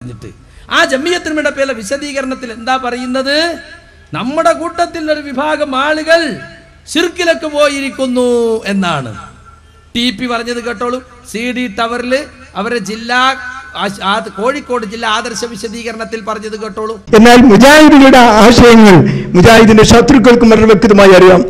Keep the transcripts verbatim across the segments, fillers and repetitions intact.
പറഞ്ഞിട്ട്. ആ ജമിയത്തുൽമയുടെ പേരിലെ വിശദീകരണത്തിൽ എന്താ പറയുന്നത്? നമ്മുടെ കൂട്ടത്തിൽ ഒരു വിഭാഗം ആളുകൾ ശിർക്കിലേക്ക് പോയിരിക്കുന്നു എന്നാണ്. ടി പി പറഞ്ഞത് കേട്ടോളൂ. സി ഡി ടവറിൽ അവരുടെ ജില്ലാ കോഴിക്കോട് ജില്ലാ ആദർശ വിശദീകരണത്തിൽ പറഞ്ഞത് കേട്ടോളൂ. എന്നാൽ മുജാഹിദിന്റെ ആശയങ്ങൾ മുജാഹിദിന്റെ ശത്രുക്കൾക്ക് വളരെ വ്യക്തമായി അറിയാം.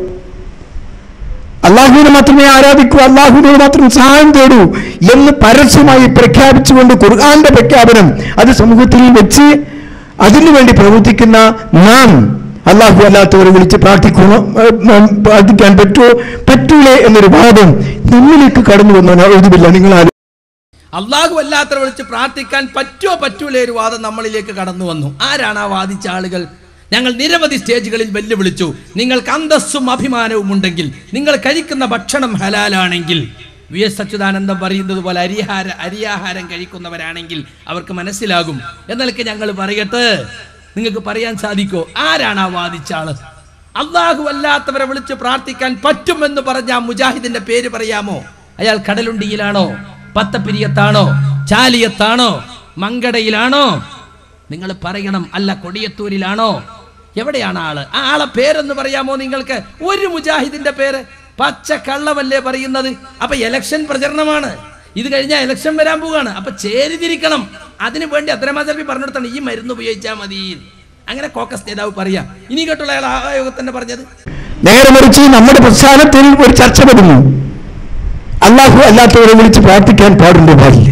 അള്ളാഹുവിനെ മാത്രമേ ആരാധിക്കൂ, അള്ളാഹുവിനോട് മാത്രം സഹായം തേടൂ എന്ന് പരസ്യമായി പ്രഖ്യാപിച്ചുകൊണ്ട് ഖുർആന്റെ പ്രഖ്യാപനം അത് സമൂഹത്തിൽ വെച്ച് അതിനുവേണ്ടി പ്രവർത്തിക്കുന്ന നാം അള്ളാഹു അല്ലാത്തവരെ വിളിച്ച് പ്രാർത്ഥിക്കണോ പ്രാർത്ഥിക്കാൻ പറ്റുമോ പറ്റൂലേ എന്നൊരു വാദം നമ്മിലേക്ക് കടന്നു വന്നോ എഴുതുമില്ല. നിങ്ങൾ അള്ളാഹു അല്ലാത്തവരെ വിളിച്ച് പ്രാർത്ഥിക്കാൻ പറ്റുമോ പറ്റൂലേ ഒരു വാദം നമ്മളിലേക്ക് കടന്നു വന്നു. ആരാണ് ആ വാദിച്ച ആളുകൾ? ഞങ്ങൾ നിരവധി സ്റ്റേജുകളിൽ വെല്ലുവിളിച്ചു. നിങ്ങൾക്ക് അന്തസ്സും അഭിമാനവും ഉണ്ടെങ്കിൽ, നിങ്ങൾ കഴിക്കുന്ന ഭക്ഷണം ഹലാലാണെങ്കിൽ, വി എസ് അച്യുതാനന്ദം പറയുന്നത് പോലെ അരിഹാര അരിയാഹാരം കഴിക്കുന്നവരാണെങ്കിൽ അവർക്ക് മനസ്സിലാകും. എന്നൊക്കെ ഞങ്ങൾ പറയട്ടെ, നിങ്ങൾക്ക് പറയാൻ സാധിക്കോ ആരാണ് ആ വാദിച്ച ആള്? അള്ളാഹു അല്ലാത്തവരെ വിളിച്ച് പ്രാർത്ഥിക്കാൻ പറ്റുമെന്ന് പറഞ്ഞ മുജാഹിദിന്റെ പേര് പറയാമോ? അയാൾ കടലുണ്ടിയിലാണോ, പത്തപ്പിരിയത്താണോ, ചാലിയത്താണോ, മങ്കടയിലാണോ? നിങ്ങൾ പറയണം. അല്ല, കൊടിയത്തൂരിലാണോ? എവിടെയാണ് ആള്? ആ ആളെ പേരെന്ന് പറയാമോ നിങ്ങൾക്ക്? ഒരു മുജാഹിദിന്റെ പേര് പച്ച കള്ളമല്ലേ പറയുന്നത്? അപ്പൊ ഇലക്ഷൻ പ്രചരണമാണ്. ഇത് കഴിഞ്ഞാൽ ഇലക്ഷൻ വരാൻ പോവുകയാണ്. അപ്പൊ ചേരിതിരിക്കണം. അതിനു വേണ്ടി അത്രമാചാരി പറഞ്ഞെടുത്താണ് ഈ മരുന്ന് ഉപയോഗിച്ചാൽ മതി. അങ്ങനെ കോക്കസ് നേതാവ് പറയാ. ഇനി കേട്ടുള്ള അയാൾ ആയോഗത്തിന്റെ പറഞ്ഞത്. നേരെ മറിച്ച് നമ്മുടെ പ്രസ്ഥാനത്തിൽ ഒരു ചർച്ച വരുന്നു. അള്ളാഹു അല്ലാത്തവരെ വിളിച്ച് പ്രാർത്ഥിക്കാൻ പാടുണ്ടോ പാടില്ല?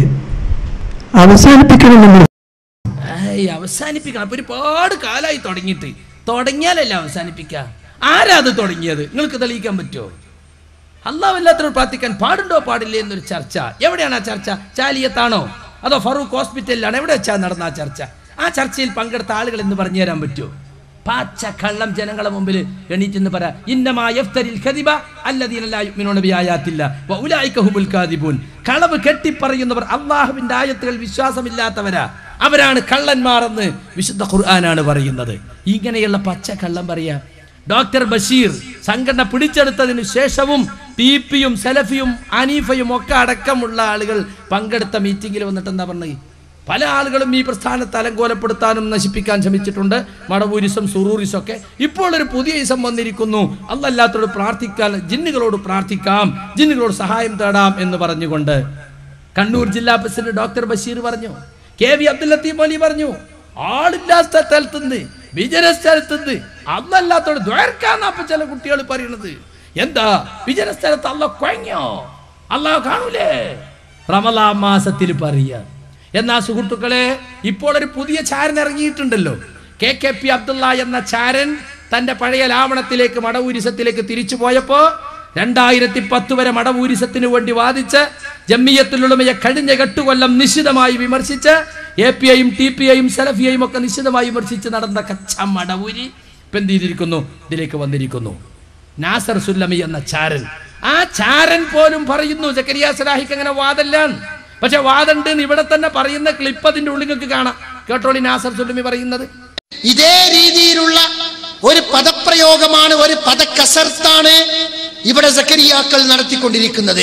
അവസാനിപ്പിക്കണം. നമ്മൾ അവസാനിപ്പിക്കണം. അപ്പൊ ഒരുപാട് കാലമായി തുടങ്ങിയിട്ട്. തുടങ്ങിയാലല്ല അവസാനിപ്പിക്ക. ആരാ അത് തുടങ്ങിയത്? നിങ്ങൾക്ക് തെളിയിക്കാൻ പറ്റുമോ? അള്ളാഹു അല്ലാത്തവർ പ്രാർത്ഥിക്കാൻ പാടുണ്ടോ പാടില്ലേ എന്നൊരു ചർച്ച. എവിടെയാണ് ആ ചർച്ച? ചാലിയത്താണോ അതോ ഫറൂഖ് ഹോസ്പിറ്റലിലാണ്? എവിടെ വെച്ചാ നടന്ന ആ ചർച്ച? ആ ചർച്ചയിൽ പങ്കെടുത്ത ആളുകൾ എന്ന് പറഞ്ഞു തരാൻ പറ്റുമോ? പാച്ച കള്ളം ജനങ്ങളെ മുമ്പിൽ എണീറ്റെന്ന് പറ. ഇന്നമാ യഫ്തരിൽ കദിബ അല്ലദീന ലാ യുഅ്മിനൂന ബിആയാത്തില്ലാ വഉലൈക ഹുമുൽ കാദിബൂൻ. കളവ് കെട്ടിപ്പറയുന്നവർ, അല്ലാഹുവിന്റെ ആയത്തുകൾ വിശ്വാസമില്ലാത്തവരാ, അവരാണ് കള്ളന്മാർ എന്ന് വിശുദ്ധ ഖുർആനാണ് പറയുന്നത്. ഇങ്ങനെയുള്ള പച്ച കള്ളം പറയാ. ഡോക്ടർ ബഷീർ സംഘടന പിടിച്ചെടുത്തതിനു ശേഷവും ടി പിയും സലഫിയും അനീഫയും ഒക്കെ അടക്കമുള്ള ആളുകൾ പങ്കെടുത്ത മീറ്റിംഗിൽ വന്നിട്ട് എന്താ പറഞ്ഞത്? പല ആളുകളും ഈ പ്രസ്ഥാനത്തെ അലങ്കോലപ്പെടുത്താനും നശിപ്പിക്കാൻ ശ്രമിച്ചിട്ടുണ്ട്. മടവൂരിസം, സുറൂരിസം ഒക്കെ. ഇപ്പോൾ ഒരു പുതിയ ഇസം വന്നിരിക്കുന്നു. അല്ലാത്തവരോട് പ്രാർത്ഥിക്കാൻ, ജിന്നുകളോട് പ്രാർത്ഥിക്കാം, ജിന്നുകളോട് സഹായം തേടാം എന്ന് പറഞ്ഞുകൊണ്ട് കണ്ണൂർ ജില്ലാ പ്രസിഡന്റ് ഡോക്ടർ ബഷീർ പറഞ്ഞു. കെ വി അബ്ദുൽ ലത്തീഫ് അലി പറഞ്ഞു. ആളില്ലാത്ത സ്ഥലത്തുനിന്ന്, വിജന സ്ഥലത്തുനിന്ന് അന്നല്ലാത്തോട് ദ്വേർക്കാന്നപ്പ ചില കുട്ടികൾ പറയുന്നത്. എന്താ വിജന സ്ഥലത്ത് അള്ളാഹ് കൊഴഞ്ഞോ? അള്ളാഹ് കാണൂലേ? റമളാൻ മാസത്തിൽ പറയാ. എന്നാ സുഹൃത്തുക്കളെ, ഇപ്പോൾ ഒരു പുതിയ ചാരൻ ഇറങ്ങിയിട്ടുണ്ടല്ലോ. കെ കെ പി അബ്ദുള്ള എന്ന ചാരൻ തന്റെ പഴയ ലാവണത്തിലേക്ക്, മടവൂരിസത്തിലേക്ക് തിരിച്ചു പോയപ്പോ രണ്ടായിരത്തി പത്ത് വരെ മടവൂരിസത്തിന് വേണ്ടി വാദിച്ച് ജമിയത്തുലുലമയെ കഴിഞ്ഞ എട്ടുകൊല്ലം നിശിതമായി വിമർശിച്ച് എ പി ഐയും ടി പി ഐയും സലഫിയയും ഒക്കെ നിശിതമായി വിമർശിച്ച് നടന്ന കച്ച മടവൂരി ഇപ്പം എന്ത് ചെയ്തിരിക്കുന്നു? ഇതിലേക്ക് വന്നിരിക്കുന്നു. നാസർ സുല്ലമി എന്ന ചാരൻ. ആ ചാരൻ പോലും പറയുന്നു സക്കരിയ സലാഹിക്ക് അങ്ങനെ വാദല്ലാൻ. പക്ഷെ വാദണ്ട് ഇവിടെ തന്നെ പറയുന്ന ക്ലിപ്പ് അതിന്റെ ഉള്ളിൽ നിങ്ങൾക്ക് കാണാം. കേട്ടോളി നാസർ സുല്ലമി പറയുന്നത്. ഇതേ രീതിയിലുള്ള ഒരു പദപ്രയോഗമാണ്, ഒരു പദക്കസർത്താണ് ഇവിടെ സക്കരിയാക്കൾ നടത്തിക്കൊണ്ടിരിക്കുന്നത്.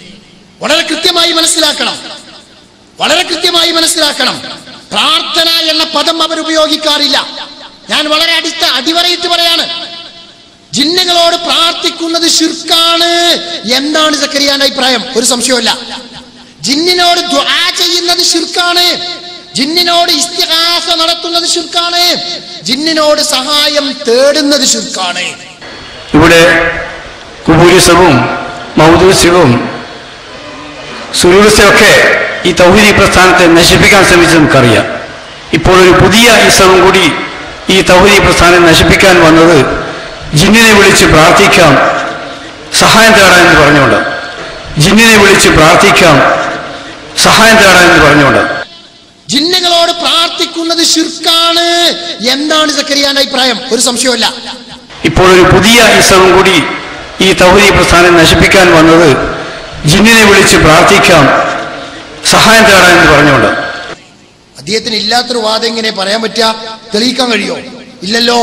വളരെ കൃത്യമായി മനസ്സിലാക്കണം, വളരെ കൃത്യമായി മനസ്സിലാക്കണം. പ്രാർത്ഥന എന്ന പദം അവർ ഉപയോഗിക്കാറില്ല. ഞാൻ വളരെ അടുത്ത അടിവരയിട്ട് പറയാണ്, ജിന്നുകളോട് പ്രാർത്ഥിക്കുന്നത് ശിർക്കാണ് എന്നാണ് സക്കരിയാന്റെ അഭിപ്രായം. ഒരു സംശയമില്ല. ജിന്നിനോട് ദുആ ചെയ്യുന്നത് ശിർക്കാണ്, ജിന്നിനോട് ഇസ്തിഗാസ നടത്തുന്നത് ശിർക്കാണ്, ജിന്നിനോട് സഹായം തേടുന്നത് ശിർക്കാണ്. ഇവിടെ കുബൂരിസവും മൗദൂസിവും സുരൂറിസമൊക്കെ ഈ തൗഹീദി പ്രസ്ഥാനത്തെ നശിപ്പിക്കാൻ ശ്രമിച്ചത് നമുക്കറിയാം. ഇപ്പോൾ ഒരു പുതിയ ഇസവും കൂടി ഈ തൗഹീദി പ്രസ്ഥാനം നശിപ്പിക്കാൻ വന്നത് ജിന്നിനെ വിളിച്ച് പ്രാർത്ഥിക്കാം, സഹായം തേടാൻ എന്ന് പറഞ്ഞുകൊണ്ട്. ജിന്നിനെ വിളിച്ച് പ്രാർത്ഥിക്കാം, സഹായം തേടാൻ എന്ന് പറഞ്ഞുകൊണ്ട്. ജിന്നുകളോട് പ്രാർത്ഥിക്കുന്നത് ശിർക്കാണ് എന്നാണ് സക്കരിയാന്റെ അഭിപ്രായം. ഒരു സംശയമില്ല. ഇപ്പോൾ ഒരു പുതിയ ഇസവും കൂടി ഈ തൗഹീദി പ്രസ്ഥാനം നശിപ്പിക്കാൻ വന്നത് ജിന്നിനെ വിളിച്ച് പ്രാർത്ഥിക്കാം, സഹായം തേടാൻ എന്ന് പറഞ്ഞുകൊണ്ട്. അദ്ദേഹത്തിന് ഇല്ലാത്തൊരു വാദം എങ്ങനെ പറയാൻ പറ്റുക? തെളിയിക്കാൻ കഴിയോ? ഇല്ലല്ലോ.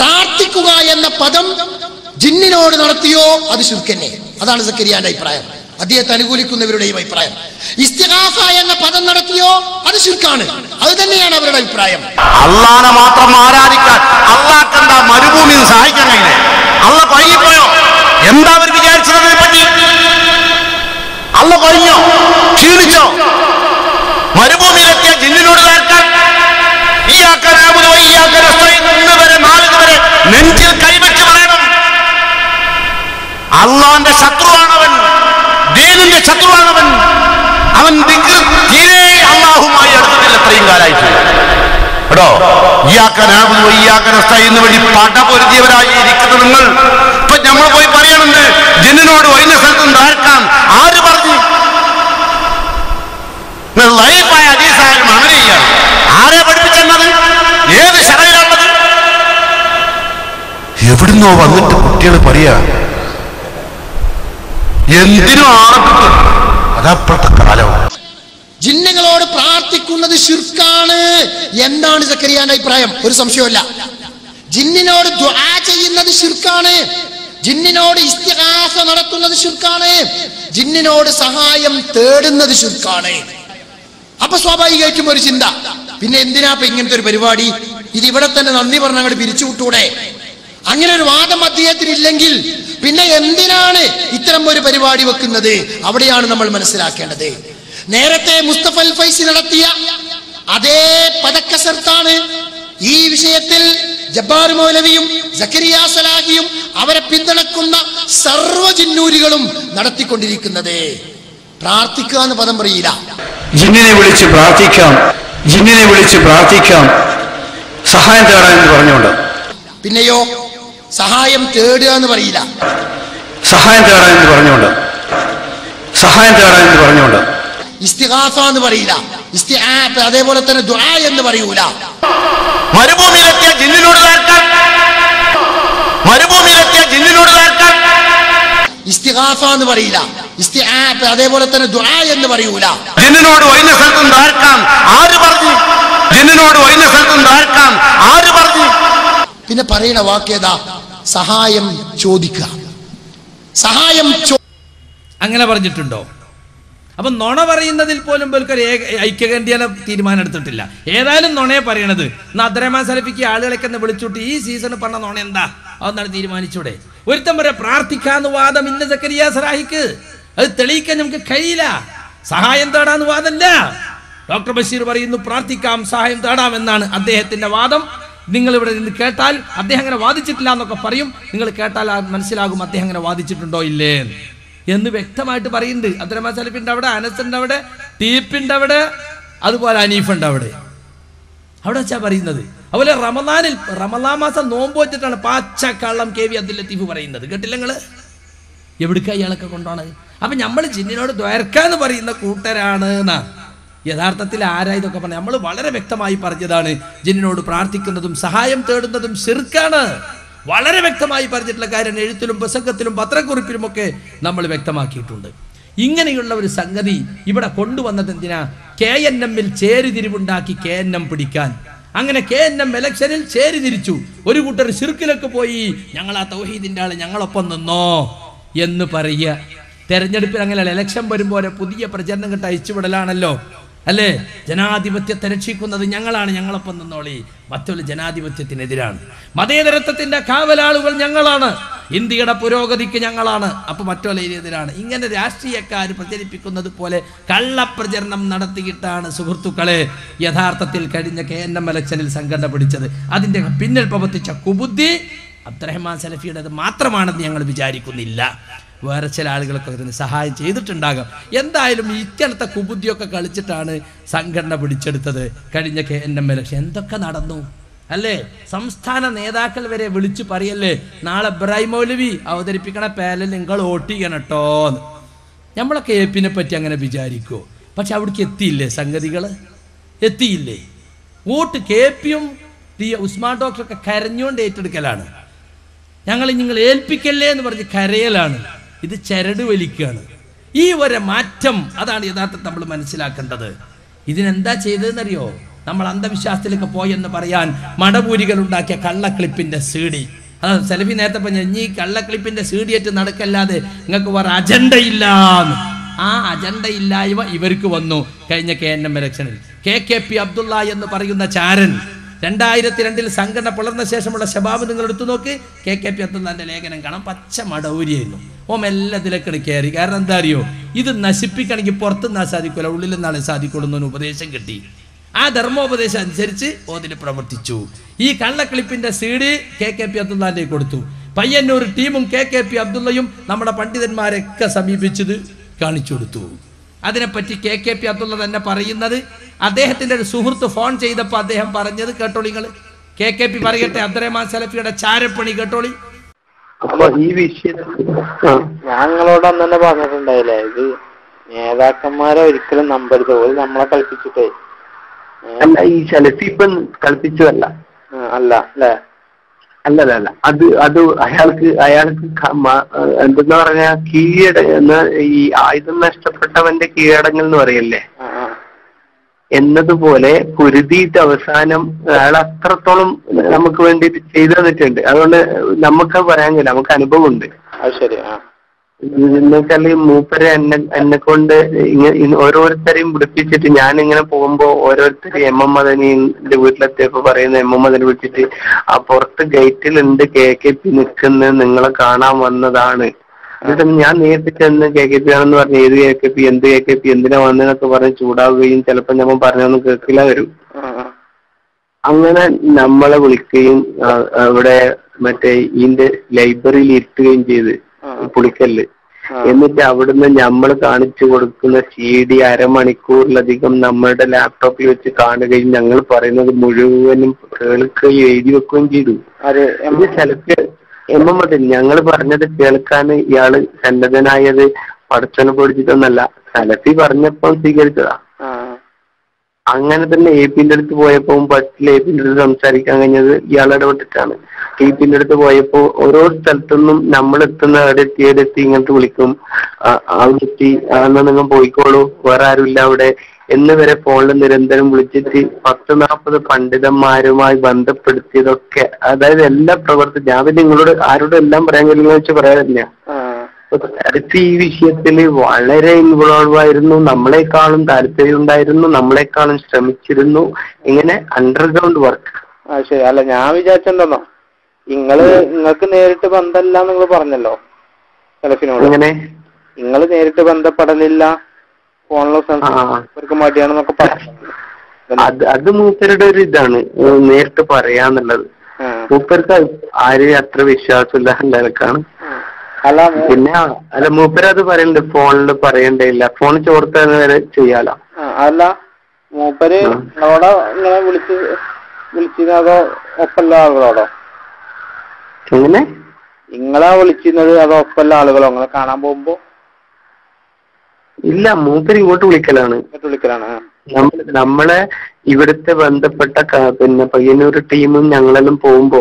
പ്രാർത്ഥിക്കുക എന്ന പദം ജിന്നിനോട് നടത്തിയോ അത് ശിർക്ക് തന്നെ. അതാണ് സക്കരിയാന്റെ അഭിപ്രായം. അദ്ദേഹത്തെ അനുകൂലിക്കുന്നവരുടെയും അഭിപ്രായം. ഇസ്തിഗാസ എന്ന പദം നടത്തിയോ അത് ശിർക്കാണ്. അത് തന്നെയാണ് അവരുടെ അഭിപ്രായം. അള്ളാനെ മാത്രം ആരാധിക്കാൻ അള്ളാഹ്ക്കെന്താ മരുഭൂമിയിൽ സഹായിക്കാൻ കഴിയില്ലേ? അള്ള കൊഴങ്ങിപ്പോയോ? എന്താ അവർ വിചാരിച്ചതിനെ പറ്റി? അള്ള കൊഴിഞ്ഞോ? ക്ഷീണിച്ചോ? മരുഭൂമിയിലെത്തിയ ജിന്നിനോട് നേർക്കാൻ ഈ ആക്കാനാകുന്നു ഈ ആക്കാനെ വരെ നാളിത് വരെ നെഞ്ചിൽ കൈവച്ച് പറയണം, അള്ളാന്റെ ശത്രുവാണവൻ, ദീനിന്റെ ശത്രുവാണവൻ. അവൻ തീരെ അള്ളാഹുമായി അടുത്തിട്ടില്ല ഇത്രയും കാലായിട്ട്. കേട്ടോ, ഈയാക്കനാകുന്നു ഈയാക്കനസ്തയെന്ന് വേണ്ടി പടപൊരുതിയവരായി ഇരിക്കുന്ന നിങ്ങൾ ഇപ്പൊ നമ്മൾ പോയി പറയണമെന്ന് ജിന്നിനോട് ഒഴിഞ്ഞ സ്ഥലത്തും താഴ്ക്കാൻ ആര് പറഞ്ഞു? ലൈഫായ ഹദീസായാലും അങ്ങനെ ചെയ്യാണ്. ആരെ പഠിപ്പിച്ചെന്നത്? ഏത് ശറയിലുള്ളത്? എവിടുന്നോ വന്നിട്ട് കുട്ടികൾ പറയാ എന്തിനും ആർക്കും. അതപ്പോഴത്തെ കാലം. ജിന്നുകളോട് പ്രാർത്ഥിക്കുന്നത് ശിർക്കാണ്. എന്താണ് സക്കരിയാന്റെ അഭിപ്രായം? ഒരു സംശയമില്ല. ജിന്നിനോട് ദുആ ചെയ്യുന്നത് ശിർക്കാണ്. ജിന്നിനോട് ഇസ്തിഗാസ നടത്തുന്നത് ശിർക്കാണ്. ജിന്നിനോട് സഹായം തേടുന്നത് ശിർക്കാണ്. അപ്പൊ സ്വാഭാവികമായിട്ടും ഒരു ചിന്ത, പിന്നെ എന്തിനാ ഇപ്പൊ ഇങ്ങനത്തെ ഒരു പരിപാടി? ഇത് ഇവിടെ തന്നെ നന്ദി പറഞ്ഞ അങ്ങോട്ട് പിരിച്ചു വിട്ടൂടെ? അങ്ങനെ ഒരു വാദം അദ്ദേഹത്തിന് ഇല്ലെങ്കിൽ പിന്നെ എന്തിനാണ് ഇത്തരം ഒരു പരിപാടി വെക്കുന്നത്? അവിടെയാണ് നമ്മൾ മനസ്സിലാക്കേണ്ടത്. നേരത്തെ മുസ്തഫൽ ഫൈസി നടത്തിയ അതേ പദക്കസർത്താണ് ഈ വിഷയത്തിൽ ജബ്ബാർ മൗലവിയും സക്കരിയ സ്വലാഹിയും അവരെ പിന്തുണക്കുന്ന സർവ്വ ജിന്നൂരികളും നടത്തിക്കൊണ്ടിരിക്കുന്നത്. പ്രാർത്ഥിക്കുക എന്ന് പദം പറയില്ല. ജിന്നിനെ വിളിച്ച് പ്രാർത്ഥിക്കാം, ജിന്നിനെ വിളിച്ച് പ്രാർത്ഥിക്കാം, സഹായം തേടാൻ എന്ന് പറഞ്ഞുകൊണ്ട്. പിന്നെയോ സഹായം തേടുക എന്ന് പറയില്ല. സഹായം തേടാൻ എന്ന് പറഞ്ഞുകൊണ്ട് സഹായം തേടാൻ എന്ന് പറഞ്ഞുകൊണ്ട് ഇസ്തിഗാസ എന്ന് പറയില്ല. ഇസ്തിആത്ത് അതേപോലെ തന്നെ ദുആ എന്ന് പറയൂല. മരുഭൂമിയിലെത്തിയ ജിന്നിനോട് നേർക്കാൻ മരുഭൂമിയിലെത്തിയ ജിന്നിനോട് നേർക്കാൻ ഇസ്തിഗാസ എന്ന് പറയില്ല. ഇസ്തിആത്ത് അതേപോലെ തന്നെ ദുആ എന്ന് പറയൂല. ജിന്നിനോട് ഒഴിഞ്ഞ സ്ഥലത്തും താഴ്ക്കാൻ ആര് പറഞ്ഞു? ജിന്നിനോട് ഒഴിഞ്ഞ സ്ഥലത്തും താഴ്ക്കാൻ ആര് പറഞ്ഞു? പിന്നെ പറയുന്ന വാക്കേതാ? സഹായം ചോദിക്കുക. സഹായം അങ്ങനെ പറഞ്ഞിട്ടുണ്ടോ? അപ്പൊ നുണ പറയുന്നതിൽ പോലും ഒരു ഐക്യകണ്ഠ്യേന തീരുമാനം എടുത്തിട്ടില്ല. ഏതായാലും നുണയെ പറയണത്. എന്നാ അബ്ദുറഹ്മാൻ സലഫിക്ക് ആളുകളൊക്കെ ഒന്ന് വിളിച്ചുവിട്ട് ഈ സീസണിൽ പറഞ്ഞ നുണ എന്താ അതെന്നാണ് തീരുമാനിച്ചൂടെ? ഒരുത്തം വരെ പ്രാർത്ഥിക്കാന്ന് വാദം ഇന്ന സക്കരിയ സലാഹിക്ക്. അത് തെളിയിക്കാൻ നമുക്ക് കഴിയില്ല. സഹായം തേടാന്ന് വാദമല്ല. ഡോക്ടർ ബഷീർ പറയുന്നു പ്രാർത്ഥിക്കാം, സഹായം തേടാം എന്നാണ് അദ്ദേഹത്തിന്റെ വാദം. നിങ്ങൾ ഇവിടെ നിന്ന് കേട്ടാൽ അദ്ദേഹം അങ്ങനെ വാദിച്ചിട്ടില്ല എന്നൊക്കെ പറയും. നിങ്ങൾ കേട്ടാൽ മനസ്സിലാകും അദ്ദേഹം അങ്ങനെ വാദിച്ചിട്ടുണ്ടോ ഇല്ലേ എന്ന് വ്യക്തമായിട്ട് പറയുന്നുണ്ട്. അബ്ദുറഹ്മാൻ സലഫിന്റെ അവിടെ, അനസിന്റെ അവിടെ, ടീപ്പിന്റെ അവിടെ, അതുപോലെ അനീഫുണ്ട് അവിടെ. അവിടെ വെച്ചാ പറയുന്നത്. അതുപോലെ റമദാനിൽ റമദാൻ മാസം നോമ്പ് വെച്ചിട്ടാണ് പാച്ചക്കള്ളം കെ വി അബ്ദുൽ ലത്തീഫ് പറയുന്നത്. കേട്ടില്ല നിങ്ങള്? എവിടുക്ക ഇയാളൊക്കെ കൊണ്ടാണ്? അപ്പൊ നമ്മൾ ജിന്നിനോട് ദ്വാരക്കാന്ന് പറയുന്ന കൂട്ടരാണ് എന്നാ. യഥാർത്ഥത്തിൽ ആരാ ഇതൊക്കെ പറഞ്ഞത്? നമ്മൾ വളരെ വ്യക്തമായി പറഞ്ഞതാണ്. ജിന്നിനോട് പ്രാർത്ഥിക്കുന്നതും സഹായം തേടുന്നതും ശിർക്കാണ്. വളരെ വ്യക്തമായി പറഞ്ഞിട്ടുള്ള കാര്യം എഴുത്തിലും പ്രസംഗത്തിലും പത്രക്കുറിപ്പിലും ഒക്കെ നമ്മൾ വ്യക്തമാക്കിയിട്ടുണ്ട്. ഇങ്ങനെയുള്ള ഒരു സംഗതി ഇവിടെ കൊണ്ടുവന്നത് എന്തിനാ? കെ എൻ എമ്മിൽ ചേരിതിരിവുണ്ടാക്കി കെ എൻ എം പിടിക്കാൻ. അങ്ങനെ കെ എൻ എം ഇലക്ഷനിൽ ചേരിതിരിച്ചു. ഒരു കൂട്ടർ ശിർക്കിലൊക്കെ പോയി ഞങ്ങൾ ആ തൗഹീദിന്റെ ആള് ഞങ്ങളൊപ്പം നിന്നോ എന്ന് പറയുക. തെരഞ്ഞെടുപ്പിൽ അങ്ങനെ ഇലക്ഷൻ വരുമ്പോൾ പുതിയ പ്രചരണം കിട്ട അയച്ചുവിടലാണല്ലോ അല്ലേ? ജനാധിപത്യത്തെ രക്ഷിക്കുന്നത് ഞങ്ങളാണ്, ഞങ്ങളൊപ്പം നിന്നോളി. മറ്റുള്ള ജനാധിപത്യത്തിനെതിരാണ്. മതേതരത്വത്തിന്റെ കാവലാളുകൾ ഞങ്ങളാണ്, ഇന്ത്യയുടെ പുരോഗതിക്ക് ഞങ്ങളാണ്, അപ്പൊ മറ്റുള്ളതിനെതിരാണ്. ഇങ്ങനെ രാഷ്ട്രീയക്കാർ പ്രചരിപ്പിക്കുന്നത് പോലെ കള്ളപ്രചരണം നടത്തിയിട്ടാണ് സുഹൃത്തുക്കളെ യഥാർത്ഥത്തിൽ കഴിഞ്ഞ കെ എൻ എം ഇലക്ഷനിൽ സംഘടന പിടിച്ചത്. അതിന്റെ പിന്നിൽ പ്രവർത്തിച്ച കുബുദ്ധി അബ്ദുറഹ്മാൻ സലഫിയുടേത് മാത്രമാണെന്ന് ഞങ്ങൾ വിചാരിക്കുന്നില്ല. വേറെ ചില ആളുകളൊക്കെ ഇതിന് സഹായം ചെയ്തിട്ടുണ്ടാകാം. എന്തായാലും ഇത്തരത്തെ കുബുദ്ധിയൊക്കെ കളിച്ചിട്ടാണ് സംഘടന പിടിച്ചെടുത്തത് കഴിഞ്ഞ കെ എൻ എം ഇലക്ഷൻ. എന്തൊക്കെ നടന്നു അല്ലേ? സംസ്ഥാന നേതാക്കൾ വരെ വിളിച്ചു പറയല്ലേ, നാളെ ഇബ്രാഹിം മൗലവി അവതരിപ്പിക്കണ പാനൽ നിങ്ങൾ വോട്ട് ചെയ്യണം കേട്ടോന്ന്. നമ്മളൊക്കെ എ പിനെ പറ്റി അങ്ങനെ വിചാരിക്കുമോ? പക്ഷെ അവിടേക്ക് എത്തിയില്ലേ സംഗതികൾ? എത്തിയില്ലേ? വോട്ട് കെ പിയും ഉസ്മാൻ ഡോക്ടറൊക്കെ കരഞ്ഞുകൊണ്ട് ഏറ്റെടുക്കലാണ്. ഞങ്ങൾ നിങ്ങൾ ഏൽപ്പിക്കല്ലേ എന്ന് പറഞ്ഞ് കരയലാണ്. ഇത് ചരട് വലിക്കുകയാണ്. ഈ ഒരു മാറ്റം അതാണ് യഥാർത്ഥത്തിൽ നമ്മൾ മനസ്സിലാക്കേണ്ടത്. ഇതിനെന്താ ചെയ്തതെന്നറിയോ? നമ്മൾ അന്ധവിശ്വാസത്തിലേക്ക് പോയെന്ന് പറയാൻ മടപൂരികൾ ഉണ്ടാക്കിയ കള്ളക്ലിപ്പിന്റെ സീഡി. അത് സെൽഫി നേരത്തെ പറഞ്ഞ ഈ കള്ളക്ലിപ്പിന്റെ സീഡിയേറ്റ് നടക്കല്ലാതെ നിങ്ങൾക്ക് വേറെ അജണ്ടയില്ല. ആ അജണ്ടയില്ലായ്മ ഇവർക്ക് വന്നു. കഴിഞ്ഞ കെ എൻ എം ഇലക്ഷനിൽ കെ കെ പി അബ്ദുള്ള എന്ന് പറയുന്ന ചാരൻ രണ്ടായിരത്തി രണ്ടിൽ സംഘടന പുലർന്ന ശേഷമുള്ള ശബാബ് നിങ്ങൾ എടുത്തു നോക്ക്. കെ കെ പി അബ്ദുള്ളാന്റെ ലേഖനം കാണാം. പച്ച മടൗരിയായിരുന്നു. ഓം എല്ലാ ഇതിലൊക്കെ കയറി. കാരണം എന്താ അറിയോ, ഇത് നശിപ്പിക്കണമെങ്കിൽ പുറത്തുനിന്നാ സാധിക്കില്ല, ഉള്ളിൽ നിന്നാണ് സാധിക്കുള്ളൂ എന്നൊരു ഉപദേശം കിട്ടി. ആ ധർമ്മോപദേശം അനുസരിച്ച് ഓതിൽ പ്രവർത്തിച്ചു. ഈ കള്ളക്ലിപ്പിന്റെ സീഡി കെ കെ പി അബ്ദുള്ളാന്റെ കൊടുത്തു. പയ്യന്നൂർ ടീമും കെ കെ പി അബ്ദുള്ളയും നമ്മുടെ പണ്ഡിതന്മാരെയൊക്കെ സമീപിച്ചത് കാണിച്ചു കൊടുത്തു. അതിനെപ്പറ്റി കെ കെ പി അബ്ദുള്ള തന്നെ പറയുന്നത്, അദ്ദേഹത്തിന്റെ ഒരു സുഹൃത്ത് ഫോൺ ചെയ്തപ്പോൾ അദ്ദേഹം പറഞ്ഞത് കേട്ടോളി നിങ്ങൾ. കെ കെ പി പറയട്ടെ, അബ്ദുറഹ്മാൻ സലഫിയുടെ ചാരപ്പണി കേട്ടോളി. അപ്പൊ ഈ വിഷയത്തിൽ ഞങ്ങളോട് അന്ന് തന്നെ പറഞ്ഞിട്ടുണ്ടായില്ലേ, ഇത് നേതാക്കന്മാരെ ഒരിക്കലും നമ്പരുത്, ഒരു നമ്മളെ കളിപ്പിച്ചിട്ടേ. അല്ല, ഈ സലഫി ഇപ്പം കളിപ്പിച്ചതല്ല. അല്ല അല്ലേ? അല്ലല്ല അല്ല അത് അത് അയാൾക്ക് അയാൾക്ക് എന്തെന്ന് പറഞ്ഞാ കീഴട ഈ ആയുധം നഷ്ടപ്പെട്ടവന്റെ കീഴടങ്ങൽ എന്ന് പറയല്ലേ, എന്നതുപോലെ കുരുതിയിട്ട് അവസാനം അയാൾ അത്രത്തോളം നമുക്ക് വേണ്ടിയിട്ട് ചെയ്തു തന്നിട്ടുണ്ട്. അതുകൊണ്ട് നമുക്ക് പറയാൻ കഴിയില്ല, നമുക്ക് അനുഭവം ഉണ്ട്. എന്നുവെച്ചാല് മൂപ്പര് എന്നെ എന്നെ കൊണ്ട് ഇങ്ങനെ ഓരോരുത്തരെയും പിടിപ്പിച്ചിട്ട് ഞാനിങ്ങനെ പോകുമ്പോ ഓരോരുത്തരും എം എം മദനിന്റെ വീട്ടിലെത്തിയപ്പോ പറയുന്ന എം എം മദനി വിളിച്ചിട്ട് ആ പുറത്ത് ഗേറ്റിലുണ്ട് കെ കെ പി നിൽക്കുന്നത്, നിങ്ങളെ കാണാൻ വന്നതാണ്. എന്നിട്ട് ഞാൻ നേരിട്ട് ചെന്ന് കെ കെ പി ആണെന്ന് പറഞ്ഞ് ഏത് കെ കെ പി എന്ത് കെ കെ പി എന്തിനാ വന്നതെന്നൊക്കെ പറഞ്ഞ് ചൂടാവുകയും ചിലപ്പോ നമ്മൾ പറഞ്ഞൊന്നും കേൾക്കില്ല വരും. അങ്ങനെ നമ്മളെ വിളിക്കുകയും അവിടെ മറ്റേ ഇതിന്റെ ലൈബ്രറിയിൽ ഇരുത്തുകയും ചെയ്ത് പുളിക്കല്ല്. എന്നിട്ട് അവിടുന്ന് നമ്മൾ കാണിച്ചു കൊടുക്കുന്ന സി ഡി അരമണിക്കൂറിലധികം നമ്മളുടെ ലാപ്ടോപ്പിൽ വെച്ച് കാണുകയും ഞങ്ങൾ പറയുന്നത് മുഴുവനും കേൾക്കുകയും എഴുതി വെക്കുകയും ചെയ്തു. ഇത് ചിലക്ക് എം എം മതി ഞങ്ങൾ പറഞ്ഞത് കേൾക്കാൻ ഇയാള് സന്നദ്ധനായത് പടച്ചനെ പഠിച്ചിട്ടൊന്നല്ല, സലഫി പറഞ്ഞപ്പം സ്വീകരിച്ചതാ. അങ്ങനെ തന്നെ എ പിന്റെ അടുത്ത് പോയപ്പോ ബസ്സിൽ എ പിന്റെ അടുത്ത് സംസാരിക്കാൻ കഴിഞ്ഞത് ഇയാൾ ഇടപെട്ടിട്ടാണ്. എ പിന്റെ അടുത്ത് പോയപ്പോ ഓരോ സ്ഥലത്തുനിന്നും നമ്മൾ എത്തുന്ന അവിടെ എത്തി അവിടെ എത്തി ഇങ്ങനത്തെ വിളിക്കും, അവിടെ എത്തി അന്ന് നിങ്ങൾ പോയിക്കോളൂ വേറെ ആരുമില്ല അവിടെ എന്ന് വരെ ഫോണിൽ നിരന്തരം വിളിച്ചിട്ട് പത്ത് നാൽപ്പത് പണ്ഡിതന്മാരുമായി ബന്ധപ്പെടുത്തിയതൊക്കെ, അതായത് എല്ലാ പ്രവർത്തി ഞാൻ പിന്നെ നിങ്ങളോട് ആരോടും എല്ലാം പറയാൻ കഴിയുന്ന വെച്ച് പറയാനില്ല. അടുത്ത് ഈ വിഷയത്തില് വളരെ ഇൻവോൾവ് ആയിരുന്നു, നമ്മളെക്കാളും താല്പര്യം ഉണ്ടായിരുന്നു, നമ്മളെക്കാളും ശ്രമിച്ചിരുന്നു. ഇങ്ങനെ അണ്ടർഗ്രൗണ്ട് വർക്ക്. ആ ശരി. അല്ല ഞാൻ വിചാരിച്ചെന്തോ നിങ്ങള് നിങ്ങൾക്ക് നേരിട്ട് ബന്ധമില്ല നിങ്ങൾ പറഞ്ഞല്ലോ സെലഫിനോട്. അങ്ങനെ നിങ്ങൾ നേരിട്ട് ബന്ധപ്പെടലില്ല, ഫോണിലോ സംസാരിക്കാൻ മടിയാണെന്നൊക്കെ പറഞ്ഞു. അത് അത് മൂപ്പരുടെ ഒരു ഇതാണ് നേരിട്ട് പറയാന്നുള്ളത്. മൂപ്പർക്ക് ആര് അത്ര വിശ്വാസമില്ല നിലക്കാണ്. പിന്നെ അല്ല മൂപ്പരത് പറയണ്ട് ഫോണിൽ പറയണ്ടില്ല, ഫോൺ ചോർത്തുന്ന വരെ ചെയ്യാലോ. അല്ല മൂപ്പര് നിങ്ങളോടോ ഇങ്ങനെ വിളിച്ച് വിളിച്ചിരുന്നതോ ഒപ്പല്ല ആളുകളോടോ? എങ്ങനെ നിങ്ങളാ വിളിച്ചിരുന്നത് അതോ ഒപ്പല്ല ആളുകളോ നിങ്ങളെ കാണാൻ പോകുമ്പോ? ഇല്ല, മൂപ്പര് ഇങ്ങോട്ട് വിളിക്കലാണ്. വിളിക്കലാണ് നമ്മൾ നമ്മളെ ഇവിടുത്തെ ബന്ധപ്പെട്ട പിന്നെ പയ്യന്നൂർ ടീമും ഞങ്ങളെല്ലാം പോകുമ്പോ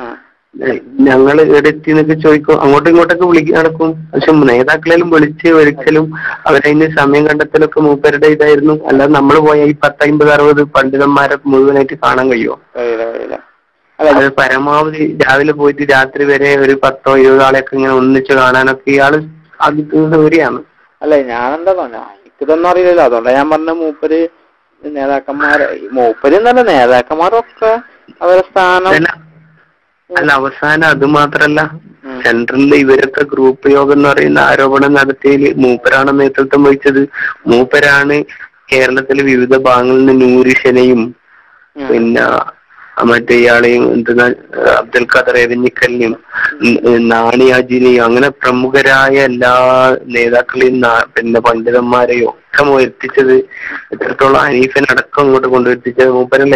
ഞങ്ങൾ എടുത്തി എന്നൊക്കെ ചോദിക്കും, അങ്ങോട്ടും ഇങ്ങോട്ടൊക്കെ വിളിക്ക നടക്കും. പക്ഷെ നേതാക്കളെല്ലാം വിളിച്ച് ഒരിക്കലും അവരതിന് സമയം കണ്ടെത്തലൊക്കെ മൂപ്പരുടെ ഇതായിരുന്നു. അല്ലാതെ നമ്മൾ പോയ ഈ പത്തമ്പത് അറുപത് പണ്ഡിതന്മാരെ മുഴുവനായിട്ട് കാണാൻ കഴിയുമോ? അത് പരമാവധി രാവിലെ പോയിട്ട് രാത്രി വരെ ഒരു പത്തോ ഇരുപതോ ആളെയൊക്കെ ഇങ്ങനെ ഒന്നിച്ച് കാണാനൊക്കെ ഇയാള് ആദ്യത്തെ സൗകര്യമാണ്. അല്ലെ ഞാനെന്താ പറഞ്ഞ എനിക്കിതൊന്നും അറിയില്ലല്ലോ, അതുകൊണ്ടാണ് ഞാൻ പറഞ്ഞ മൂപ്പര് നേതാക്കന്മാരെ മൂപ്പര് എന്നല്ല നേതാക്കന്മാരൊക്കെ അവരുടെ സ്ഥാനം. അല്ല അവസാനം അത് മാത്രല്ല, സെൻട്രലിൽ ഇവരൊക്കെ ഗ്രൂപ്പ് യോഗം എന്ന് പറയുന്ന ആരോപണം നടത്തിയതിൽ മൂപ്പരാണ് നേതൃത്വം വഹിച്ചത്. മൂപ്പരാണ് കേരളത്തിലെ വിവിധ ഭാഗങ്ങളിൽ നിന്ന് നൂരിഷനെയും പിന്നെ മറ്റേ ഇയാളെയും എന്തെന്നാ അബ്ദുൽ ഖാദർ എരഞ്ഞിക്കലിനെയും നാണിയാജിനെയും അങ്ങനെ പ്രമുഖരായ എല്ലാ നേതാക്കളെയും പിന്നെ പണ്ഡിതന്മാരെയും ഒക്കെ എത്തിച്ചത്. എത്രത്തോളം ഹനീഫനടക്കം ഇങ്ങോട്ട് കൊണ്ടുവരുത്തിച്ചത് മൂപ്പരല്ലേ?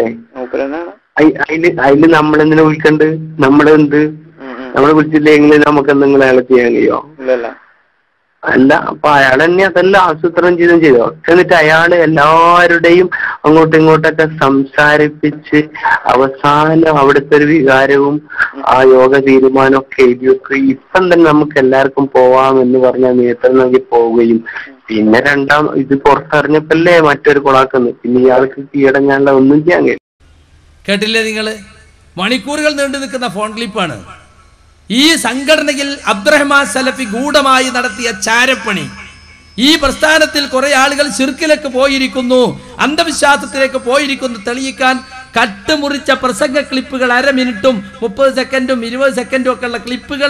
അതില് അതില് നമ്മളെന്തിനാ വിളിക്കണ്ട്? നമ്മളെന്ത് നമ്മളെ വിളിച്ചില്ലെങ്കിൽ നമുക്ക് എന്തെങ്കിലും അയാളെ ചെയ്യാൻ കഴിയോ? അല്ല, അപ്പൊ അയാൾ തന്നെ അതെല്ലാം ആസൂത്രണം ചെയ്തും ചെയ്തോ. എന്നിട്ട് അയാള് എല്ലാവരുടെയും അങ്ങോട്ടും ഇങ്ങോട്ടൊക്കെ സംസാരിപ്പിച്ച് അവസാനം അവിടുത്തെ ഒരു വികാരവും ആ യോഗ തീരുമാനവും ഒക്കെ എഴുതി വെക്കുക. ഇപ്പം തന്നെ നമുക്ക് എല്ലാവർക്കും പോവാം എന്ന് പറഞ്ഞാൽ നേതൃത്വം നൽകി പോവുകയും പിന്നെ രണ്ടാം ഇത് പുറത്തറിഞ്ഞപ്പല്ലേ മറ്റൊരു കൊളാക്കുന്നു. പിന്നെ ഇയാൾക്ക് കീഴടങ്ങാനുള്ള ഒന്നും ചെയ്യാൻ കഴിയും. കേട്ടില്ലേ നിങ്ങള്? മണിക്കൂറുകൾ നീണ്ടു നിൽക്കുന്ന ഫോൺ ക്ലിപ്പാണ്. ഈ സംഘടനയിൽ അബ്ദുറഹ്മാൻ സലഫി ഗൂഢമായി നടത്തിയ ചാരപ്പണി ഈ പ്രസ്ഥാനത്തിൽ കുറെ ആളുകൾ ശിർക്കിലേക്ക് പോയിരിക്കുന്നു, അന്ധവിശ്വാസത്തിലേക്ക് പോയിരിക്കുന്നു തെളിയിക്കാൻ കട്ടുമുറിച്ച പ്രസംഗ ക്ലിപ്പുകൾ അര മിനിറ്റും മുപ്പത് സെക്കൻഡും ഇരുപത് സെക്കൻഡും ഒക്കെ ഉള്ള ക്ലിപ്പുകൾ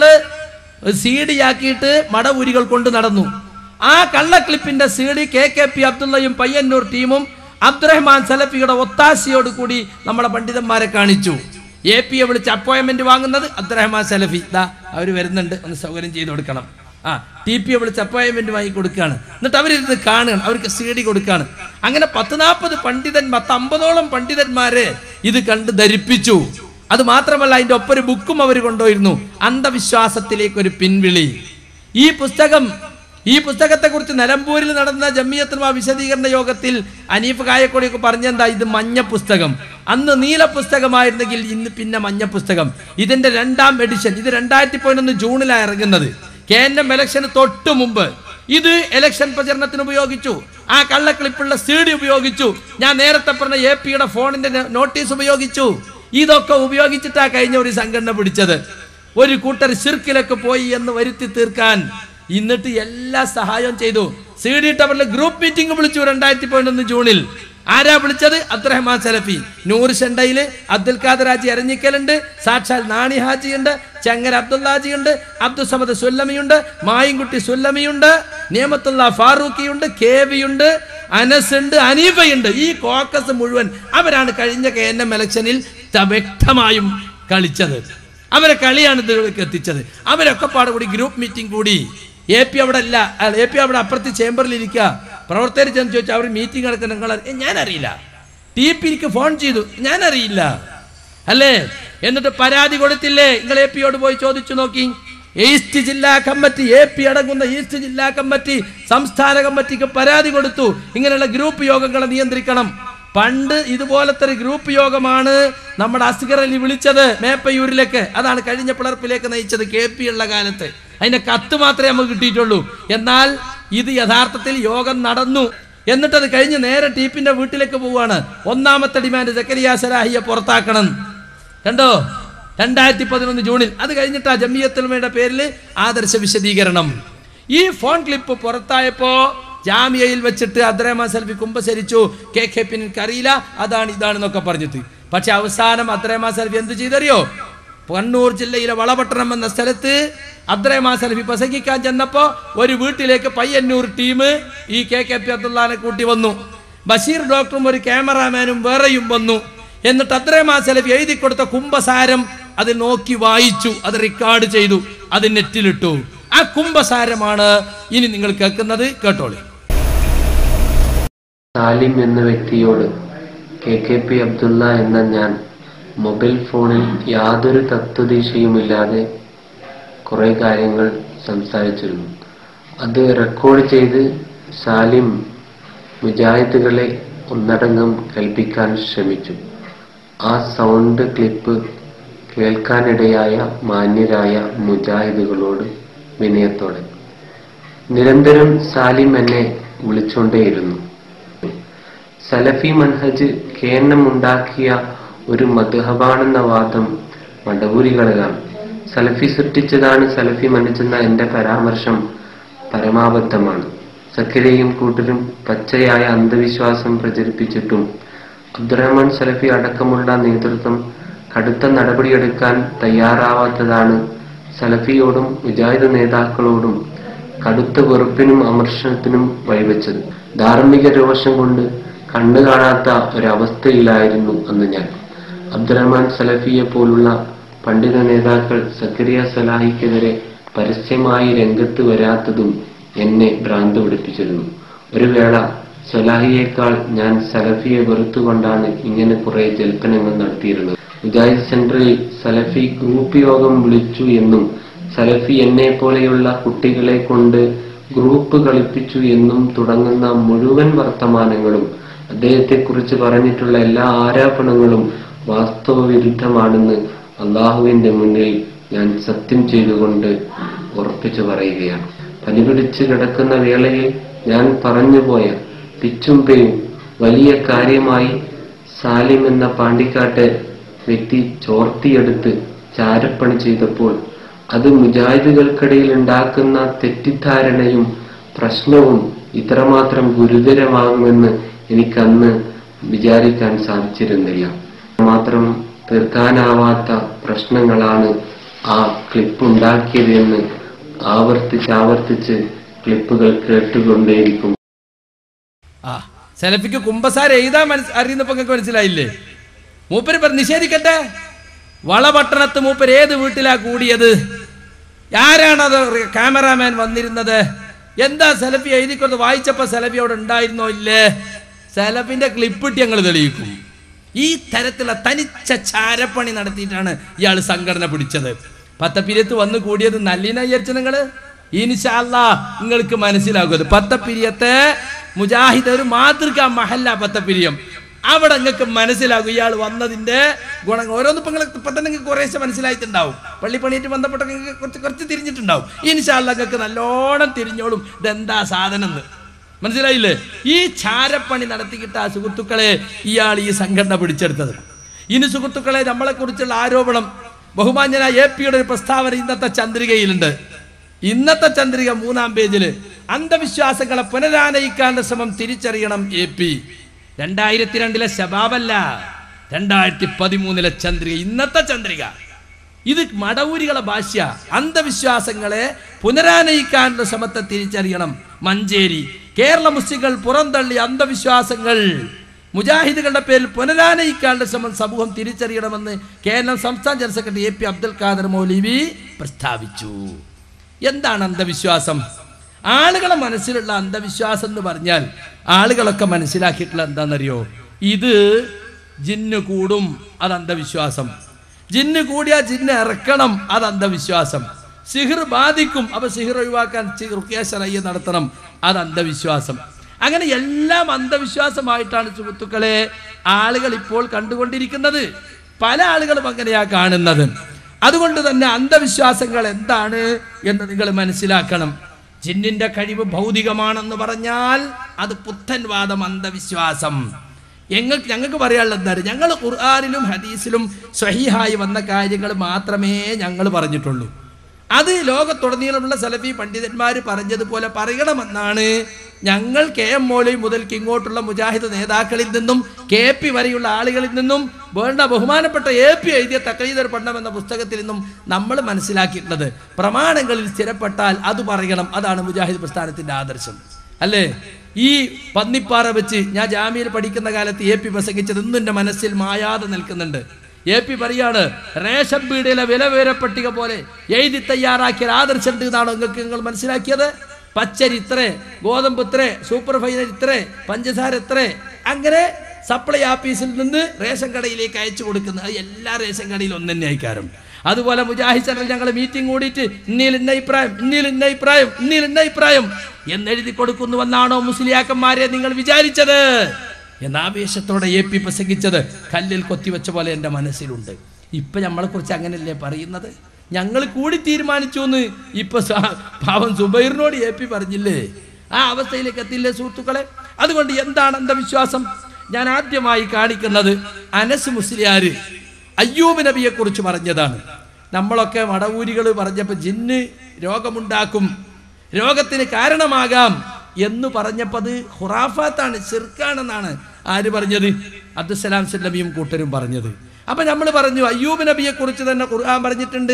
സി ഡി ആക്കിയിട്ട് മടവൂരികൾ കൊണ്ട് നടന്നു. ആ കള്ള ക്ലിപ്പിന്റെ C D K K P അബ്ദുള്ളയും പയ്യന്നൂർ ടീമും അബ്ദുറഹ്മാൻ സലഫിയുടെ ഒത്താശയോട് കൂടി നമ്മളെ പണ്ഡിതന്മാരെ കാണിച്ചു. എ പിയെ വിളിച്ച് അപ്പോയിന്റ്മെന്റ് വാങ്ങുന്നത് അബ്ദുറഹ്മാൻ സലഫി, ദാ അവർ വരുന്നുണ്ട്, ഒന്ന് സൗകര്യം ചെയ്ത് കൊടുക്കണം. ആ ടി പിയെ വിളിച്ച് അപ്പോയിന്റ്മെന്റ് വാങ്ങി കൊടുക്കുകയാണ്. എന്നിട്ട് അവരിരുന്ന് കാണുകയാണ്, അവർക്ക് സി ഡി കൊടുക്കുകയാണ്. അങ്ങനെ പത്ത് നാൽപ്പത് പണ്ഡിതൻ പത്ത് അമ്പതോളം പണ്ഡിതന്മാരെ ഇത് കണ്ട് ധരിപ്പിച്ചു. അത് മാത്രമല്ല അതിന്റെ ഒപ്പം ഒരു ബുക്കും അവർ കൊണ്ടുപോയിരുന്നു, അന്ധവിശ്വാസത്തിലേക്ക് ഒരു പിൻവിളി. ഈ പുസ്തകം ഈ പുസ്തകത്തെ കുറിച്ച് നിലമ്പൂരിൽ നടന്ന ജമിയത്തുൽ വിശദീകരണ യോഗത്തിൽ അനീഫ് കായക്കൊടിയൊക്കെ പറഞ്ഞെന്താ, ഇത് മഞ്ഞ പുസ്തകം, അന്ന് നീല പുസ്തകമായിരുന്നെങ്കിൽ ഇന്ന് പിന്നെ മഞ്ഞ പുസ്തകം. ഇതിന്റെ രണ്ടാം എഡിഷൻ, ഇത് രണ്ടായിരത്തി പതിനൊന്ന് ജൂണിലാണ് ഇറങ്ങുന്നത്. കെ എൻ എം ഇലക്ഷന് തൊട്ടു മുമ്പ് ഇത് ഇലക്ഷൻ പ്രചരണത്തിന് ഉപയോഗിച്ചു. ആ കള്ളക്ലിപ്പുള്ള സി ഡി ഉപയോഗിച്ചു. ഞാൻ നേരത്തെ പറഞ്ഞ എ പിയുടെ ഫോണിന്റെ നോട്ടീസ് ഉപയോഗിച്ചു. ഇതൊക്കെ ഉപയോഗിച്ചിട്ടാ കഴിഞ്ഞ ഒരു സംഘടന പിടിച്ചത്. ഒരു കൂട്ടർ ശിർക്കിലേക്ക് പോയി എന്ന് വരുത്തി തീർക്കാൻ എന്നിട്ട് എല്ലാ സഹായവും ചെയ്തു. സി ഡി ടവറിൽ ഗ്രൂപ്പ് മീറ്റിംഗ് വിളിച്ചു രണ്ടായിരത്തി പതിനൊന്ന് ജൂണിൽ. ആരാ വിളിച്ചത്? അബ്ദുറഹ്മാൻ സലഫി, നൂർ ഷണ്ടയില് അബ്ദുൽ ഖാദർ ഹാജി എരഞ്ഞിക്കലുണ്ട്, സാക്ഷാൽ നാണി ഹാജി ഉണ്ട്, ചങ്ങര അബ്ദുള്ള ഹാജി ഉണ്ട്, അബ്ദുൽ സമദ് സുല്ലമിയുണ്ട്, മായിൻകുട്ടി സുല്ലമിയുണ്ട്, നിയമത്തുള്ള ഫാറൂഖിയുണ്ട്, കെ വി ഉണ്ട്, അനസ് ഉണ്ട്, അനീഫയുണ്ട്. ഈ കോക്കസ് മുഴുവൻ അവരാണ് കഴിഞ്ഞ കെ എൻ എം ഇലക്ഷനിൽ വ്യക്തമായും കളിച്ചത്. അവരെ കളിയാണ് ഇതിലേക്ക് എത്തിച്ചത്. അവരൊക്കെ പാടെ കൂടി ഗ്രൂപ്പ് മീറ്റിംഗ് കൂടി. എ പി അവിടെ അല്ല, എ പി അവിടെ അപ്പുറത്ത് ചേംബറിൽ ഇരിക്കുക. പ്രവർത്തകർ ചെന്ന് ചോദിച്ചു, അവർ മീറ്റിംഗ് നടക്കുന്ന നിങ്ങൾ ഞാൻ അറിയില്ല. ടി പിക്ക് ഫോൺ ചെയ്തു, ഞാൻ അറിയില്ല അല്ലേ. എന്നിട്ട് പരാതി കൊടുത്തില്ലേ? നിങ്ങൾ എ പിയോട് പോയി ചോദിച്ചു നോക്കി. ഈസ്റ്റ് ജില്ലാ കമ്മിറ്റി, എ പി അടങ്ങുന്ന ഈസ്റ്റ് ജില്ലാ കമ്മിറ്റി സംസ്ഥാന കമ്മിറ്റിക്ക് പരാതി കൊടുത്തു, ഇങ്ങനെയുള്ള ഗ്രൂപ്പ് യോഗങ്ങളെ നിയന്ത്രിക്കണം. പണ്ട് ഇതുപോലത്തെ ഒരു ഗ്രൂപ്പ് യോഗമാണ് നമ്മുടെ അസ്ഗർ അലി വിളിച്ചത് മേപ്പയൂരിലേക്ക്. അതാണ് കഴിഞ്ഞ പിളർപ്പിലേക്ക് നയിച്ചത് കെ പി ഉള്ള കാലത്ത്. അതിന്റെ കത്ത് മാത്രമേ നമുക്ക് കിട്ടിയിട്ടുള്ളൂ. എന്നാൽ ഇത് യഥാർത്ഥത്തിൽ യോഗം നടന്നു. എന്നിട്ടത് കഴിഞ്ഞ് നേരെ ടീപ്പിന്റെ വീട്ടിലേക്ക് പോവുകയാണ്. ഒന്നാമത്തെ ഡിമാൻഡ് സക്കരിയ സ്വലാഹിയെ പുറത്താക്കണം. കണ്ടോ, രണ്ടായിരത്തി പതിനൊന്ന് ജൂണിൽ. അത് കഴിഞ്ഞിട്ട് ആ ജമിയത്തുൽ ഉലമയുടെ പേരിൽ ആദർശ വിശദീകരണം. ഈ ഫോൺ ക്ലിപ്പ് പുറത്തായപ്പോ ജാമിയയിൽ വെച്ചിട്ട് അബ്ദുറഹ്മാൻ സലഫി കുമ്പസരിച്ചു, കെ കെ പി എനിക്കറിയില്ല, അതാണ് ഇതാണെന്നൊക്കെ പറഞ്ഞിട്ട്. പക്ഷെ അവസാനം അബ്ദുറഹ്മാൻ സലഫി എന്ത് ചെയ്തറിയോ? കണ്ണൂർ ജില്ലയിലെ വളപട്ടണം എന്ന സ്ഥലത്ത് അബ്ദുറഹ്മാൻ സലഫി പ്രസംഗിക്കാൻ ചെന്നപ്പോ ഒരു വീട്ടിലേക്ക് പയ്യന്നൂർ ടീം ഈ കെ കെ പി അബ്ദുള്ളാനെ കൂട്ടി വന്നു. ബഷീർ ഡോക്ടറും ഒരു ക്യാമറാമാനും വേറെയും വന്നു. എന്നിട്ട് അബ്ദുറഹ്മാൻ സലഫി എഴുതി കൊടുത്ത കുംഭസാരം അത് നോക്കി വായിച്ചു, അത് റെക്കോർഡ് ചെയ്തു, അത് നെറ്റിലിട്ടു. ആ കുംഭസാരമാണ് ഇനി നിങ്ങൾ കേൾക്കുന്നത്. കേട്ടോളി. സാലിം എന്ന വ്യക്തിയോട് കെ കെ പി അബ്ദുള്ള എന്ന ഞാൻ മൊബൈൽ ഫോണിൽ യാതൊരു തത്വദിശയുമില്ലാതെ കുറേ കാര്യങ്ങൾ സംസാരിച്ചിരുന്നു. അത് റെക്കോർഡ് ചെയ്ത് സാലിം മുജാഹിദുകളെ ഒന്നടങ്കം കേൾപ്പിക്കാൻ ശ്രമിച്ചു. ആ സൗണ്ട് ക്ലിപ്പ് കേൾക്കാനിടയായ മാന്യരായ മുജാഹിദുകളോട് വിനയത്തോടെ നിരന്തരം സാലിം എന്നെ വിളിച്ചുകൊണ്ടേയിരുന്നു. സലഫി മൻഹജ് കേന്ദ്രം ഉണ്ടാക്കിയ ഒരു മദ്ഹബാണെന്ന വാദം മടവൂരികളിലാണ്. സലഫി സൃഷ്ടിച്ചതാണ് സലഫി മനസ്സെന്ന എന്റെ പരാമർശം പരമാബദ്ധമാണ്. സക്കരിയയും കൂട്ടരും പച്ചയായ അന്ധവിശ്വാസം പ്രചരിപ്പിച്ചിട്ടും അബ്ദുറഹ്മാൻ സലഫി അടക്കമുള്ള നേതൃത്വം കടുത്ത നടപടിയെടുക്കാൻ തയ്യാറാവാത്തതാണ് സലഫിയോടും മുജാഹിദ് നേതാക്കളോടും കടുത്ത വെറുപ്പിനും അമർഷണത്തിനും വഴിവെച്ചത്. ധാർമ്മിക രോഷം കൊണ്ട് കണ്ടു കാണാത്ത ഒരവസ്ഥയിലായിരുന്നു അന്ന് ഞാൻ. അബ്ദുറഹ്മാൻ സലഫിയെ പോലുള്ള പണ്ഡിത നേതാക്കൾ സക്കരിയ സ്വലാഹിക്കെതിരെ പരസ്യമായി രംഗത്ത് വരാത്തതും എന്നെ ഭ്രാന്ത് പിടിപ്പിച്ചിരുന്നു. ഒരു വേള സ്വലാഹിയേക്കാൾ ഞാൻ സലഫിയെ വെറുത്തുകൊണ്ടാണ് ഇങ്ങനെ കുറെ ജൽപ്പനങ്ങൾ നടത്തിയിരുന്നത്. മുജാഹിദ് സെന്ററിൽ സലഫി ഗ്രൂപ്പ് യോഗം വിളിച്ചു എന്നും സലഫി എന്നെ പോലെയുള്ള കുട്ടികളെ കൊണ്ട് ഗ്രൂപ്പ് കളിപ്പിച്ചു എന്നും തുടങ്ങുന്ന മുഴുവൻ വർത്തമാനങ്ങളും അദ്ദേഹത്തെക്കുറിച്ച് പറഞ്ഞിട്ടുള്ള എല്ലാ ആരോപണങ്ങളും വാസ്തവ വിരുദ്ധമാണെന്ന് അള്ളാഹുവിന്റെ മുന്നിൽ ഞാൻ സത്യം ചെയ്തുകൊണ്ട് ഉറപ്പിച്ചു പറയുകയാണ്. പനിപിടിച്ച് കിടക്കുന്ന വേളയിൽ ഞാൻ പറഞ്ഞുപോയ പിച്ചും പേയും വലിയ കാര്യമായി സാലിം എന്ന പാണ്ടിക്കാട്ട് വ്യക്തി ചോർത്തിയെടുത്ത് ചാരപ്പണി ചെയ്തപ്പോൾ അത് മുജാഹിദുകൾക്കിടയിൽ ഉണ്ടാക്കുന്ന തെറ്റിദ്ധാരണയും പ്രശ്നവും ഇത്രമാത്രം ഗുരുതരമാകുമെന്ന് എനിക്കന്ന് വിചാരിക്കാൻ സാധിച്ചിരുന്നില്ല. മാത്രം തീർക്കാനാവാത്ത പ്രശ്നങ്ങളാണ് ആ ക്ലിപ്പ് ഉണ്ടാക്കിയത് എന്ന് ആവർത്തിച്ച് ആവർത്തിച്ച് ക്ലിപ്പുകൾ കേട്ടുകൊണ്ടേയിരിക്കും. ആ സെലഫിക്ക് കുമ്പസാര എഴുതാൻ മനസ് അറിയുന്നപ്പോ നിങ്ങൾക്ക് മനസ്സിലായില്ലേ? മൂപ്പര് പറ നിഷേധിക്കട്ടെ. വളപട്ടണത്ത് മൂപ്പര് ഏത് വീട്ടിലാ കൂടിയത്? ആരാണത് ക്യാമറാമാൻ വന്നിരുന്നത്? എന്താ സെലഫി എഴുതിക്കൊണ്ട് വായിച്ചപ്പോ സെലഫി അവിടെ ഉണ്ടായിരുന്നോ ഇല്ലേ? സെലഫിന്റെ ക്ലിപ്പിട്ട് ഞങ്ങൾ തെളിയിക്കും. ഈ തരത്തിലുള്ള തനിച്ച ചാരപ്പണി നടത്തിയിട്ടാണ് ഇയാൾ സംഘടന പിടിച്ചത്. പത്തപ്പിരിയത്ത് വന്ന് കൂടിയത് നല്ലീന വിചാരിച്ച നിങ്ങള്? ഇൻഷാ അല്ലാഹ് നിങ്ങൾക്ക് മനസ്സിലാകും. പത്തപ്പിരിയത്തെ മുജാഹിദ് ഒരു മാതൃകാ മഹല്ല പത്തപ്പിരിയം. അവിടെ നിങ്ങൾക്ക് മനസ്സിലാകും ഇയാൾ വന്നതിന്റെ ഗുണം. ഓരോന്ന് ഇപ്പൊ ഇപ്പൊ തന്നെ നിങ്ങൾക്ക് കുറേശ്ശെ മനസ്സിലായിട്ടുണ്ടാവും. പള്ളിപ്പണിയായിട്ട് ബന്ധപ്പെട്ട കുറച്ച് കുറച്ച് തിരിഞ്ഞിട്ടുണ്ടാവും. ഇൻഷാ അല്ലാഹ് നിങ്ങൾക്ക് നല്ലോണം തിരിഞ്ഞോളും ഇതെന്താ സാധനം എന്ന്. മനസ്സിലായില്ലേ? ഈ ചാരപ്പണി നടത്തിക്കിട്ട സുഹൃത്തുക്കളെ ഇയാൾ ഈ സംഘടന പിടിച്ചെടുത്തത്. ഇനി സുഹൃത്തുക്കളെ, നമ്മളെ കുറിച്ചുള്ള ആരോപണം ബഹുമാന്യനായ എ പിയുടെ ഒരു പ്രസ്താവന ഇന്നത്തെ ചന്ദ്രികയിലുണ്ട്. ഇന്നത്തെ ചന്ദ്രിക മൂന്നാം പേജില് അന്ധവിശ്വാസങ്ങളെ പുനരാനയിക്കാനുള്ള ശ്രമം തിരിച്ചറിയണം എ പി. രണ്ടായിരത്തി രണ്ടിലെ ശബാബല്ല, രണ്ടായിരത്തി പതിമൂന്നിലെ ചന്ദ്രിക. ഇന്നത്തെ ചന്ദ്രിക ഇത് മടവൂരികളെ ഭാഷ. അന്ധവിശ്വാസങ്ങളെ പുനരാനയിക്കാനുള്ള ശ്രമത്തെ തിരിച്ചറിയണം. മഞ്ചേരി കേരള മുസ്ലിങ്ങൾ പുറന്തള്ളിയ അന്ധവിശ്വാസങ്ങൾ മുജാഹിദുകളുടെ പേരിൽ പുനരാനയിക്കാനുള്ള ശ്രമം സമൂഹം തിരിച്ചറിയണമെന്ന് കേരളം സംസ്ഥാന general secretary A P Abdul Khader Maulavi പ്രസ്താവിച്ചു. എന്താണ് അന്ധവിശ്വാസം? ആളുകളെ മനസ്സിലുള്ള അന്ധവിശ്വാസം എന്ന് പറഞ്ഞാൽ ആളുകളൊക്കെ മനസ്സിലാക്കിയിട്ടുള്ള എന്താണെന്നറിയോ? ഇത് ജിന്ന് കൂടും, അത് അന്ധവിശ്വാസം. ജിന്ന് കൂടിയാൽ ജിന്ന് ഇറക്കണം, അത് അന്ധവിശ്വാസം. സിഹിർ ബാധിക്കും, അപ്പൊ സിഹിർ ഒഴിവാക്കാൻ റുഖ്യ ശർഇയ്യ നടത്തണം, അത് അന്ധവിശ്വാസം. അങ്ങനെ എല്ലാം അന്ധവിശ്വാസമായിട്ടാണ് സുഹൃത്തുക്കളെ ആളുകൾ ഇപ്പോൾ കണ്ടുകൊണ്ടിരിക്കുന്നത്. പല ആളുകളും അങ്ങനെയാ കാണുന്നത്. അതുകൊണ്ട് തന്നെ അന്ധവിശ്വാസങ്ങൾ എന്താണ് എന്ന് നിങ്ങൾ മനസ്സിലാക്കണം. ജിന്നിന്റെ കഴിവ് ഭൗതികമാണെന്ന് പറഞ്ഞാൽ അത് പുത്തൻവാദം, അന്ധവിശ്വാസം. ഞങ്ങൾക്ക് ഞങ്ങൾക്ക് പറയാനുള്ളത് എന്താണ്? ഞങ്ങൾ ഖുർആനിലും ഹദീസിലും സ്വഹീഹായി വന്ന കാര്യങ്ങൾ മാത്രമേ ഞങ്ങൾ പറഞ്ഞിട്ടുള്ളൂ. അത് ലോകത്തുടനീളമുള്ള സലഫി പണ്ഡിതന്മാർ പറഞ്ഞതുപോലെ പറയണമെന്നാണ് ഞങ്ങൾ കെ എം മൗലവി മുതൽക്ക് ഇങ്ങോട്ടുള്ള മുജാഹിദ് നേതാക്കളിൽ നിന്നും കെ പി വരെയുള്ള ആളുകളിൽ നിന്നും വേണ്ട ബഹുമാനപ്പെട്ട എ പി എഴുതിയ തഖ്ലീദുൽ പഠനം എന്ന പുസ്തകത്തിൽ നിന്നും നമ്മൾ മനസ്സിലാക്കിയിട്ടുള്ളത്. പ്രമാണങ്ങളിൽ സ്ഥിരപ്പെട്ടാൽ അത് പറയണം. അതാണ് മുജാഹിദ് പ്രസ്ഥാനത്തിന്റെ ആദർശം, അല്ലേ? ഈ പന്നിപ്പാറ വെച്ച് ഞാൻ ജാമ്യയിൽ പഠിക്കുന്ന കാലത്ത് എ പി പ്രസംഗിച്ചത് ഇന്നും എൻ്റെ മനസ്സിൽ മായാതെ നിൽക്കുന്നുണ്ട്. എ പി പറയാണ്, റേഷൻ പീടികയിലെ വില വിവര പട്ടിക പോലെ എഴുതി തയ്യാറാക്കിയ ആദർശം എന്നാണോ നിങ്ങൾക്ക് നിങ്ങൾ മനസ്സിലാക്കിയത്? പച്ചരി ഇത്രേ, ഗോതമ്പ് ഇത്രേ, സൂപ്പർ ഫൈനൽ ഇത്രേ, പഞ്ചസാര ഇത്രേ, അങ്ങനെ സപ്ലൈ ഓഫീസിൽ നിന്ന് റേഷൻ കടയിലേക്ക് അയച്ചു കൊടുക്കുന്നത്. അത് എല്ലാ റേഷൻ കടയിലും ഒന്ന് തന്നെ അയക്കാറും. അതുപോലെ മുജാഹിദ് സെന്ററിൽ ഞങ്ങൾ മീറ്റിംഗ് കൂടിയിട്ട് ഇന്നീൽ ഇന്ന അഭിപ്രായം, ഇന്നീൽ ഇന്ന അഭിപ്രായം, ഇന്നീൽ ഇന്ന അഭിപ്രായം എന്നെഴുതി കൊടുക്കുന്നുവെന്നാണോ മുസ്ലിയാക്കന്മാരെ നിങ്ങൾ വിചാരിച്ചത്? എന്നാവേശത്തോടെ എ പി പ്രസംഗിച്ചത് കല്ലിൽ കൊത്തിവെച്ച പോലെ എൻ്റെ മനസ്സിലുണ്ട്. ഇപ്പം നമ്മളെക്കുറിച്ച് അങ്ങനെയല്ലേ പറയുന്നത്? ഞങ്ങൾ കൂടി തീരുമാനിച്ചു എന്ന് ഇപ്പൊ പാവം സുബൈറിനോട് എ പി പറഞ്ഞില്ലേ? ആ അവസ്ഥയിലേക്ക് എത്തില്ലേ സുഹൃത്തുക്കളെ? അതുകൊണ്ട് എന്താണ് അന്ധവിശ്വാസം? ഞാൻ ആദ്യമായി കാണിക്കുന്നത് അനസ് മുസ്ലിയാര് അയ്യൂബ് നബിയെ കുറിച്ച് പറഞ്ഞതാണ്. നമ്മളൊക്കെ മടവൂരികൾ പറഞ്ഞപ്പോൾ ജിന്ന് രോഗമുണ്ടാക്കും, രോഗത്തിന് കാരണമാകാം എന്ന് പറഞ്ഞപ്പോൾ അത് ഖുറാഫാത്താണ്, ശിർക്കാണെന്നാണ് ആര് പറഞ്ഞത്? അബ്ദുസ്സലാം നബിയും കൂട്ടരും പറഞ്ഞത്. അപ്പൊ നമ്മൾ പറഞ്ഞു അയ്യൂബ് നബിയെ കുറിച്ച് തന്നെ ഖുർആൻ പറഞ്ഞിട്ടുണ്ട്,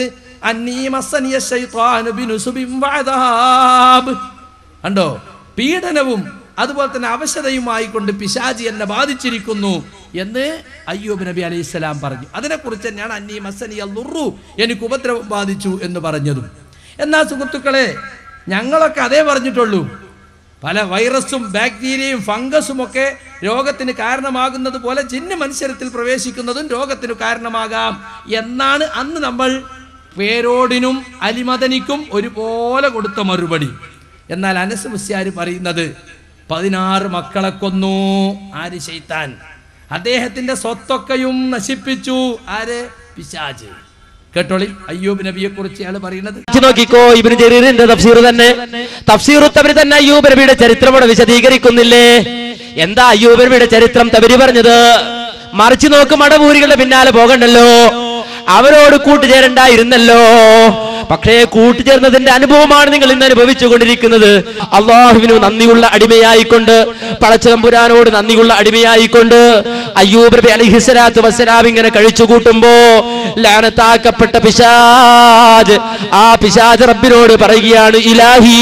കണ്ടോ? പീഡനവും അതുപോലെ തന്നെ അവശതയുമായി കൊണ്ട് പിശാചി എന്നെ ബാധിച്ചിരിക്കുന്നു എന്ന് അയ്യൂബ് നബി അലൈഹി സ്വലാം പറഞ്ഞു. അതിനെക്കുറിച്ച് തന്നെയാണ് അന്നീ മസ്സനിയ ളുറു, എനിക്ക് ഉപദ്രവം ബാധിച്ചു എന്ന് പറഞ്ഞതും. എന്നാൽ സുഹൃത്തുക്കളെ, ഞങ്ങളൊക്കെ അതേ പറഞ്ഞിട്ടുള്ളൂ. പല വൈറസും ബാക്ടീരിയയും ഫംഗസും ഒക്കെ രോഗത്തിന് കാരണമാകുന്നത് പോലെ ജിന്ന് മനുഷ്യരത്തിൽ പ്രവേശിക്കുന്നതും രോഗത്തിന് കാരണമാകാം എന്നാണ് അന്ന് നമ്മൾ പേരോടിനും അലിമദനിക്കും ഒരുപോലെ കൊടുത്ത മറുപടി. എന്നാൽ അനസ് മുസ്ലിയാർ പറയുന്നത് പതിനാറ് മക്കളെ കൊന്നു ആര്? ശൈത്താൻ. അദ്ദേഹത്തിന്റെ സ്വത്തൊക്കെയും നശിപ്പിച്ചു ആര്? പിശാച്. കേട്ടോളി അയ്യൂബ് നബിയെ കുറിച്ച് അയാൾ പറയുന്നത്. നോക്കിക്കോ, ഇബ്നു ജരീറിന്റെ തഫ്സീർ തന്നെ, തഫ്സീറു തബരി തന്നെ അയ്യൂബ് നബിയുടെ ചരിത്രം ഇവിടെ വിശദീകരിക്കുന്നില്ലേ? എന്താ അയ്യൂബ് നബിയുടെ ചരിത്രം തബരി പറഞ്ഞത്? മറിച്ച് നോക്ക്, മടവൂരികളുടെ പിന്നാലെ പോകണ്ടല്ലോ, അവരോട് കൂട്ടുചേരണ്ടായിരുന്നല്ലോ, പക്ഷേ കൂട്ടുചേർന്നതിന്റെ അനുഭവമാണ് നിങ്ങൾ ഇന്ന് അനുഭവിച്ചു കൊണ്ടിരിക്കുന്നത്. അള്ളാഹുവിന് നന്ദിയുള്ള അടിമയായിക്കൊണ്ട്, പടച്ചതമ്പുരാനോട് നന്ദിയുള്ള അടിമയായിക്കൊണ്ട് അയ്യൂബ് നബി അലൈഹിസ്സലാത്തു വസ്സലാം ഇങ്ങനെ കഴിച്ചു കൂട്ടുമ്പോ ലഅനത്താക്കപ്പെട്ട പിശാച്, ആ പിശാച് റബ്ബിനോട് പറയുകയാണ്, ഇലാഹി,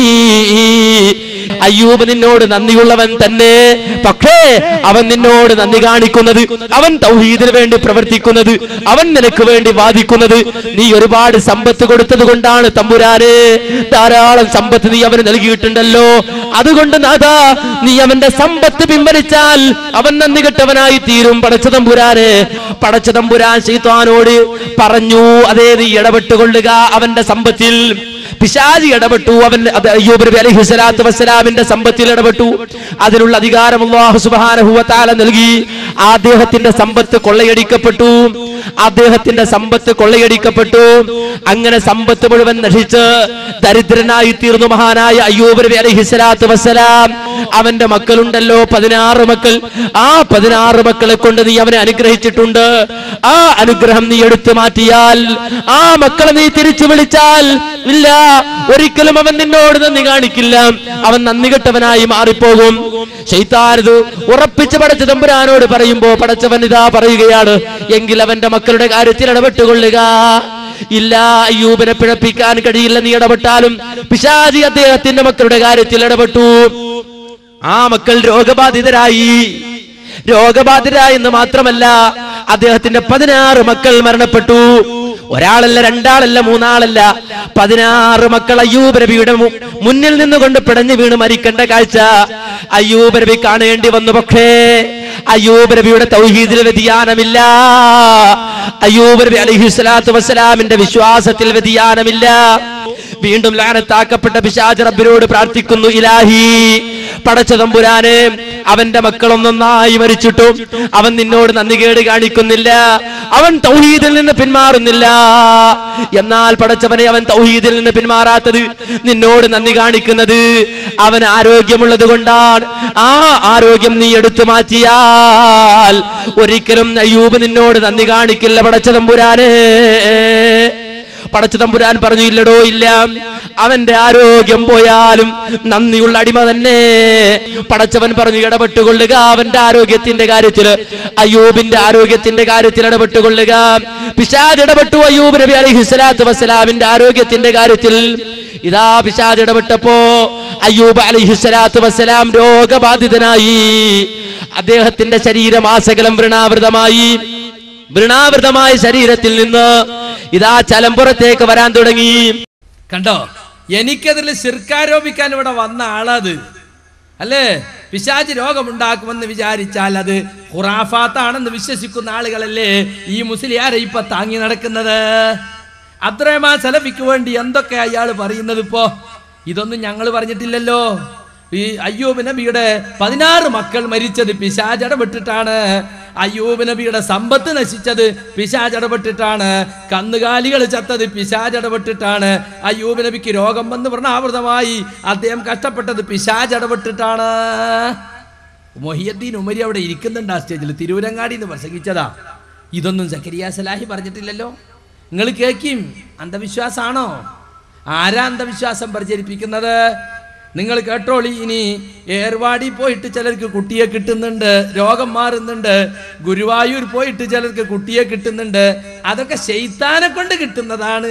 അയ്യൂബ് നിന്നോട് നന്ദിയുള്ളവൻ തന്നെ, പക്ഷേ അവൻ നിന്നോട് നന്ദി കാണിക്കുന്നത്, അവൻ തൗഹീദിന് വേണ്ടി പ്രവർത്തിക്കുന്നത്, അവൻ നിനക്ക് വേണ്ടി വാദിക്കുന്നത്, നീ ഒരുപാട് സമ്പത്ത് കൊടുത്തത് കൊണ്ടാണ് തമ്പുരാനെ, ധാരാളം സമ്പത്ത് നീ അവന് നൽകിയിട്ടുണ്ടല്ലോ, അതുകൊണ്ട് നാഥാ നീ അവന്റെ സമ്പത്ത് പിൻവലിച്ചാൽ അവൻ നന്ദി കെട്ടവനായി തീരും പടച്ചതമ്പുരാനെ. പടച്ചതമ്പുരാൻ ശൈത്താനോട് പറഞ്ഞു, അതേ നീ ഇടപെട്ടുകൊള്ളുക അവന്റെ സമ്പത്തിൽ. പിശാചി ഇടപെട്ടു, അവൻ അയ്യൂബ് നബി അലൈഹിസ്സലാത്തു വസ്സലാമിന്റെ സമ്പത്തിൽ ഇടപെട്ടു. അതിനുള്ള അധികാരം അല്ലാഹു സുബ്ഹാനഹു വ തആല നൽകി. അദ്ദേഹത്തിന്റെ സമ്പത്ത് കൊള്ളയടിക്കപ്പെട്ടു, അദ്ദേഹത്തിന്റെ സമ്പത്ത് കൊള്ളയടിക്കപ്പെട്ടു. അങ്ങനെ സമ്പത്ത് മുഴുവൻ നശിച്ച് ദരിദ്രനായി തീർന്നു മഹാനായ അയ്യൂബ് നബി അലൈഹിസ്സലാത്തു വസ്സലാം. അവന്റെ മക്കളുണ്ടല്ലോ, പതിനാറ് മക്കൾ. ആ പതിനാറ് മക്കളെ കൊണ്ട് നീ അവനെ അനുഗ്രഹിച്ചിട്ടുണ്ട്. ആ അനുഗ്രഹം നീ എടുത്തു മാറ്റിയാൽ, ആ മക്കളെ നീ തിരിച്ചു വിളിച്ചാൽ, ഇല്ല, ഒരിക്കലും അവൻ നിന്നോട് നന്ദി കാണിക്കില്ല, അവൻ നന്ദി കെട്ടവനായി മാറിപ്പോകും. ശൈത്താനത് ഉറപ്പിച്ച് പടച്ച തമ്പുരാനോട് പറയുമ്പോ പടച്ചവൻ ഇതാ പറയുകയാണ്, എങ്കിൽ അവന്റെ മക്കളുടെ കാര്യത്തിൽ ഇടപെട്ടുകൊള്ളുക. ഇല്ല, അയ്യൂബിനെ പിഴപ്പിക്കാൻ കഴിയില്ല, നീ ഇടപെട്ടാലും. പിശാചി അദ്ദേഹത്തിന്റെ മക്കളുടെ കാര്യത്തിൽ ഇടപെട്ടു. ആ മക്കൾ രോഗബാധിതരായി. രോഗബാധിതരായി എന്ന് മാത്രമല്ല, അദ്ദേഹത്തിന്റെ പതിനാറ് മക്കൾ മരണപ്പെട്ടു. ഒരാളല്ല, രണ്ടാളല്ല, മൂന്നാളല്ല, പതിനാറ് മക്കൾ അയ്യൂബ് നബിയുടെ മുന്നിൽ നിന്നുകൊണ്ട് പിടഞ്ഞു വീണ് മരിക്കേണ്ട കാഴ്ച അയ്യൂബ് നബി കാണേണ്ടി വന്നു. പക്ഷേ അയ്യൂബ് നബിയുടെ തൗഹീദിൽ വ്യതിയാനമില്ല, അയ്യൂബ് നബി അലൈഹിസ്സലാത്തു വസ്സലാമിന്റെ വിശ്വാസത്തിൽ വ്യതിയാനമില്ല. വീണ്ടും ലഅനത്താക്കപ്പെട്ട പിശാച് റബ്ബിനോട് പ്രാർത്ഥിക്കുന്നു, ഇലാഹി, പടച്ച തമ്പുരാനെ, അവന്റെ മക്കളൊന്നൊന്നായി മരിച്ചിട്ടും അവൻ നിന്നോട് നന്ദികേട് കാണിക്കുന്നില്ല, അവൻ തൗഹീദിൽ നിന്ന് പിന്മാറുന്നില്ല. എന്നാൽ പടച്ചവനെ, അവൻ തൗഹീദിൽ നിന്ന് പിന്മാറാത്തത്, നിന്നോട് നന്ദി കാണിക്കുന്നത് അവൻ ആരോഗ്യമുള്ളത് കൊണ്ടാണ്. ആ ആരോഗ്യം നീ എടുത്തു മാറ്റിയാൽ ഒരിക്കലും അയ്യൂബ് നിന്നോട് നന്ദി കാണിക്കില്ല പടച്ച തമ്പുരാനെ. പടച്ച തമ്പുരാൻ പറഞ്ഞു, ഇല്ലടോ, ഇല്ല, അവന്റെ ആരോഗ്യം പോയാലും നന്ദിയുള്ള അടിമ തന്നെ. പടച്ചവൻ പറഞ്ഞു, ഇടപെട്ടുകൊള്ളുക അവന്റെ ആരോഗ്യത്തിന്റെ കാര്യത്തിൽ, അയ്യൂബിന്റെ ആരോഗ്യത്തിന്റെ കാര്യത്തിൽ ഇടപെട്ടുകൊള്ളുക. പിശാച് ഇടപെട്ടു അയ്യൂബ് നബി അലൈഹിസ്സലാത്തു വസ്സലാമിന്റെ ആരോഗ്യത്തിന്റെ കാര്യത്തിൽ. ഇതാ പിശാച് ഇടപെട്ടപ്പോ അയ്യൂബ് അലൈഹിസ്സലാത്തു വസ്സലാം രോഗബാധിതനായി. അദ്ദേഹത്തിന്റെ ശരീരം ആസകലം വൃണാവൃതമായി. വൃണാവൃതമായ ശരീരത്തിൽ നിന്ന് ഇതാ ചലമ്പുറത്തേക്ക് വരാൻ തുടങ്ങി. കണ്ടോ, എനിക്കെതിരിൽ ശിർക്കാരോപിക്കാൻ ഇവിടെ വന്ന ആളത് അല്ലേ? പിശാച് രോഗമുണ്ടാക്കുമെന്ന് വിചാരിച്ചാൽ അത് ഖുറാഫാത്താണെന്ന് വിശ്വസിക്കുന്ന ആളുകളല്ലേ ഈ മുസ്ലിയാരെ ഇപ്പൊ താങ്ങി നടക്കുന്നത്? അബ്ദുറഹ്മാൻ സലഫിക്ക് വേണ്ടി എന്തൊക്കെ അയാൾ പറയുന്നത് ഇപ്പോ? ഇതൊന്നും ഞങ്ങൾ പറഞ്ഞിട്ടില്ലല്ലോ. ഈ അയ്യൂബ് നബിയുടെ പതിനാറ് മക്കൾ മരിച്ചത് പിശാച് ഇടപെട്ടിട്ടാണ്. അയ്യൂബ് നബിയുടെ സമ്പത്ത് നശിച്ചത് പിശാച് ഇടപെട്ടിട്ടാണ്. കന്നുകാലികൾ ചത്തത് പിശാച് ഇടപെട്ടിട്ടാണ്. അയ്യൂബ് നബിക്ക് രോഗം വന്ന് വ്രണാവൃതമായി അദ്ദേഹം കഷ്ടപ്പെട്ടത് പിശാച് ഇടപെട്ടിട്ടാണ്. മൊഹിയുദ്ദീൻ ഉമരി അവിടെ ഇരിക്കുന്നുണ്ട് ആ സ്റ്റേജിൽ, തിരൂരങ്ങാടി എന്ന് പ്രസംഗിച്ചതാ. ഇതൊന്നും സക്കരിയ സലാഹി പറഞ്ഞിട്ടില്ലല്ലോ. നിങ്ങൾ കേൾക്കും, അന്ധവിശ്വാസമാണോ? ആരാ അന്ധവിശ്വാസം പ്രചരിപ്പിക്കുന്നത്? നിങ്ങൾ കേട്ടോളി. ഇനി ഏർവാടി പോയിട്ട് ചിലർക്ക് കുട്ടിയെ കിട്ടുന്നുണ്ട്, രോഗം മാറുന്നുണ്ട്. ഗുരുവായൂർ പോയിട്ട് ചിലർക്ക് കുട്ടിയെ കിട്ടുന്നുണ്ട്. അതൊക്കെ ശൈത്താനെ കൊണ്ട് കിട്ടുന്നതാണ്.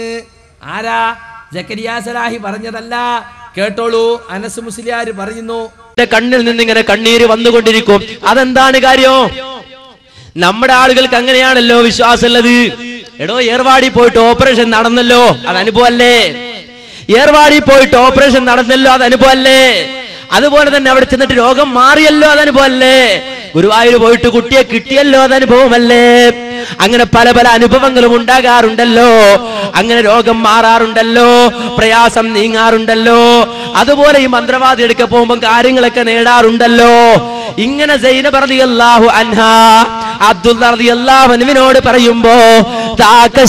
ആരാ? സക്കരിയ സലാഹി പറഞ്ഞതല്ല. കേട്ടോളൂ, അനസ് മുസ്ലിയാർ പറയുന്നു, കണ്ണിൽ നിന്ന് ഇങ്ങനെ കണ്ണീര് വന്നുകൊണ്ടിരിക്കും. അതെന്താണ് കാര്യം? നമ്മുടെ ആളുകൾക്ക് അങ്ങനെയാണല്ലോ വിശ്വാസമുള്ളത്. എടോ, ഏർവാടി പോയിട്ട് ഓപ്പറേഷൻ നടന്നല്ലോ, അത് അനുഭവല്ലേ? ഏർവാടി പോയിട്ട് ഓപ്പറേഷൻ നടന്നല്ലോ, അത് അനുഭവല്ലേ? അതുപോലെ തന്നെ അവിടെ ചെന്നിട്ട് രോഗം മാറിയല്ലോ, അത് അനുഭവല്ലേ? ഗുരുവായൂർ പോയിട്ട് കുട്ടിയെ കിട്ടിയല്ലോ, അത് അനുഭവമല്ലേ? അങ്ങനെ പല പല അനുഭവങ്ങളും ഉണ്ടാകാറുണ്ടല്ലോ. അങ്ങനെ രോഗം മാറാറുണ്ടല്ലോ, പ്രയാസം നീങ്ങാറുണ്ടല്ലോ. അതുപോലെ ഈ മന്ത്രവാദി എടുക്ക പോകുമ്പോൾ കാര്യങ്ങളൊക്കെ നേടാറുണ്ടല്ലോ. ഇങ്ങനെ സൈനബ് റളിയല്ലാഹു അൻഹാ അബ്ദുല്ല റളിയല്ലാഹു അൻഹുവിനോട് പറയുമ്പോ, താക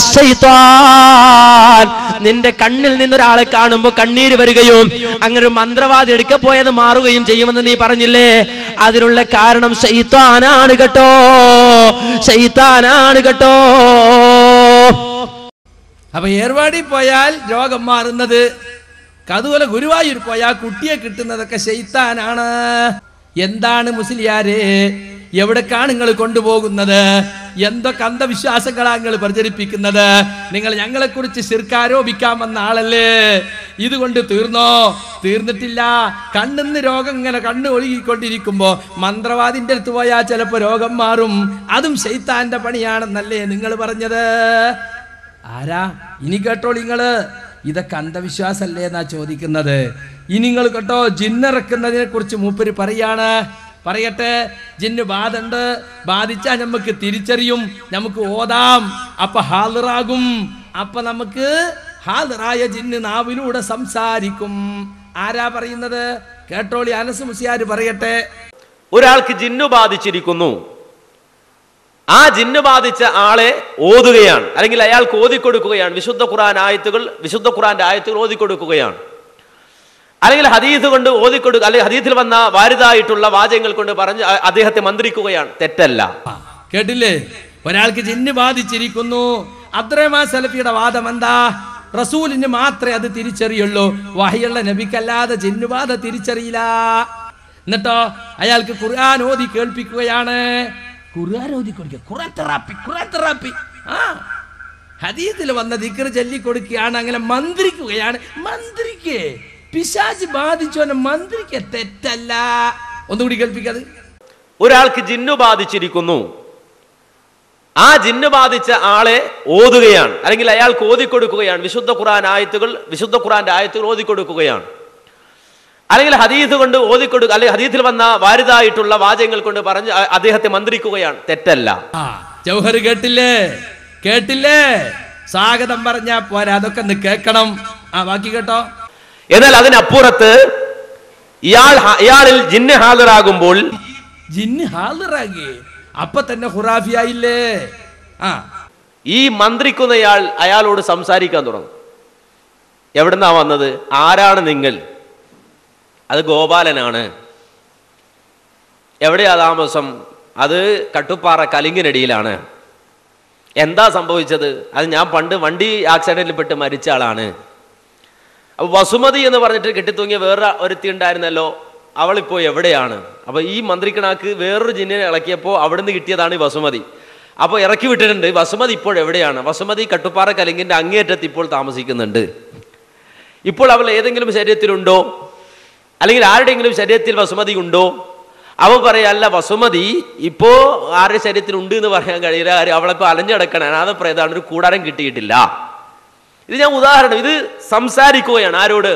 ശൈത്താൻ, നിന്റെ കണ്ണിൽ നിന്നൊരാളെ കാണുമ്പോ കണ്ണീര് വരികയും അങ്ങനെ ഒരു മന്ത്രവാദി എടുക്ക പോയത് മാറുകയും ചെയ്യുമെന്ന് നീ പറഞ്ഞില്ലേ? അതിനുള്ള കാരണം ശൈത്താനാണ് കേട്ടോ, ശൈത്താനാണ് കേട്ടോ. അപ്പൊ ഏർവാടി പോയാൽ രോഗം മാറുന്നത്, അതുപോലെ ഗുരുവായൂർ പോയാൽ കുട്ടിയെ കിട്ടുന്നതൊക്കെ ശൈത്താനാണ്. എന്താണ് മുസ്ലിയാരെ, എവിടേക്കാണ് നിങ്ങൾ കൊണ്ടുപോകുന്നത്? എന്തൊക്കെ അന്ധവിശ്വാസങ്ങളാണ് നിങ്ങൾ പ്രചരിപ്പിക്കുന്നത്? നിങ്ങൾ ഞങ്ങളെ കുറിച്ച് ശിർക്ക് വന്ന ആളല്ലേ? ഇതുകൊണ്ട് തീർന്നോ? തീർന്നിട്ടില്ല. കണ്ണിന്ന് രോഗം ഇങ്ങനെ കണ്ണ് ഒഴുകിക്കൊണ്ടിരിക്കുമ്പോ മന്ത്രവാദിന്റെ അടുത്ത് പോയാൽ ചിലപ്പോ രോഗം മാറും. അതും ശൈത്താന്റെ പണിയാണെന്നല്ലേ നിങ്ങൾ പറഞ്ഞത്? ആരാ? ഇനി കേട്ടോ നിങ്ങള്, ഇതൊക്കെ അന്ധവിശ്വാസല്ലേ എന്നാ ചോദിക്കുന്നത്. ഇനി നിങ്ങൾ കേട്ടോ, ജിന്നിറക്കുന്നതിനെ കുറിച്ച് മൂപ്പര് പറയാണ്. പറയട്ടെ, ജിന്ന് ബാധണ്ട്, ബാധിച്ചാൽ നമുക്ക് തിരിച്ചറിയും, നമുക്ക് ഓതാം, അപ്പൊ ഹാളിറാകും. അപ്പൊ നമുക്ക് ഹാളിറായ ജിന്ന് നാവിലൂടെ സംസാരിക്കും. ആരാ പറയുന്നത്? കേട്ടോളി, അനസ് മുസ്ലിയാർ പറയട്ടെ. ഒരാൾക്ക് ജിന്നു ബാധിച്ചിരിക്കുന്നു, ആ ജിന്ന് ബാധിച്ച ആളെ ഓതുകയാണ്, അല്ലെങ്കിൽ അയാൾക്ക് ഓതിക്കൊടുക്കുകയാണ്. വിശുദ്ധ ഖുർആൻ ആയത്തുകൾ, വിശുദ്ധ ഖുർആന്റെ ആയത്തുകൾ ഓതിക്കൊടുക്കുകയാണ്, അല്ലെങ്കിൽ ഹദീസ് കൊണ്ട് ഓതിക്കൊടുക്കുക, അല്ലെങ്കിൽ ഹദീസിൽ വന്ന വാരിതായിട്ടുള്ള വാചകങ്ങൾ കൊണ്ട് പറഞ്ഞ് അദ്ദേഹത്തെ മന്ത്രിക്കുകയാണ്. തെറ്റല്ല. കേട്ടില്ലേ? ഒരാൾക്ക് ജിന്ന് ബാധിച്ചിരിക്കുന്നു. അബ്ദുറഹ്മാൻ സലഫിയുടെ വാദം എന്താ? റസൂലിന് മാത്രമേ അത് തിരിച്ചറിയുള്ളൂ, വഹിയുള്ള നബിക്കല്ലാതെ ജിന്നുബാധ തിരിച്ചറിയില്ല. എന്നിട്ടോ അയാൾക്ക് ഖുർആൻ ഓതി കേൾപ്പിക്കുകയാണ്. ഖുർആൻ ഓതി കൊടുക്കുക, ഖുർആൻ തെറാപ്പി, ഖുർആൻ തെറാപ്പി. ആ ഹദീസിൽ വന്ന ദിക്ർ ചൊല്ലി കൊടുക്കുകയാണ്, അങ്ങനെ മന്ത്രിക്കുകയാണ്. മന്ത്രിക്ക് പിശാച് ബാധിച്ചോനെ മന്ത്രിക്ക് തെറ്റല്ല. ഒന്നുകൂടി കേൾപ്പിക്കത്. ഒരാൾക്ക് ജിന്നു ബാധിച്ചിരിക്കുന്നു, ആ ജിന്ന് ബാധിച്ച ആളെ ഓതുകയാണ്, അല്ലെങ്കിൽ അയാൾക്ക് ഓതിക്കൊടുക്കുകയാണ്. വിശുദ്ധ ഖുർആൻ ആയത്തുകൾ, വിശുദ്ധ ഖുർആന്റെ ആയത്തുകൾ ഓതിക്കൊടുക്കുകയാണ്, അല്ലെങ്കിൽ ഹദീസ് കൊണ്ട് ഓതിക്കൊടുക്കുക, അല്ലെങ്കിൽ ഹദീസിൽ വന്ന വാരിതായിട്ടുള്ള വാചകങ്ങൾ കൊണ്ട് പറഞ്ഞ് അദ്ദേഹത്തെ മന്ത്രിക്കുകയാണ്. തെറ്റല്ല. ജൗഹർ കേട്ടില്ലേ? കേട്ടില്ലേ? സ്വാഗതം പറഞ്ഞാ പോരാ, അതൊക്കെ ഒന്ന് കേൾക്കണം. ആ ബാക്കി കേട്ടോ. എന്നാൽ അതിനപ്പുറത്ത് ഇയാൾ ഇയാളിൽ ജിന്ന് ഹാജറാകുമ്പോൾ, ജിന്ന് ഹാജറാകി അപ്പൊ തന്നെ ഖുറാഫിയായില്ലേ? ആ ഈ മന്ത്രിക്കുന്നയാൾ അയാളോട് സംസാരിക്കാൻ തുടങ്ങും. എവിടുന്നാ വന്നത്? ആരാണ് നിങ്ങൾ? അത് ഗോപാലനാണ്. എവിടെയാ താമസം? അത് കട്ടുപ്പാറ കലിങ്ങിനടിയിലാണ്. എന്താ സംഭവിച്ചത്? അത് ഞാൻ പണ്ട് വണ്ടി ആക്സിഡന്റിൽ പെട്ട് മരിച്ച ആളാണ്. അപ്പൊ വസുമതി എന്ന് പറഞ്ഞിട്ട് കെട്ടിത്തൂങ്ങിയ വേറെ ഒരുത്തി ഉണ്ടായിരുന്നല്ലോ, അവളിപ്പോ എവിടെയാണ്? അപ്പൊ ഈ മന്ത്രിക്കണാക്ക് വേറൊരു ജിന്നിനെ ഇളക്കിയപ്പോ അവിടുന്ന് കിട്ടിയതാണ് ഈ വസുമതി. അപ്പൊ ഇറക്കി വിട്ടിട്ടുണ്ട്. വസുമതി ഇപ്പോൾ എവിടെയാണ്? വസുമതി കട്ടുപ്പാറ കലിങ്ങിന്റെ അങ്ങേയറ്റത്ത് ഇപ്പോൾ താമസിക്കുന്നുണ്ട്. ഇപ്പോൾ അവൾ ഏതെങ്കിലും ശരീരത്തിലുണ്ടോ, അല്ലെങ്കിൽ ആരുടെയെങ്കിലും ശരീരത്തിൽ വസുമതി ഉണ്ടോ? അവ പറയല്ല, വസുമതി ഇപ്പോ ആരുടെ ശരീരത്തിൽ ഉണ്ട് എന്ന് പറയാൻ കഴിയില്ല, അവളിപ്പോ അലഞ്ഞടക്കണ അനാഥ പ്രേതാണ്, ഒരു കൂടാരം കിട്ടിയിട്ടില്ല. ഇത് ഞാൻ ഉദാഹരണം, ഇത് സംസാരിക്കുകയാണ്. ആരോട്?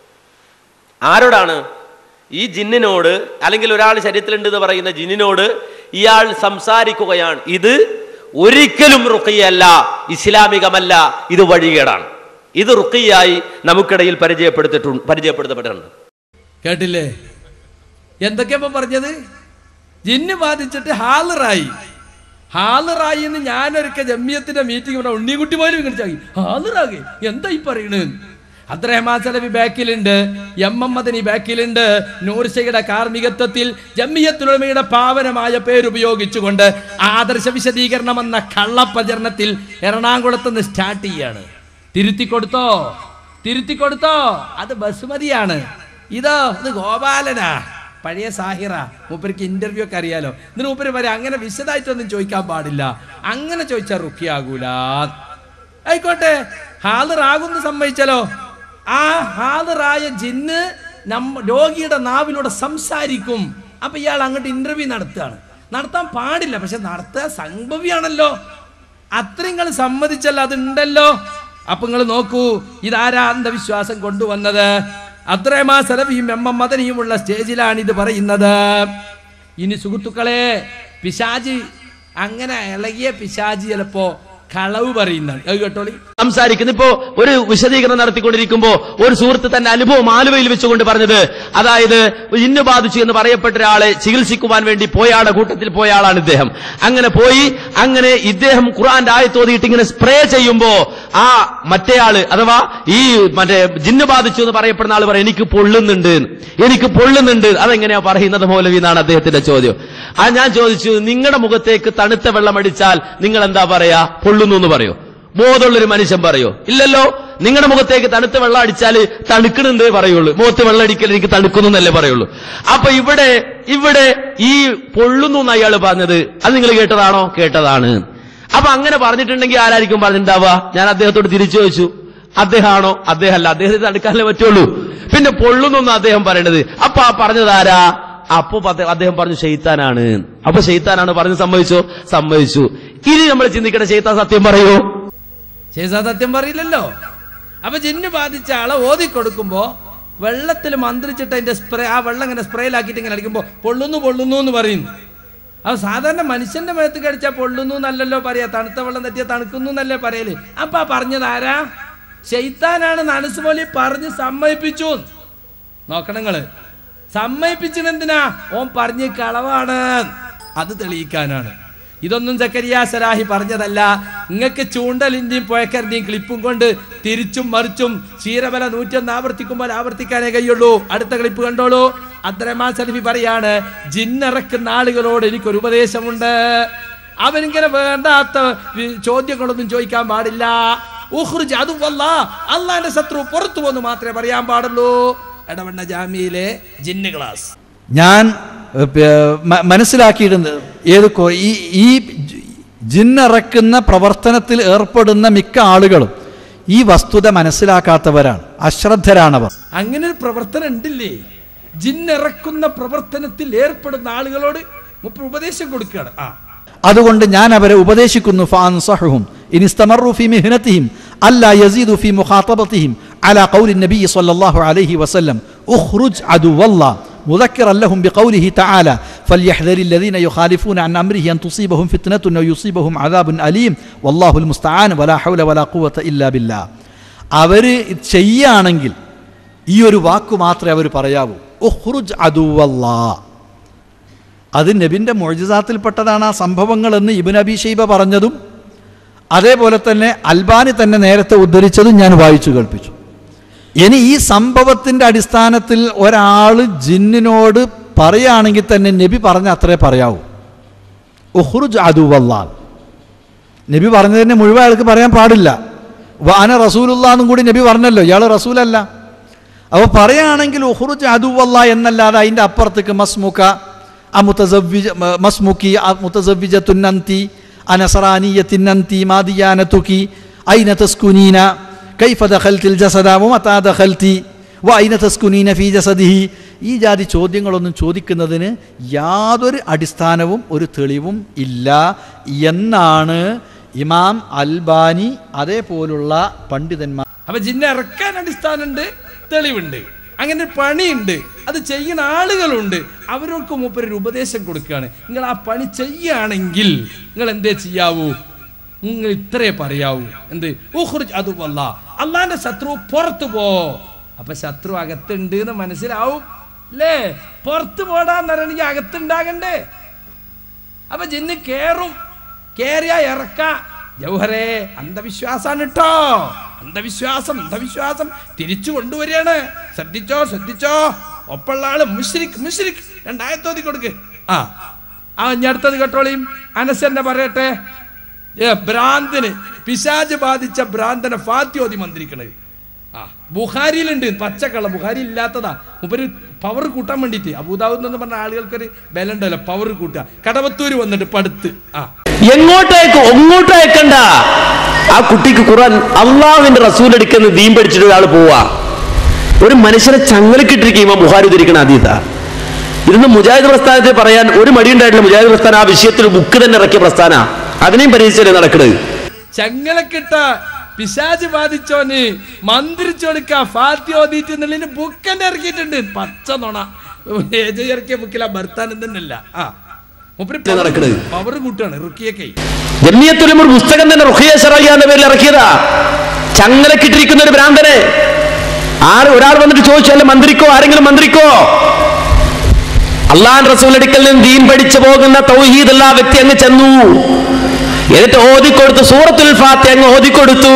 ആരോടാണ്? ഈ ജിന്നിനോട്, അല്ലെങ്കിൽ ഒരാൾ ശരീരത്തിലുണ്ട് എന്ന് പറയുന്ന ജിന്നിനോട് ഇയാൾ സംസാരിക്കുകയാണ്. ഇത് ഒരിക്കലും റുഖിയല്ല, ഇസ്ലാമികമല്ല, ഇത് വഴികേടാണ്. ഇത് റുഖിയായി നമുക്കിടയിൽ പരിചയപ്പെടുത്തിട്ടുണ്ട് പരിചയപ്പെടുത്തപ്പെട്ടിട്ടുണ്ട്. കേട്ടില്ലേ? എന്തൊക്കെയാ പറഞ്ഞത്? ജിന്ന് ബാധിച്ചിട്ട് ഹാളിറായി. ഹാളിറായി എന്ന് ഞാനൊരിക്കൽ ജമ്മിയത്തിന്റെ മീറ്റിംഗ് ഇവിടെ ഉണ്ണിക്കുട്ടി പോലും ഇങ്ങനെ ചാകി ഹാളിറാകെ എന്താ ഈ പറയണ്? അബ്ദുറഹ്മാൻ സലഫി ബാക്കിലുണ്ട്, എം എം മദനി ബാക്കിലുണ്ട്. നൂർഷയുടെ കാർമ്മികത്വത്തിൽ ജമ്മിയത്തുൽ ഉലമയുടെ പാവനമായ പേരുപയോഗിച്ചുകൊണ്ട് ആദർശ വിശദീകരണം എന്ന കള്ളപ്രചരണത്തിൽ എറണാകുളത്ത് നിന്ന് സ്റ്റാർട്ട് ചെയ്യാണ്. തിരുത്തിക്കൊടുത്തോ? തിരുത്തിക്കൊടുത്തോ? അത് ബസുമതിയാണ്. ഇതോ ഇത് ഗോപാലനാ, പഴയ സാഹിറ. മൂപ്പർക്ക് ഇന്റർവ്യൂ ഒക്കെ അറിയാലോ. എന്നിട്ട് മൂപ്പര് പറയാം അങ്ങനെ വിശദമായിട്ടൊന്നും ചോദിക്കാൻ പാടില്ല, അങ്ങനെ ചോദിച്ചാൽ റുക്കിയാകൂല. ആയിക്കോട്ടെ, ഹാളിറാകുന്നു സമ്മതിച്ചാലോ? ആ ഹാളിറായ ജിന്ന് നമ്മ രോഗിയുടെ നാവിലൂടെ സംസാരിക്കും. അപ്പൊ ഇയാൾ അങ്ങോട്ട് ഇന്റർവ്യൂ നടത്തുകയാണ്. നടത്താൻ പാടില്ല, പക്ഷെ നടത്തുക സംഭവിയാണല്ലോ. അത്രയും നിങ്ങൾ സമ്മതിച്ചല്ലോ, അതുണ്ടല്ലോ. അപ്പൊ നിങ്ങൾ നോക്കൂ, ഇതാരാ അന്ധവിശ്വാസം കൊണ്ടുവന്നത്? അബ്ദുറഹ്മാൻ സലഫിയും എം എം മദനിയുമുള്ള സ്റ്റേജിലാണ് ഇത് പറയുന്നത്. ഇനി സുഹൃത്തുക്കളെ, പിശാജി അങ്ങനെ ഇളകിയ പിശാജി ചിലപ്പോ കളവ് പറയുന്നതാണ്. അത് കേട്ടോളി. സംസാരിക്കുന്നു. ഇപ്പോ ഒരു വിശദീകരണം നടത്തിക്കൊണ്ടിരിക്കുമ്പോ ഒരു സുഹൃത്ത് തന്റെ അനുഭവം ആലുവയിൽ വെച്ചുകൊണ്ട് പറഞ്ഞത്, അതായത് ജിന്ന് ബാധിച്ചു എന്ന് പറയപ്പെട്ട ഒരാളെ ചികിത്സിക്കുവാൻ വേണ്ടി പോയാളെ കൂട്ടത്തിൽ പോയ ആളാണ് ഇദ്ദേഹം. അങ്ങനെ പോയി, അങ്ങനെ ഇദ്ദേഹം ഖുർആന്റെ ആയത്ത് ഓതിയിട്ട് ഇങ്ങനെ സ്പ്രേ ചെയ്യുമ്പോ ആ മറ്റേയാള്, അഥവാ ഈ മറ്റേ ജിന്ന് ബാധിച്ചു എന്ന് പറയപ്പെടുന്ന ആള് പറയും എനിക്ക് പൊള്ളുന്നുണ്ട്, എനിക്ക് പൊള്ളുന്നുണ്ട്. അതെങ്ങനെയാ പറയുന്നത് മൗലവി എന്നാണ് അദ്ദേഹത്തിന്റെ ചോദ്യം. ആ ഞാൻ ചോദിച്ചു, നിങ്ങളുടെ മുഖത്തേക്ക് തണുത്ത വെള്ളം അടിച്ചാൽ നിങ്ങൾ എന്താ പറയാ? പൊള്ളുന്നു എന്ന് പറയോ? ബോധമുള്ളൊരു മനുഷ്യൻ പറയോ? ഇല്ലല്ലോ. നിങ്ങളുടെ മുഖത്തേക്ക് തണുത്ത വെള്ളം അടിച്ചാൽ തണുക്കണെന്നേ പറയുള്ളൂ. മുഖത്ത് വെള്ളം അടിക്കൽ എനിക്ക് തണുക്കുന്നു എന്നല്ലേ പറയുള്ളൂ. അപ്പൊ ഇവിടെ ഇവിടെ ഈ പൊള്ളുന്നു എന്ന് അയാൾ പറഞ്ഞത് അത് നിങ്ങൾ കേട്ടതാണോ? കേട്ടതാണ്. അപ്പൊ അങ്ങനെ പറഞ്ഞിട്ടുണ്ടെങ്കിൽ ആരായിരിക്കും പറഞ്ഞിട്ടുണ്ടാവുക? ഞാൻ അദ്ദേഹത്തോട് തിരിച്ചു ചോദിച്ചു, അദ്ദേഹമാണോ? അദ്ദേഹം അല്ല, അദ്ദേഹത്തെ തടുക്കാനല്ലേ പറ്റുള്ളൂ. പിന്നെ പൊള്ളുന്നു എന്ന് അദ്ദേഹം പറയണത്. അപ്പൊ ആ പറഞ്ഞത് ആരാ? അപ്പൊ അദ്ദേഹം പറഞ്ഞു ശൈത്താനാണ്. അപ്പൊ ശൈത്താനാണ് പറഞ്ഞ് സമ്മതിച്ചോ? സമ്മതിച്ചു. ഇനി നമ്മൾ ചിന്തിക്കട്ടെ, ശൈത്താൻ സത്യം പറയോ? ശൈത്താൻ സത്യം പറയില്ലല്ലോ. അപ്പൊ ജിന്ന് ബാധിച്ച ആളെ ഓതി കൊടുക്കുമ്പോ വെള്ളത്തിൽ മന്ത്രിച്ചിട്ട് അതിന്റെ സ്പ്രേ, ആ വെള്ളം ഇങ്ങനെ സ്പ്രേയിലാക്കിയിട്ട് ഇങ്ങനെ അടിക്കുമ്പോ പൊള്ളുന്നു പൊള്ളുന്നു എന്ന് പറയുന്നു. അപ്പൊ സാധാരണ മനുഷ്യന്റെ മേത്ത് കടിച്ചാൽ പൊള്ളുന്നു എന്നല്ലല്ലോ പറയാ, തണുത്ത വെള്ളം തെറ്റിയാ തണുക്കുന്നു എന്നല്ലേ പറയല്. അപ്പൊ ആ പറഞ്ഞത് ആരാ? ശൈത്താനാണ്. അനസ് മൗലവി പറഞ്ഞ് സമ്മതിപ്പിച്ചു. നോക്കണം നിങ്ങള്, സമ്മതിപ്പിച്ചെന്തിനാ? ഓൻ പറഞ്ഞ് കളവാണ്, അത് തെളിയിക്കാനാണ്. ഇതൊന്നും സക്കരിയ സലാഹി പറഞ്ഞതല്ല. നിങ്ങൾക്ക് ചൂണ്ടലിന്റെയും പുഴക്കറിന്റെയും ക്ലിപ്പും കൊണ്ട് തിരിച്ചും മറിച്ചും ക്ഷീരബല നൂറ്റൊന്ന് ആവർത്തിക്കുമ്പോൾ ആവർത്തിക്കാനേ കഴിയുള്ളൂ. അടുത്ത ക്ലിപ്പ് കണ്ടോളൂ. അബ്ദുറഹ്മാൻ സലഫി പറയാണ്, ജിന്നിറക്കുന്ന ആളുകളോട് എനിക്കൊരു ഉപദേശമുണ്ട്. അവനിങ്ങനെ വേണ്ടാത്ത ചോദ്യങ്ങളൊന്നും ചോദിക്കാൻ പാടില്ല. ഉഖ്റുജ് അദുവല്ലാ, അള്ളാന്റെ ശത്രു പുറത്തു പോന്ന് മാത്രമേ പറയാൻ പാടുള്ളൂ. എടവണ്ണ ജാമിയിലെ ജിന്ന് ക്ലാസ് ഞാൻ മനസ്സിലാക്കിയിട്ടുണ്ട്. ഏത് ഈ ഈ ജിന്നിറക്കുന്ന പ്രവർത്തനത്തിൽ ഏർപ്പെടുന്ന മിക്ക ആളുകളും ഈ വസ്തുത മനസ്സിലാക്കാത്തവരാണ്, അശ്രദ്ധരാണവർ. അങ്ങനെ ഒരു പ്രവർത്തനം ഉണ്ടില്ലേ? ജിന്നിറക്കുന്ന പ്രവർത്തനത്തിൽ ഏർപ്പെടുന്ന ആളുകളോട് ഉപദേശം കൊടുക്കുകയാണ്. ആ അതുകൊണ്ട് ഞാൻ അവരെ ഉപദേശിക്കുന്നു, ഫഅൻസഹുഹും ഇൻ ഇസ്തമറു ഫീ മിഹ്നതിഹിം അല്ലാ യസീദു ഫീ മുഖാതബതിഹിം അലാ ഖൗലി നബി സ്വല്ലല്ലാഹു അലൈഹി വസല്ലം ഉഖ്റുജ് അദുവല്ലാഹ് مذكرا لهم بقوله تعالى فليحذر الذين يخالفون عن امره ان تصيبهم فتنه او يصيبهم عذاب اليم والله المستعان ولا حول ولا قوه الا بالله. അവർ ചെയ്യാണെങ്കിൽ ഈ ഒരു വാക്ക് മാത്രമേ അവർ പറയാവൂ, ഉഖ്റുജ് അദുവല്ലാഹ്. അത് നബിന്റെ മുഅ്ജിസാത്തിൽപ്പെട്ടതാണ് ആ സംഭവങ്ങൾ എന്ന് ഇബ്നു അബീ ശൈബ പറഞ്ഞതും അതേപോലെ തന്നെ അൽബാനി തന്നെ നേരത്തെ ഉദ്ധരിച്ചതും ഞാൻ വായിച്ചു കേൾപ്പിച്ചു. ഇനി ഈ സംഭവത്തിൻ്റെ അടിസ്ഥാനത്തിൽ ഒരാൾ ജിന്നിനോട് പറയുകയാണെങ്കിൽ തന്നെ നബി പറഞ്ഞ അത്രേ പറയാവൂ, ഉഖ്റുജ് അദുവല്ലാഹ്. നബി പറഞ്ഞതിനെ മുഴുവൻ അയാൾക്ക് പറയാൻ പാടില്ല. വഅന റസൂലുള്ളാഹ് എന്നും കൂടി നബി പറഞ്ഞല്ലോ, ഇയാൾ റസൂലല്ല. അപ്പോൾ പറയുകയാണെങ്കിൽ ഉഖ്റുജ് അദുവല്ലാഹ് എന്നല്ലാതെ അതിൻ്റെ അപ്പുറത്തേക്ക് മസ്മുക അമുതസവ്വിജ മസ്മുക്കി മുതസവ്വിജത്തുൻ അൻതി അനസറാനിയത്തിൻ അൻതി മാദിയാനതുകി ഐന തസ്കുനീന കൈഫ ദഖൽതിൽ ജസദ വമതാ ദഖൽതി വഐന തസ്കുനീന ഫീ ജസദിഹി. ഈ ജാതി ചോദ്യങ്ങളൊന്നും ചോദിക്കുന്നതിന് യാതൊരു അടിസ്ഥാനവും ഒരു തെളിവും ഇല്ല എന്നാണ് ഇമാം അൽബാനി അതേപോലുള്ള പണ്ഡിതന്മാർ. അപ്പൊ ജിന്നെ ഇറക്കാൻ അടിസ്ഥാനമുണ്ട്, തെളിവുണ്ട്, അങ്ങനെ പണിയുണ്ട്, അത് ചെയ്യുന്ന ആളുകളുണ്ട്. അവർക്ക് മൂപ്പര് ഉപദേശം കൊടുക്കുകയാണ്, നിങ്ങൾ ആ പണി ചെയ്യുകയാണെങ്കിൽ നിങ്ങൾ എന്തേ ചെയ്യാവൂ? നിങ്ങൾ ഇത്രേ പറയാവൂ, എന്ത്? ഉഖ്റുജ് അദുവല്ലാഹ്, അള്ളാന്റെ ശത്രു പുറത്തു പോ. അപ്പൊ ശത്രു അകത്തുണ്ട് എന്ന് മനസ്സിലാവും അല്ലേ? പുറത്തു പോടാന്ന് പറയണെങ്കിൽ അകത്തുണ്ടാകണ്ടേ? അപ്പൊ ജിന്ന് കേറും, കേറിയാ ഇറക്ക. ജൗഹറേ, അന്ധവിശ്വാസാണ് കേട്ടോ, അന്ധവിശ്വാസം അന്ധവിശ്വാസം തിരിച്ചു കൊണ്ടുവരികയാണ്. ശ്രദ്ധിച്ചോ ശ്രദ്ധിച്ചോ. ഒപ്പുള്ള ആള് മുശ്രിക് മുശ്രിക് രണ്ടായത്തോതി കൊടുക്ക്. ആ ആ ഇനി അടുത്തത് കേട്ടോളിയും. അനസന്നെ പറയട്ടെ, ഭ്രാന്തന് പിശാച് ബാധിച്ച ഭ്രാന്തനെ ഫാത്തിയോതി മന്ത്രിക്കണത്. ആ ബുഖാരിയിലുണ്ട്, പച്ചക്കള്ള ബുഖാരി ഇല്ലാത്തതാ. മുപ്പര് പവർ കൂട്ടാൻ വേണ്ടിയിട്ട് അബൂദാവൂദ് എന്ന് പറഞ്ഞ ആളുകൾക്കൊരു ബലം ഉണ്ടല്ലോ, പവർ കൂട്ടുക. കടവത്തൂര് വന്നിട്ട് പടുത്ത് ആ എങ്ങോട്ടേക്ക് ഒങ്ങോട്ടും അയക്കണ്ട. ആ കുട്ടിക്ക് ഖുർആൻ അള്ളാഹുവിന്റെ റസൂൽ എടുക്കുന്ന ദീൻ പഠിച്ചിട്ട് ഒരാൾ പോവാ. ഒരു മനുഷ്യനെ ചങ്ങലക്കിട്ടിരിക്കുമ്പോ ബുഖാരി ഉദ്ധരിക്കണ അതീത. ഇതൊന്നും മുജാഹിദ് പ്രസ്ഥാനത്തെ പറയാൻ ഒരു മടിയുണ്ടായിട്ടില്ല. മുജാഹിദ് പ്രസ്ഥാനം ആ വിഷയത്തിൽ ബുക്ക് തന്നെ ഇറക്കിയ പ്രസ്ഥാന, അതിനെയും പരീക്ഷിച്ചല്ലേ നടക്കുന്നത്. ചങ്ങലക്കിട്ട പിശാച് ബാധിച്ചോന് മന്ത്രിച്ചോടുക്ക ഫാത്തിയോദീറ്റ് എന്നുള്ളതിന് ബുക്ക് തന്നെ ഇറക്കിയിട്ടുണ്ട്. പച്ച നോണ ഇറക്കിയ ബുക്കിലാ ഭർത്താനം തന്നെയല്ല. ആ പവർ കൂട്ടാണ് റുക്കിയൊക്കെ. ജമിയത്തുൽ ഉലമ പുസ്തകം തന്നെ റുഖിയ ശറയ്യാന്റെ പേരിൽ ഇറക്കിയതാ. ചങ്ങലക്കിട്ടിരിക്കുന്ന ഒരു ഭ്രാന്തനെ ആര് ഒരാൾ വന്നിട്ട് ചോദിച്ചാൽ മന്ത്രിക്കോ, ആരെങ്കിലും മന്ത്രിക്കോ? അള്ളാഹുവിന്റെ റസൂൽ അടുക്കൽ നിന്ന് ദീൻ പഠിച്ചു പോകുന്ന തൗഹീദ് ഉള്ള വ്യക്തി അങ്ങ് ചെന്നു, എന്നിട്ട് ഓതിക്കൊടുത്തു, സൂറത്തുൽ ഫാത്തിഹ അങ്ങ് ഓതിക്കൊടുത്തു.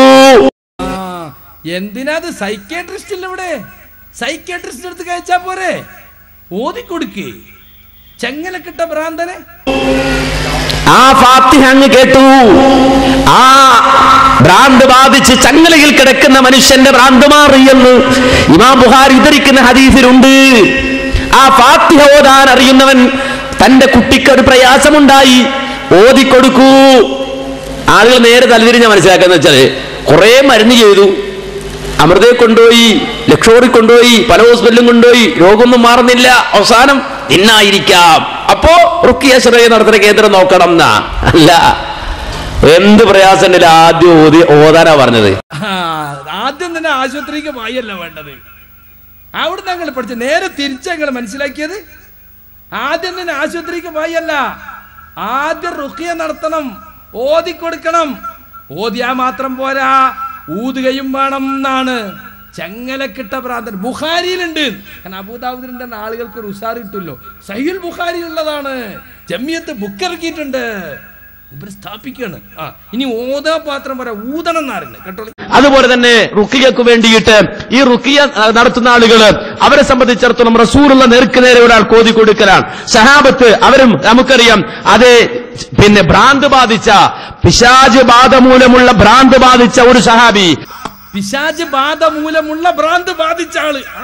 എന്തിനാ അത്? സൈക്യാട്രിസ്റ്റില്ല ഇവിടെ, സൈക്യാട്രിസ്റ്റ് എടുത്ത് കഴിച്ചാ പോരെ? ഓതിക്കൊടുക്കേ ചെങ്ങലക്കിട്ട ഭ്രാന്തനെ. ആ ഫാത്തിഹ അങ്ങ് കേട്ടു. ആ ഭ്രാന്ത് ബാധിച്ച് ചങ്ങലയിൽ കിടക്കുന്ന മനുഷ്യന്റെ ഭ്രാന്ത് മാറിയെന്ന് ഇമാം ബുഖാരി ഉദ്ധരിക്കുന്ന ഹദീസിലുണ്ട്. ആ ഫാത്തിഹ ഓതാൻ അറിയുന്നവൻ തന്റെ കുട്ടിക്ക് ഒരു പ്രയാസമുണ്ടായി, ഓതിക്കൊടുക്കൂ. ആളുകൾ നേരെ തലതിരിഞ്ഞ മനസ്സിലാക്കാന്ന് വെച്ചാല് കുറെ മരുന്ന് ചെയ്തു, അമൃതയെ കൊണ്ടുപോയി, ലക്ഷോറി കൊണ്ടുപോയി, പല ഹോസ്പിറ്റലും കൊണ്ടുപോയി, രോഗമൊന്നും മാറുന്നില്ല, അവസാനം ഇന്നായിരിക്കാം, അപ്പോ റുഖിയ ശറഈ നടത്തുന്ന കേന്ദ്രം നോക്കണം എന്നാ. അല്ല, എന്ത് പ്രയാസം ഉണ്ടല്ലോ ആദ്യം ഓതി ഓതാനാ പറഞ്ഞത്. ആദ്യം തന്നെ ആശുപത്രിക്ക് പോയല്ല വേണ്ടത്. അവിടെ ഞങ്ങൾ പഠിച്ച നേരെ തിരിച്ച് ഞങ്ങൾ മനസ്സിലാക്കിയത് ആദ്യം തന്നെ ആശുപത്രിക്ക് പോയല്ല, ആദ്യം റുഖിയ നടത്തണം, ഓതിക്കൊടുക്കണം. ഓതിയാ മാത്രം പോരാ, ഊതുകയും വേണം എന്നാണ്. ചങ്ങലക്കിട്ട ഭ്രാന്തൻ ബുഖാരിയിലുണ്ട്. കാരണം അബൂദാവൂദിന്റെ ആളുകൾക്ക് ഒരു ഉസാർ കിട്ടുമല്ലോ. സഹീൽ ബുഖാരി ഉള്ളതാണ്, ജമിയത്ത് ബുക്ക് ഇറക്കിയിട്ടുണ്ട്, ഇവര് സ്ഥാപിക്കാണ്. ആ ഇനി ഓതാ പാത്രം പറയാ, ഊതണം എന്നാണ് കേട്ടോ. അതുപോലെ തന്നെ റുഖിയക്ക് വേണ്ടിയിട്ട് ഈ റുഖിയ നടത്തുന്ന ആളുകള് അവരെ സംബന്ധിച്ചിടത്തോളം റസൂലുള്ള നേർക്ക് നേരെ ഒരാൾ കോതി കൊടുക്കലാണ്. സഹാബത്ത് അവരും നമുക്കറിയാം, അതേ പിന്നെ ഭ്രാന്ത് ബാധിച്ച, പിശാച് ബാധ മൂലമുള്ള ഭ്രാന്ത് ബാധിച്ച ഒരു സഹാബി, പിശാച് ബാധ മൂലമുള്ള ഭ്രാന്ത് ബാധിച്ച ആള്, ആ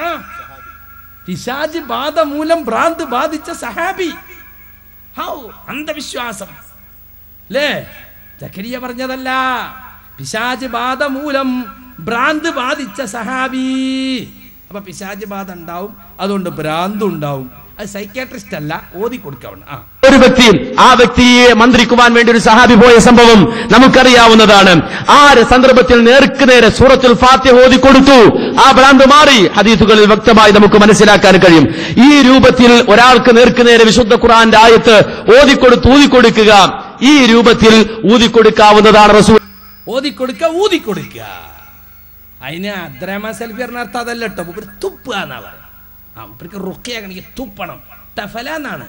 പിശാച് ബാധ മൂലം ഭ്രാന്ത് ബാധിച്ച സഹാബി. ഹൗ അന്ധവിശ്വാസം അല്ലേ? സക്കരിയ പറഞ്ഞതല്ല, പിശാച് ബാധ മൂലം ഭ്രാന്ത് ബാധിച്ച സഹാബി. അപ്പൊ പിശാച് ബാധ ഉണ്ടാവും, അതുകൊണ്ട് ഭ്രാന്ത് ഉണ്ടാവും. അത് സൈക്യാട്രിസ്റ്റ് അല്ല, ഓതി കൊടുക്കണം. ആ ഒരു വ്യക്തി ആ വ്യക്തിയെ മന്ത്രിക്കുവാൻ വേണ്ടി ഒരു സഹാബി പോയ സംഭവം നമുക്കറിയാവുന്നതാണ്. ആ സന്ദർഭത്തിൽ നേർക്ക് നേരെ സൂറത്തുൽ ഫാത്തിഹ ഓതി കൊടുത്തു, ആ ഭ്രാന്ത് മാറി. ഹദീസുകളിൽ വ്യക്തമായി നമുക്ക് മനസ്സിലാക്കാൻ കഴിയും. ഈ രൂപത്തിൽ ഒരാൾക്ക് നേർക്ക് നേരെ വിശുദ്ധ ഖുർആന്റെ ആയത്ത് ഓതിക്കൊടുത്ത് ഊതിക്കൊടുക്കുക, ഈ രൂപത്തിൽ ഊതിക്കൊടുക്കാവുന്നതാണ്. റസൂൽ ഓതിക്കൊടുക്ക ഊതിക്കൊടുക്കുക. അതിന് അദ്രഹ്മാൻ സൽഫി പറഞ്ഞ അർത്ഥം അതല്ല കേട്ടോ, തുപ്പുക എന്നാ പറയുക. ആ ഇവർക്ക് റുഖിയ തുപ്പണം, ടഫല എന്നാണ്.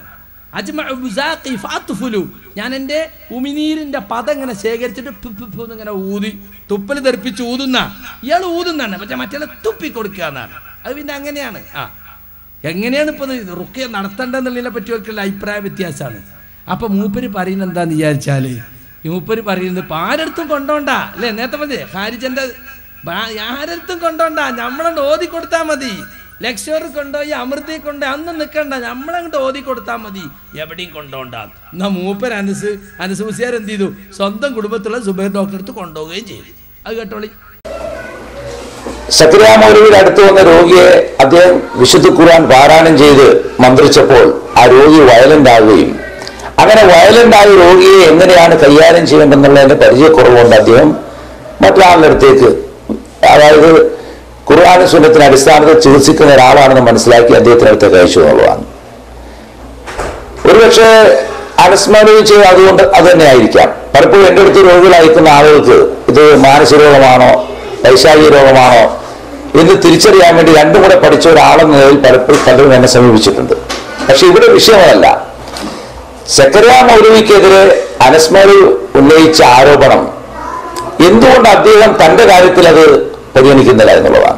ഞാൻ എൻ്റെ ഉമിനീരിന്റെ പദം ഇങ്ങനെ ശേഖരിച്ചിട്ട് ഇങ്ങനെ ഊതി തുപ്പല് തെറിപ്പിച്ച് ഊതുന്ന ഇയാൾ ഊതുന്നാണ്, പക്ഷെ മറ്റേ തുപ്പി കൊടുക്കുക എന്നാണ്. അത് പിന്നെ അങ്ങനെയാണ്. ആ എങ്ങനെയാണ് ഇപ്പൊ റുഖിയ നടത്തേണ്ടതെന്നുള്ളതിനെ പറ്റിയൊക്കെയുള്ള അഭിപ്രായ വ്യത്യാസമാണ്. അപ്പൊ മൂപ്പര് പറയുന്നത് എന്താന്ന് വിചാരിച്ചാല്, മൂപ്പര് പറയുന്നത് ഇപ്പൊ ആരടുത്തും കൊണ്ടോണ്ട അല്ലേ, നേരത്തെ മതി ഹാരിജന്റെ ആരടുത്തും കൊണ്ടോണ്ട, നമ്മളങ്ങോട്ട് ഓതി കൊടുത്താൽ മതി. ലക്ഷോർ കൊണ്ടുപോയി അമൃതയെ കൊണ്ടുപോയി അന്നും നിൽക്കണ്ട, നമ്മളങ്ങോട്ട് ഓതി കൊടുത്താൽ മതി, എവിടെയും കൊണ്ടോണ്ട. എന്നാ മൂപ്പർ അനസ് അനസ് മുസിയാർ എന്ത് ചെയ്തു, സ്വന്തം കുടുംബത്തിലുള്ള സുബൈർ ഡോക്ടറെ അടുത്ത് കൊണ്ടുപോവുകയും ചെയ്തു. അത് കേട്ടോളി. സക്കരിയ മൗലവിയുടെ അടുത്ത് വന്ന രോഗിയെ അദ്ദേഹം വിശുദ്ധ ഖുർആൻ പാരായണം ചെയ്ത് മന്ത്രിച്ചപ്പോൾ ആ രോഗി വയലന്റ് ആവുകയും, അങ്ങനെ വയലന്റ് ആയ രോഗിയെ എങ്ങനെയാണ് കൈകാര്യം ചെയ്യേണ്ടെന്നുള്ളതിന്റെ പരിചയക്കുറവുകൊണ്ട് അദ്ദേഹം മറ്റൊരാളുടെ അടുത്തേക്ക്, അതായത് ഖുർആൻ സുന്നത്തിന് അടിസ്ഥാനത്തിൽ ചികിത്സിക്കുന്ന ഒരാളാണെന്ന് മനസ്സിലാക്കി അദ്ദേഹത്തിന് അടുത്തേക്ക് അയച്ചു എന്നുള്ളതാണ്. ഒരുപക്ഷെ അനുസ്മരണം ചെയ്ത് അതുകൊണ്ട് അത് തന്നെ ആയിരിക്കാം. പലപ്പോഴും എൻ്റെ അടുത്ത് രോഗികൾ അയക്കുന്ന ആളുകൾക്ക് ഇത് മാനസിക രോഗമാണോ വൈശാഖിക രോഗമാണോ എന്ന് തിരിച്ചറിയാൻ വേണ്ടി രണ്ടും കൂടെ പഠിച്ച ഒരാളെന്ന നിലയിൽ പലപ്പോഴും പലരും എന്നെ സമീപിച്ചിട്ടുണ്ട്. പക്ഷെ ഇവിടെ വിഷയമല്ല. സക്കരിയ മൗലവിക്കെതിരെ അനസ്മരി ഉന്നയിച്ച ആരോപണം എന്തുകൊണ്ട് അദ്ദേഹം തന്റെ കാര്യത്തിൽ അത് പരിഗണിക്കുന്നില്ല എന്നുള്ളതാണ്.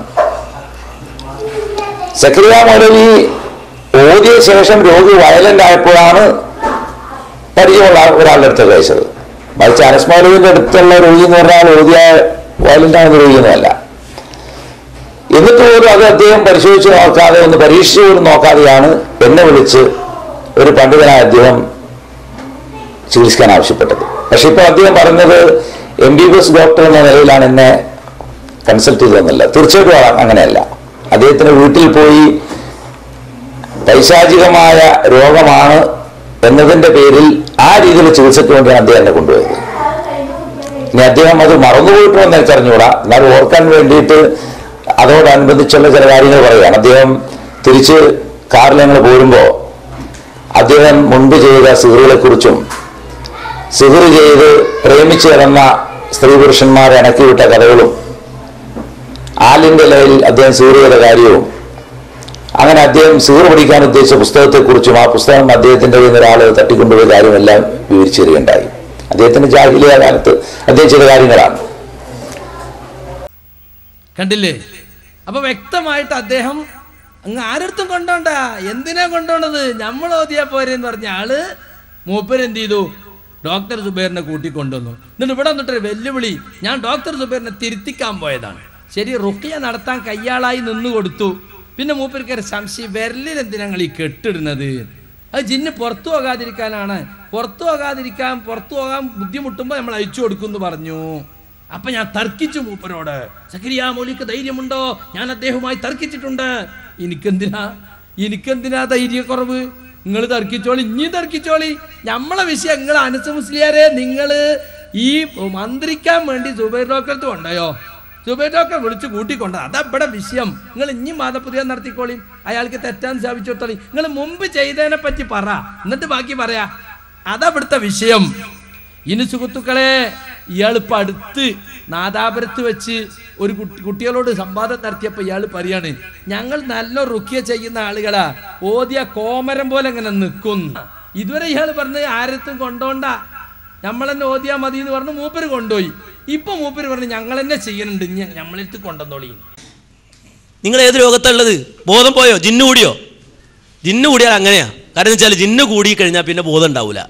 സക്കരിയ മൗലവി ഓതിയ ശേഷം രോഗി വയലന്റ് ആയപ്പോഴാണ് പരിചയമുള്ള ഒരാളുടെ അടുത്ത് കഴിച്ചത്. മറിച്ച് അനസ് മൗലവിന്റെ അടുത്തുള്ള രോഗി എന്ന് പറഞ്ഞാൽ ഓതിയ വയലന്റ് ആകുന്ന രോഗിയൊന്നുമല്ല. എന്നിട്ട് പോലും അത് അദ്ദേഹം പരിശോധിച്ച് നോക്കാതെ, ഒന്ന് പരീക്ഷിച്ചു പോലും നോക്കാതെയാണ് എന്നെ വിളിച്ച് ഒരു പണ്ഡിതനായ അദ്ദേഹം ചികിത്സിക്കാൻ ആവശ്യപ്പെട്ടത്. പക്ഷെ ഇപ്പൊ അദ്ദേഹം പറഞ്ഞത് M B B S doctor എന്ന നിലയിലാണ് എന്നെ കൺസൾട്ട് ചെയ്തതെന്നല്ല. തീർച്ചയായിട്ടും അങ്ങനെയല്ല. അദ്ദേഹത്തിന് വീട്ടിൽ പോയി പൈശാചികമായ രോഗമാണ് എന്നതിന്റെ പേരിൽ ആ രീതിയിൽ ചികിത്സയ്ക്ക് വേണ്ടിയാണ് അദ്ദേഹം എന്നെ കൊണ്ടുപോയത്. ഇനി അദ്ദേഹം അത് മറന്നുപോയിട്ടു എന്ന് എനിക്കറിഞ്ഞുകൂടാ. എന്നാൽ ഓർക്കാൻ വേണ്ടിയിട്ട് അതോടനുബന്ധിച്ചുള്ള ചില കാര്യങ്ങൾ പറയുകയാണ്. അദ്ദേഹം തിരിച്ച് കാറിൽ ഞങ്ങൾ പോരുമ്പോൾ അദ്ദേഹം മുൻപ് ചെയ്ത സിഹറുകളെ കുറിച്ചും സിഹർ ചെയ്ത് പ്രേമിച്ച് കിടന്ന സ്ത്രീ പുരുഷന്മാരെ അണക്കിവിട്ട കഥകളും ആലിന്റെ ലയിൽ അദ്ദേഹം സിഹർ ചെയ്ത കാര്യവും, അങ്ങനെ അദ്ദേഹം സിഹർ പഠിക്കാൻ ഉദ്ദേശിച്ച പുസ്തകത്തെക്കുറിച്ചും ആ പുസ്തകം അദ്ദേഹത്തിന്റെ കയ്യിൽ നിന്ന് ഒരാൾ തട്ടിക്കൊണ്ടുപോയ കാര്യമെല്ലാം വിവരിച്ചു തരികയുണ്ടായി. അദ്ദേഹത്തിന്റെ ജാഹിലിയ കാലത്ത് അദ്ദേഹം ചെയ്ത കാര്യങ്ങളാണ്. കണ്ടില്ലേ? അപ്പൊ വ്യക്തമായിട്ട് അദ്ദേഹം അങ്ങ് ആരടുത്തും കൊണ്ടോണ്ട, എന്തിനാ കൊണ്ടോണ്ടത്, നമ്മൾ ഓതിയാ പോരെന്ന് പറഞ്ഞ ആള് മൂപ്പര് എന്ത് ചെയ്തു, ഡോക്ടർ സുബൈറിനെ കൂട്ടിക്കൊണ്ടുവന്നു. എന്നിട്ട് ഇവിടെ വന്നിട്ടൊരു വെല്ലുവിളി, ഞാൻ ഡോക്ടർ സുബൈറിനെ തിരുത്തിക്കാൻ പോയതാണ്. ശരി, റുഖിയ നടത്താൻ കയ്യാളായി നിന്ന് കൊടുത്തു. പിന്നെ മൂപ്പർക്കൊരു സംശയം, വിരലിൽ എന്തിനാ ഈ കെട്ടിടുന്നത്? അത് ജിന്ന് പുറത്തു പോകാതിരിക്കാനാണ്. പുറത്തു പോകാതിരിക്കാൻ പുറത്തു പോകാൻ ബുദ്ധിമുട്ടുമ്പോൾ നമ്മൾ അയച്ചു കൊടുക്കുമെന്ന് പറഞ്ഞു. അപ്പൊ ഞാൻ തർക്കിച്ചു മൂപ്പരോട്, സക്കരിയ മൗലിക്ക് ധൈര്യമുണ്ടോ? ഞാൻ അദ്ദേഹവുമായി തർക്കിച്ചിട്ടുണ്ട്. എനിക്കെന്തിനാ എനിക്കെന്തിനാ ധൈര്യക്കുറവ്? നിങ്ങൾ തർക്കിച്ചോളി, ഇനി തർക്കിച്ചോളി. നമ്മളെ വിഷയം നിങ്ങൾ അനസ് മുസ്ലിയാരെ നിങ്ങൾ ഈ മന്ത്രിക്കാൻ വേണ്ടി സുബൈർ ഡോക്ടർക്ക് കൊണ്ടയോ? സുബൈർ ഡോക്ടറെ വിളിച്ച് കൂട്ടിക്കൊണ്ട, അതാ ഇവിടെ വിഷയം. നിങ്ങൾ ഇനി മതപുതിയ നടത്തിക്കോളി, അയാൾക്ക് തെറ്റാന്ന് സ്ഥാപിച്ചു കൊടുത്തോളി. നിങ്ങൾ മുമ്പ് ചെയ്തതിനെ പറ്റി പറ, എന്നിട്ട് ബാക്കി പറയാ. അതാ ഇവിടുത്തെ വിഷയം. ഇനി സുഹൃത്തുക്കളെ, ഇയാളിപ്പോൾ അടുത്ത് നാദാപുരത്ത് വെച്ച് ഒരു കുട്ടി കുട്ടികളോട് സംവാദം നടത്തിയപ്പോൾ ഇയാൾ പറയാണ്, ഞങ്ങൾ നല്ല റുക്കിയ ചെയ്യുന്ന ആളുകളാ, ഓതിയ കോമരം പോലെ ഇങ്ങനെ നിൽക്കും. ഇതുവരെ ഇയാൾ പറഞ്ഞ് ആരത്തും കൊണ്ടോണ്ട, നമ്മൾ തന്നെ ഓതിയാ മതി എന്ന് പറഞ്ഞ് മൂപ്പര് കൊണ്ടുപോയി. ഇപ്പൊ മൂപ്പര് പറഞ്ഞ് ഞങ്ങൾ തന്നെ ചെയ്യണുണ്ട്, നമ്മളെടുത്ത് കൊണ്ടുവന്നോളി. നിങ്ങൾ ഏത് രോഗത്തുള്ളത്? ബോധം പോയോ? ജിന്ന് കൂടിയോ? ജിന്ന് കൂടിയാൽ അങ്ങനെയാ. കാരണം വെച്ചാൽ ജിന്ന് കൂടി കഴിഞ്ഞാൽ പിന്നെ ബോധം ഉണ്ടാവില്ല.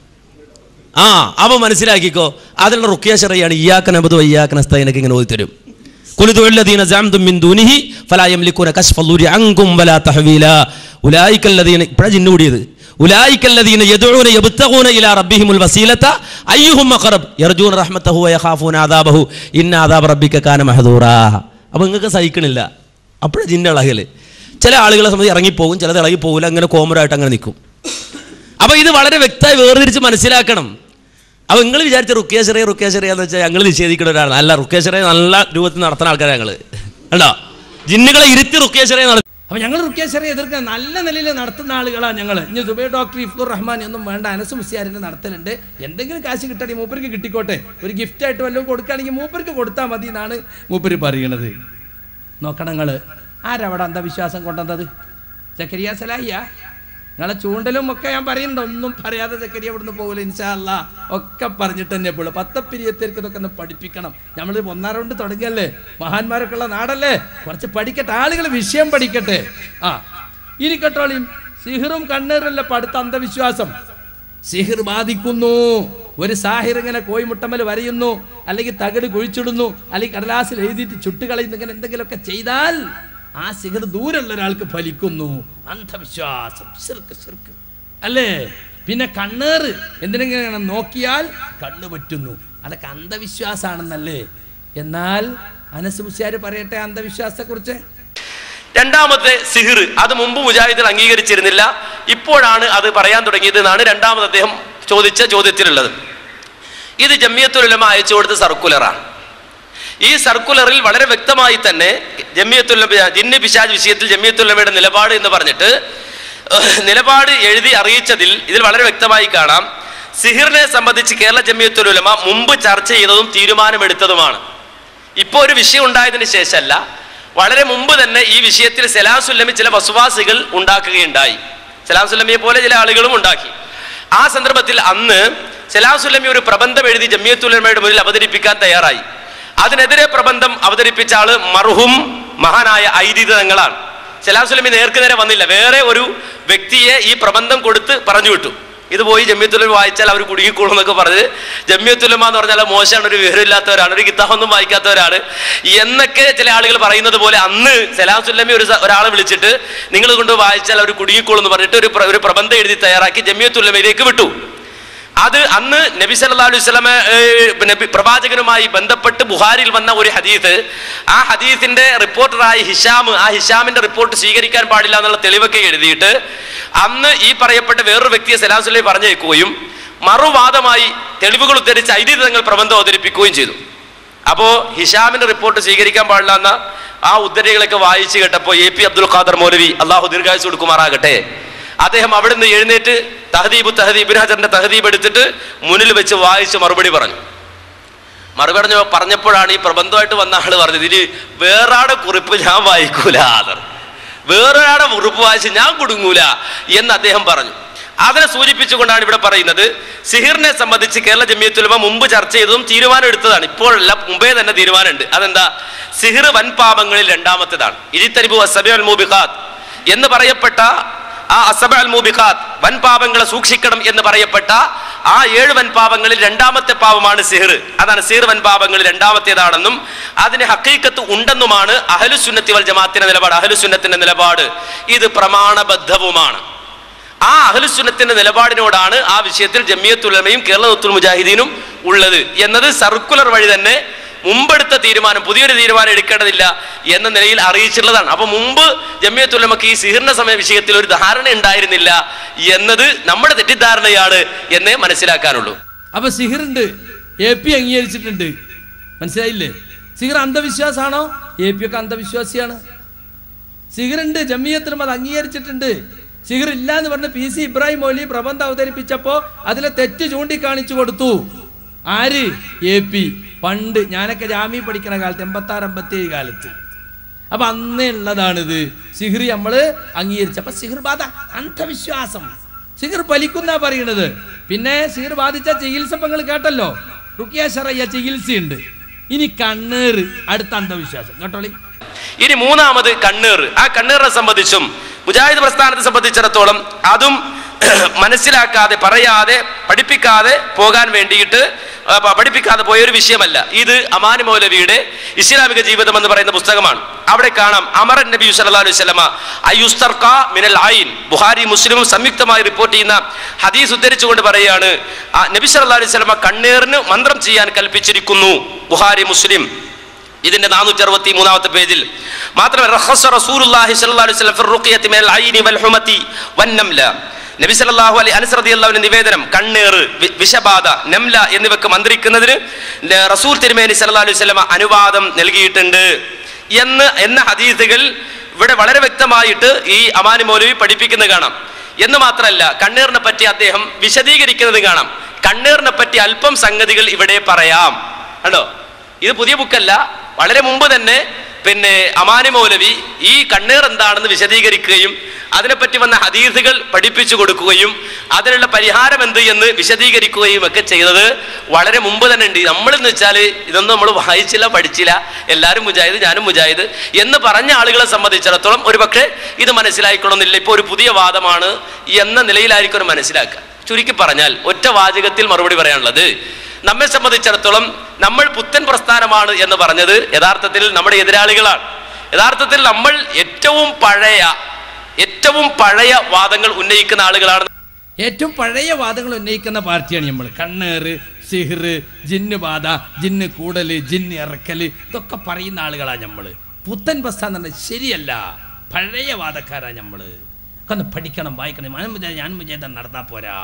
ആ അവ മനസ്സിലാക്കിക്കോ. അതിനുള്ള റുക്കിയ ശറയാണ് ഇയ്യാക നഅ്ബുദു വഇയ്യാക നസ്തഈനൊക്കെ ഇങ്ങനെ ഓതി തരും. ഖുൽ ദുല്ലദീന സഅംതും മിൻ ദൂനിഹി ഫലാ യംലികൂന കശ്ഫൽ അൻകും വലാ തഹ്വീല ഉലൈകല്ലദീന. ഇപ്പഴാ ജിന്ന് കൂടിയത്. ഉലൈകല്ലദീന യദ്ഊന യബ്തഗൂന ഇലാ റബ്ബിഹിമുൽ വസീലത അയ്യുഹും അഖറബ് യർജൂന റഹ്മതഹു വയഖാഫൂന അദാബഹു ഇന്ന അദാബ റബ്ബിക കാന മഹ്ദൂറാ. അപ്പോൾ നിങ്ങൾക്ക് സഹിക്കണില്ല. അപ്പോഴാണ് ജിന്ന് ഇളകല്. ചില ആളുകളെ സംബന്ധിച്ച് ഇറങ്ങിപ്പോകും, ചിലത് ഇളകി പോകില്ല, അങ്ങനെ കോമരായിട്ട് അങ്ങനെ നിൽക്കും. അപ്പോൾ ഇത് വളരെ വ്യക്തമായി വേർതിരിച്ച് മനസ്സിലാക്കണം. അപ്പോൾ നിങ്ങൾ വിചാരിച്ച റുക്കിയ ശറിയ റുക്കിയ ശറിയ എന്ന് വെച്ചാൽ ഞങ്ങൾ നിഷേധിക്കുന്ന ഒരാളാണ്. അല്ല, റുക്കിയ ശറിയ നല്ല രൂപത്തിൽ നടത്തുന്ന ആൾക്കാരാണ് ഞങ്ങൾ. കണ്ടോ, ജിന്നുകളെ ഇരുത്തി റുക്കിയ ശറിയ നടത്തും. അപ്പൊ ഞങ്ങൾ റുക്കിയ ശറിയ എതിർക്കാൻ നല്ല നിലയിൽ നടത്തുന്ന ആളുകളാണ് ഞങ്ങൾ. ഇനി സുബൈർ ഡോക്ടർ ഇഫ്തുർ റഹ്മാൻ ഒന്നും വേണ്ട, അനസ് മുസ്ലിയാരിന്റെ നടത്തലുണ്ട്. എന്തെങ്കിലും കാശ് കിട്ടണമെങ്കിൽ മൂപ്പർക്ക് കിട്ടിക്കോട്ടെ, ഒരു ഗിഫ്റ്റ് ആയിട്ട് വല്ലതും കൊടുക്കുകയാണെങ്കിൽ മൂപ്പർക്ക് കൊടുത്താൽ മതി എന്നാണ് മൂപ്പര് പറയണത്. നോക്കണം നിങ്ങൾ, ആരവിടെ അന്ധവിശ്വാസം കൊണ്ടുവന്നത്? സക്കരിയ സലാഹിയ. നിങ്ങളെ ചൂണ്ടലും ഒക്കെ ഞാൻ പറയുന്നുണ്ട്, ഒന്നും പറയാതെ സക്കരിയ ഇവിടുന്ന് പോകില്ല ഇൻഷാ അല്ലാ. ഒക്കെ പറഞ്ഞിട്ട് തന്നെ പോളൂ. പത്തപ്പിരിയത്തേക്ക് ഇതൊക്കെ ഒന്ന് പഠിപ്പിക്കണം. നമ്മൾ ഒന്നാം റൗണ്ട് തുടങ്ങിയല്ലേ, മഹാന്മാരൊക്കെ ഉള്ള നാടല്ലേ, കുറച്ച് പഠിക്കട്ടെ, ആളുകൾ വിഷയം പഠിക്കട്ടെ. ആ ഇരിക്കട്ടോളിയും സിഹിറും കണ്ണീറുമല്ല അടുത്ത അന്ധവിശ്വാസം. സിഹിർ ബാധിക്കുന്നു. ഒരു സാഹിർ ഇങ്ങനെ കോയിമുട്ടമ്മൽ വരയുന്നു, അല്ലെങ്കിൽ തകിട് കുഴിച്ചിടുന്നു, അല്ലെങ്കിൽ കടലാസിൽ എഴുതിയിട്ട് ചുട്ടുകളയുന്നു, ഇങ്ങനെ എന്തെങ്കിലുമൊക്കെ ചെയ്താൽ ആ സിഹിർ ദൂരമുള്ള ഒരാൾക്ക് ഫലിക്കുന്നു. അന്ധവിശ്വാസം, ശിർക്ക് ശിർക്ക് അല്ലേ? പിന്നെ കണ്ണേറ്, എന്തിനെങ്കിലും നോക്കിയാൽ കണ്ണ് പറ്റുന്നു, അതൊക്കെ അന്ധവിശ്വാസമാണെന്നല്ലേ? എന്നാൽ അനസ് മുസ്ലിയാർ പറയട്ടെ അന്ധവിശ്വാസത്തെ കുറിച്ച്. രണ്ടാമത്തെ സിഹിർ, അത് മുമ്പ് മുജാഹിദുകൾ അംഗീകരിച്ചിരുന്നില്ല, ഇപ്പോഴാണ് അത് പറയാൻ തുടങ്ങിയത് എന്നാണ് രണ്ടാമത് അദ്ദേഹം ചോദിച്ച ചോദ്യത്തിലുള്ളത്. ഇത് ജമിയത്തുൽ ഉലമ അയച്ചു കൊടുത്ത സർക്കുലറാണ്. ഈ സർക്കുലറിൽ വളരെ വ്യക്തമായി തന്നെ ജമിയത്തുൽ ഉലമ ജിന്ന് പിശാച് വിഷയത്തിൽ ജമിയത്തുൽ ഉലമയുടെ നിലപാട് എന്ന് പറഞ്ഞിട്ട് നിലപാട് എഴുതി അറിയിച്ചതിൽ ഇതിൽ വളരെ വ്യക്തമായി കാണാം, സിഹിറിനെ സംബന്ധിച്ച് കേരള ജമിയത്തുൽ ഉലമ മുമ്പ് ചർച്ച ചെയ്തതും തീരുമാനമെടുത്തതുമാണ്. ഇപ്പോൾ ഒരു വിഷയം ഉണ്ടായതിനു ശേഷമല്ല, വളരെ മുമ്പ് തന്നെ ഈ വിഷയത്തിൽ സലാം സുല്ലമി ചില വസ്വാസികൾ ഉണ്ടാക്കുകയുണ്ടായി. സലാം സുല്ലമിയെ പോലെ ചില ആളുകളും ഉണ്ടാക്കി. ആ സന്ദർഭത്തിൽ അന്ന് സലാം സുല്ലമി ഒരു പ്രബന്ധം എഴുതി ജമിയത്തുൽ ഉലമയുടെ മുന്നിൽ അവതരിപ്പിക്കാൻ തയ്യാറായി. അതിനെതിരെ പ്രബന്ധം അവതരിപ്പിച്ച ആള് മർഹൂം മഹാനായ ഐദീദ് തങ്ങളാണ്. സലാം സുല്ലമി നേർക്ക് നേരെ വന്നില്ല, വേറെ ഒരു വ്യക്തിയെ ഈ പ്രബന്ധം കൊടുത്ത് പറഞ്ഞു വിട്ടു. ഇത് പോയി ജമിയത്തുൽ ഉലമ വായിച്ചാൽ അവർ കുടുങ്ങിക്കോളും എന്നൊക്കെ പറഞ്ഞ്, ജമിയത്തുൽ ഉലമ എന്ന് പറഞ്ഞാൽ മോശമാണ്, ഒരു വിവരമില്ലാത്തവരാണ്, ഒരു കിതാബൊന്നും വായിക്കാത്തവരാണ് എന്നൊക്കെ ചില ആളുകൾ പറയുന്നത് പോലെ അന്ന് സലാം സുല്ലമി ഒരു ഒരാളെ വിളിച്ചിട്ട് നിങ്ങൾ കൊണ്ട് വായിച്ചാൽ അവർ കുടുങ്ങിക്കോളും എന്ന് പറഞ്ഞിട്ട് ഒരു ഒരു പ്രബന്ധം എഴുതി തയ്യാറാക്കി ജമിയത്തുൽ ഉലമയിലേക്ക് വിട്ടു. അത് അന്ന് നബി സല്ലല്ലാഹു അലൈഹി വസല്ലമ നബി പ്രവാചകനുമായി ബന്ധപ്പെട്ട് ബുഖാരിയിൽ വന്ന ഒരു ഹദീസ്, ആ ഹദീസിന്റെ റിപ്പോർട്ടറായ ഹിഷാം, ആ ഹിഷാമിന്റെ റിപ്പോർട്ട് സ്വീകരിക്കാൻ പാടില്ല എന്നുള്ള തെളിവൊക്കെ എഴുതിയിട്ട് അന്ന് ഈ പറയപ്പെട്ട വേറൊരു വ്യക്തിയെ സലാം സുല്ലമി പറഞ്ഞേക്കുകയും മറുവാദമായി തെളിവുകൾ ഉദ്ധരിച്ച് ഐദീദ് തങ്ങൾ പ്രബന്ധം അവതരിപ്പിക്കുകയും ചെയ്തു. അപ്പോൾ ഹിഷാമിന്റെ റിപ്പോർട്ട് സ്വീകരിക്കാൻ പാടില്ല എന്ന ആ ഉദ്ധരണികളൊക്കെ വായിച്ചു കേട്ടപ്പോൾ എ പി അബ്ദുൽ ഖാദർ മൗലവി, അള്ളാഹു ദീർഘായുസ്സ് കൊടുക്കുമാറാകട്ടെ, അദ്ദേഹം അവിടെ നിന്ന് എഴുന്നേറ്റ് തഹദീബ് തഹദീബ് ഇബ്നു ഹജറിന്റെ തഹദീബ് എടുത്തിട്ട് മുന്നിൽ വെച്ച് വായിച്ച് മറുപടി പറഞ്ഞു. മറുപടി പറഞ്ഞു പറഞ്ഞപ്പോഴാണ് ഈ പ്രബന്ധമായിട്ട് വന്ന ആള് പറഞ്ഞത്, ഇതിന് വേറാടെ കുറിപ്പ് ഞാൻ വായിക്കൂല, വേറൊരാടെ കുറിപ്പ് വായിച്ച് ഞാൻ കുടുങ്ങൂല എന്ന് അദ്ദേഹം പറഞ്ഞു. അതിനെ സൂചിപ്പിച്ചുകൊണ്ടാണ് ഇവിടെ പറയുന്നത്, സിഹിറിനെ സംബന്ധിച്ച് കേരള ജമിയത്തുൽ ഉലമ മുമ്പ് ചർച്ച ചെയ്തതും തീരുമാനം എടുത്തതാണ്. ഇപ്പോഴല്ല, മുമ്പേ തന്നെ തീരുമാനമുണ്ട്. അതെന്താ? സിഹിർ വൻപാപങ്ങളിൽ രണ്ടാമത്തേതാണ്. ഇജ്തനിബു അസ്സബിഉൽ മൂബിഖാത്ത് എന്ന് പറയപ്പെട്ട ആ അസബഅൽ മൂബിഖാത്ത് വൻപാപങ്ങളെ സൂക്ഷിക്കണം എന്ന് പറയപ്പെട്ട ആ ഏഴ് വൻപാപങ്ങളിൽ രണ്ടാമത്തെ പാപമാണ് സിഹർ. അതാണ് സിഹർ വൻപാപങ്ങളിൽ രണ്ടാമത്തേതാണെന്നും അതിന് ഹഖീഖത്ത് ഉണ്ടെന്നുമാണ് അഹ്ലുസുന്നത്തി വൽ ജമാഅത്തിന്റെ നിലപാട്. അഹ്ലുസുന്നത്തിന്റെ നിലപാട് ഇത് പ്രമാണബദ്ധവുമാണ്. ആ അഹ്ലുസുന്നത്തിന്റെ നിലപാടിനോടാണ് ആ വിഷയത്തിൽ ജമിയത്തുൽ ഉലമയും കേരളത്തുൽ മുജാഹിദീനും ഉള്ളത് എന്നത് സർക്കുലർ വഴി തന്നെ മുമ്പെടുത്ത തീരുമാനം പുതിയൊരു തീരുമാനം എടുക്കേണ്ടതില്ല എന്ന നിലയിൽ അറിയിച്ചിട്ടുള്ളതാണ്. അപ്പൊ മുമ്പ് ജമിയത്തുൽ ഉലമക്ക് ഈ സിഹിറിന്റെ സമയ വിഷയത്തിൽ ഒരു ധാരണ ഉണ്ടായിരുന്നില്ല എന്നത് നമ്മുടെ തെറ്റിദ്ധാരണയാണ് എന്നേ മനസ്സിലാക്കാനുള്ളൂ. അപ്പൊ സിഹിറുണ്ട്, എ പി അംഗീകരിച്ചിട്ടുണ്ട്, മനസ്സിലായില്ലേ? സിഹിർ അന്ധവിശ്വാസമാണോ? എ പി ഒക്കെ അന്ധവിശ്വാസിയാണ്. സിഹിറുണ്ട്, ജമിയത്തുൽ ഉലമ അത് അംഗീകരിച്ചിട്ടുണ്ട്. സിഹിർ ഇല്ല എന്ന് പറഞ്ഞ് പി സി ഇബ്രാഹിം മൗലവി പ്രബന്ധം അവതരിപ്പിച്ചപ്പോ അതിലെ തെറ്റ് ചൂണ്ടിക്കാണിച്ചു കൊടുത്തു. ആര്? A P. പണ്ട് ഞാനൊക്കെ ജാമ്യ പഠിക്കുന്ന കാലത്ത് എൺപത്തി ആറ് എൺപത്തി ഏഴ് കാലത്ത്. അപ്പൊ അന്നേ ഉള്ളതാണിത്. സിഹിർ നമ്മള് അംഗീകരിച്ചു. അപ്പൊ സിഹിർ ബാധ അന്ധവിശ്വാസം, സിഹിർ ഫലിക്കുന്ന പറയണത്. പിന്നെ സിഹിർ ബാധിച്ച ചികിത്സ നിങ്ങൾ കേട്ടല്ലോ, റുഖിയ ശറയ്യ ചികിത്സയുണ്ട്. ഇനി കണ്ണേറ് അടുത്ത അന്ധവിശ്വാസം കേട്ടോളി. ഇനി മൂന്നാമത് കണ്ണേർ. ആ കണ്ണേറിനെ സംബന്ധിച്ചും മുജാഹിദ് പ്രസ്ഥാനത്തെ സംബന്ധിച്ചിടത്തോളം അതും മനസ്സിലാക്കാതെ പറയാതെ പഠിപ്പിക്കാതെ പോകാൻ വേണ്ടിയിട്ട് പഠിപ്പിക്കാതെ പോയൊരു വിഷയമല്ല. ഇത് അമാനി മൗലവിയുടെ ഇസ്ലാമിക ജീവിതം എന്ന് പറയുന്ന പുസ്തകമാണ്. അവിടെ കാണാം അമറ നബി സല്ലല്ലാഹു അലൈഹി വസല്ലമ അയുസ്തർഖ മിനൽ ഐൻ. ബുഖാരി മുസ്ലിമും സംയുക്തമായി റിപ്പോർട്ട് ചെയ്യുന്ന ഹദീസ് ഉദ്ധരിച്ചുകൊണ്ട് പറയുകയാണ്, നബി സല്ലല്ലാഹു അലൈഹി വസല്ലമ കണ്ണേറിന് മന്ത്രം ചെയ്യാൻ കൽപ്പിച്ചിരിക്കുന്നു. ബുഖാരി മുസ്ലിം ഇതിന്റെ നാനൂറ്റി അറുപത്തി മൂന്നാമത്തെ പേജിൽ. മാത്രമല്ല റഖസ റസൂലുള്ളാഹി സ്വല്ലല്ലാഹു അലൈഹി വസല്ലം ഫി റുഖിയത്തി മിനൽ ഐനി വൽ ഹുമതി വന്നംല. നബി സല്ലല്ലാഹു അലൈഹി അനസ് റളിയല്ലാഹു അൻഹു നിവേദനം, കണ്ണേറ്, വിഷബാധ, നംല എന്നിവക്ക് മന്ത്രിക്കുന്നതിന് റസൂൽ തിരുമേനി സല്ലല്ലാഹു അലൈഹി വസല്ലം അനുവാദം നൽകിയിട്ടുണ്ട് എന്ന് എന്ന ഹദീസുകൾ ഇവിടെ വളരെ വ്യക്തമായിട്ട് ഈ അമാനി മൗലവി പഠിപ്പിക്കുന്നത് കാണാം. എന്ന് മാത്രമല്ല കണ്ണേറിനെ പറ്റി അദ്ദേഹം വിശദീകരിക്കുന്നത് കാണാം. കണ്ണേറിനെ പറ്റി അല്പം സംഗതികൾ ഇവിടെ പറയാം. കണ്ടോ, ഇത് പുതിയ ബുക്കല്ല, വളരെ മുമ്പ് തന്നെ പിന്നെ അമാനി മൗലവി ഈ കണ്ണേർ എന്താണെന്ന് വിശദീകരിക്കുകയും അതിനെപ്പറ്റി വന്ന ഹദീസുകൾ പഠിപ്പിച്ചു കൊടുക്കുകയും അതിനുള്ള പരിഹാരം എന്ത് എന്ന് വിശദീകരിക്കുകയും ഒക്കെ ചെയ്തത് വളരെ മുമ്പ് തന്നെ ഉണ്ട്. നമ്മളെന്ന് വെച്ചാൽ ഇതൊന്നും നമ്മൾ വായിച്ചില്ല, പഠിച്ചില്ല, എല്ലാവരും മുജാഹിദ് ഞാനും മുജാഹിദ് എന്ന് പറഞ്ഞ ആളുകളെ സംബന്ധിച്ചിടത്തോളം ഒരു പക്ഷേ ഇത് മനസ്സിലായിക്കൊള്ളുന്നില്ല. ഇപ്പോൾ ഒരു പുതിയ വാദമാണ് എന്ന നിലയിലായിരിക്കും ഒരു മനസ്സിലാക്കുക. ചുരുക്കി പറഞ്ഞാൽ ഒറ്റ വാചകത്തിൽ മറുപടി പറയാനുള്ളത്, നമ്മെ സംബന്ധിച്ചിടത്തോളം നമ്മൾ പുത്തൻ പ്രസ്ഥാനമാണ് എന്ന് പറഞ്ഞത് യഥാർത്ഥത്തിൽ നമ്മുടെ എതിരാളികളാണ്. യഥാർത്ഥത്തിൽ നമ്മൾ ഏറ്റവും പഴയ ഏറ്റവും പഴയ വാദങ്ങൾ ഉന്നയിക്കുന്ന ആളുകളാണ്. ഏറ്റവും പഴയ വാദങ്ങൾ ഉന്നയിക്കുന്ന പാർട്ടിയാണ് നമ്മൾ. കണ്ണേറ്, സിഹിർ, ജിന്ന് ബാധ, ജിന്ന് കൂടല്, ജിന്ന് ഇറക്കല്, ഇതൊക്കെ പറയുന്ന ആളുകളാണ് നമ്മള്. പുത്തൻ പ്രസ്ഥാനം തന്നെ ശരിയല്ല, പഴയ വാദക്കാരാണ് നമ്മള്. ഒന്ന് പഠിക്കണം, വായിക്കണം. ഞാൻ മുജാഹിദ് ഞാൻ മുജാഹിദ് നടന്നാ പോരാ.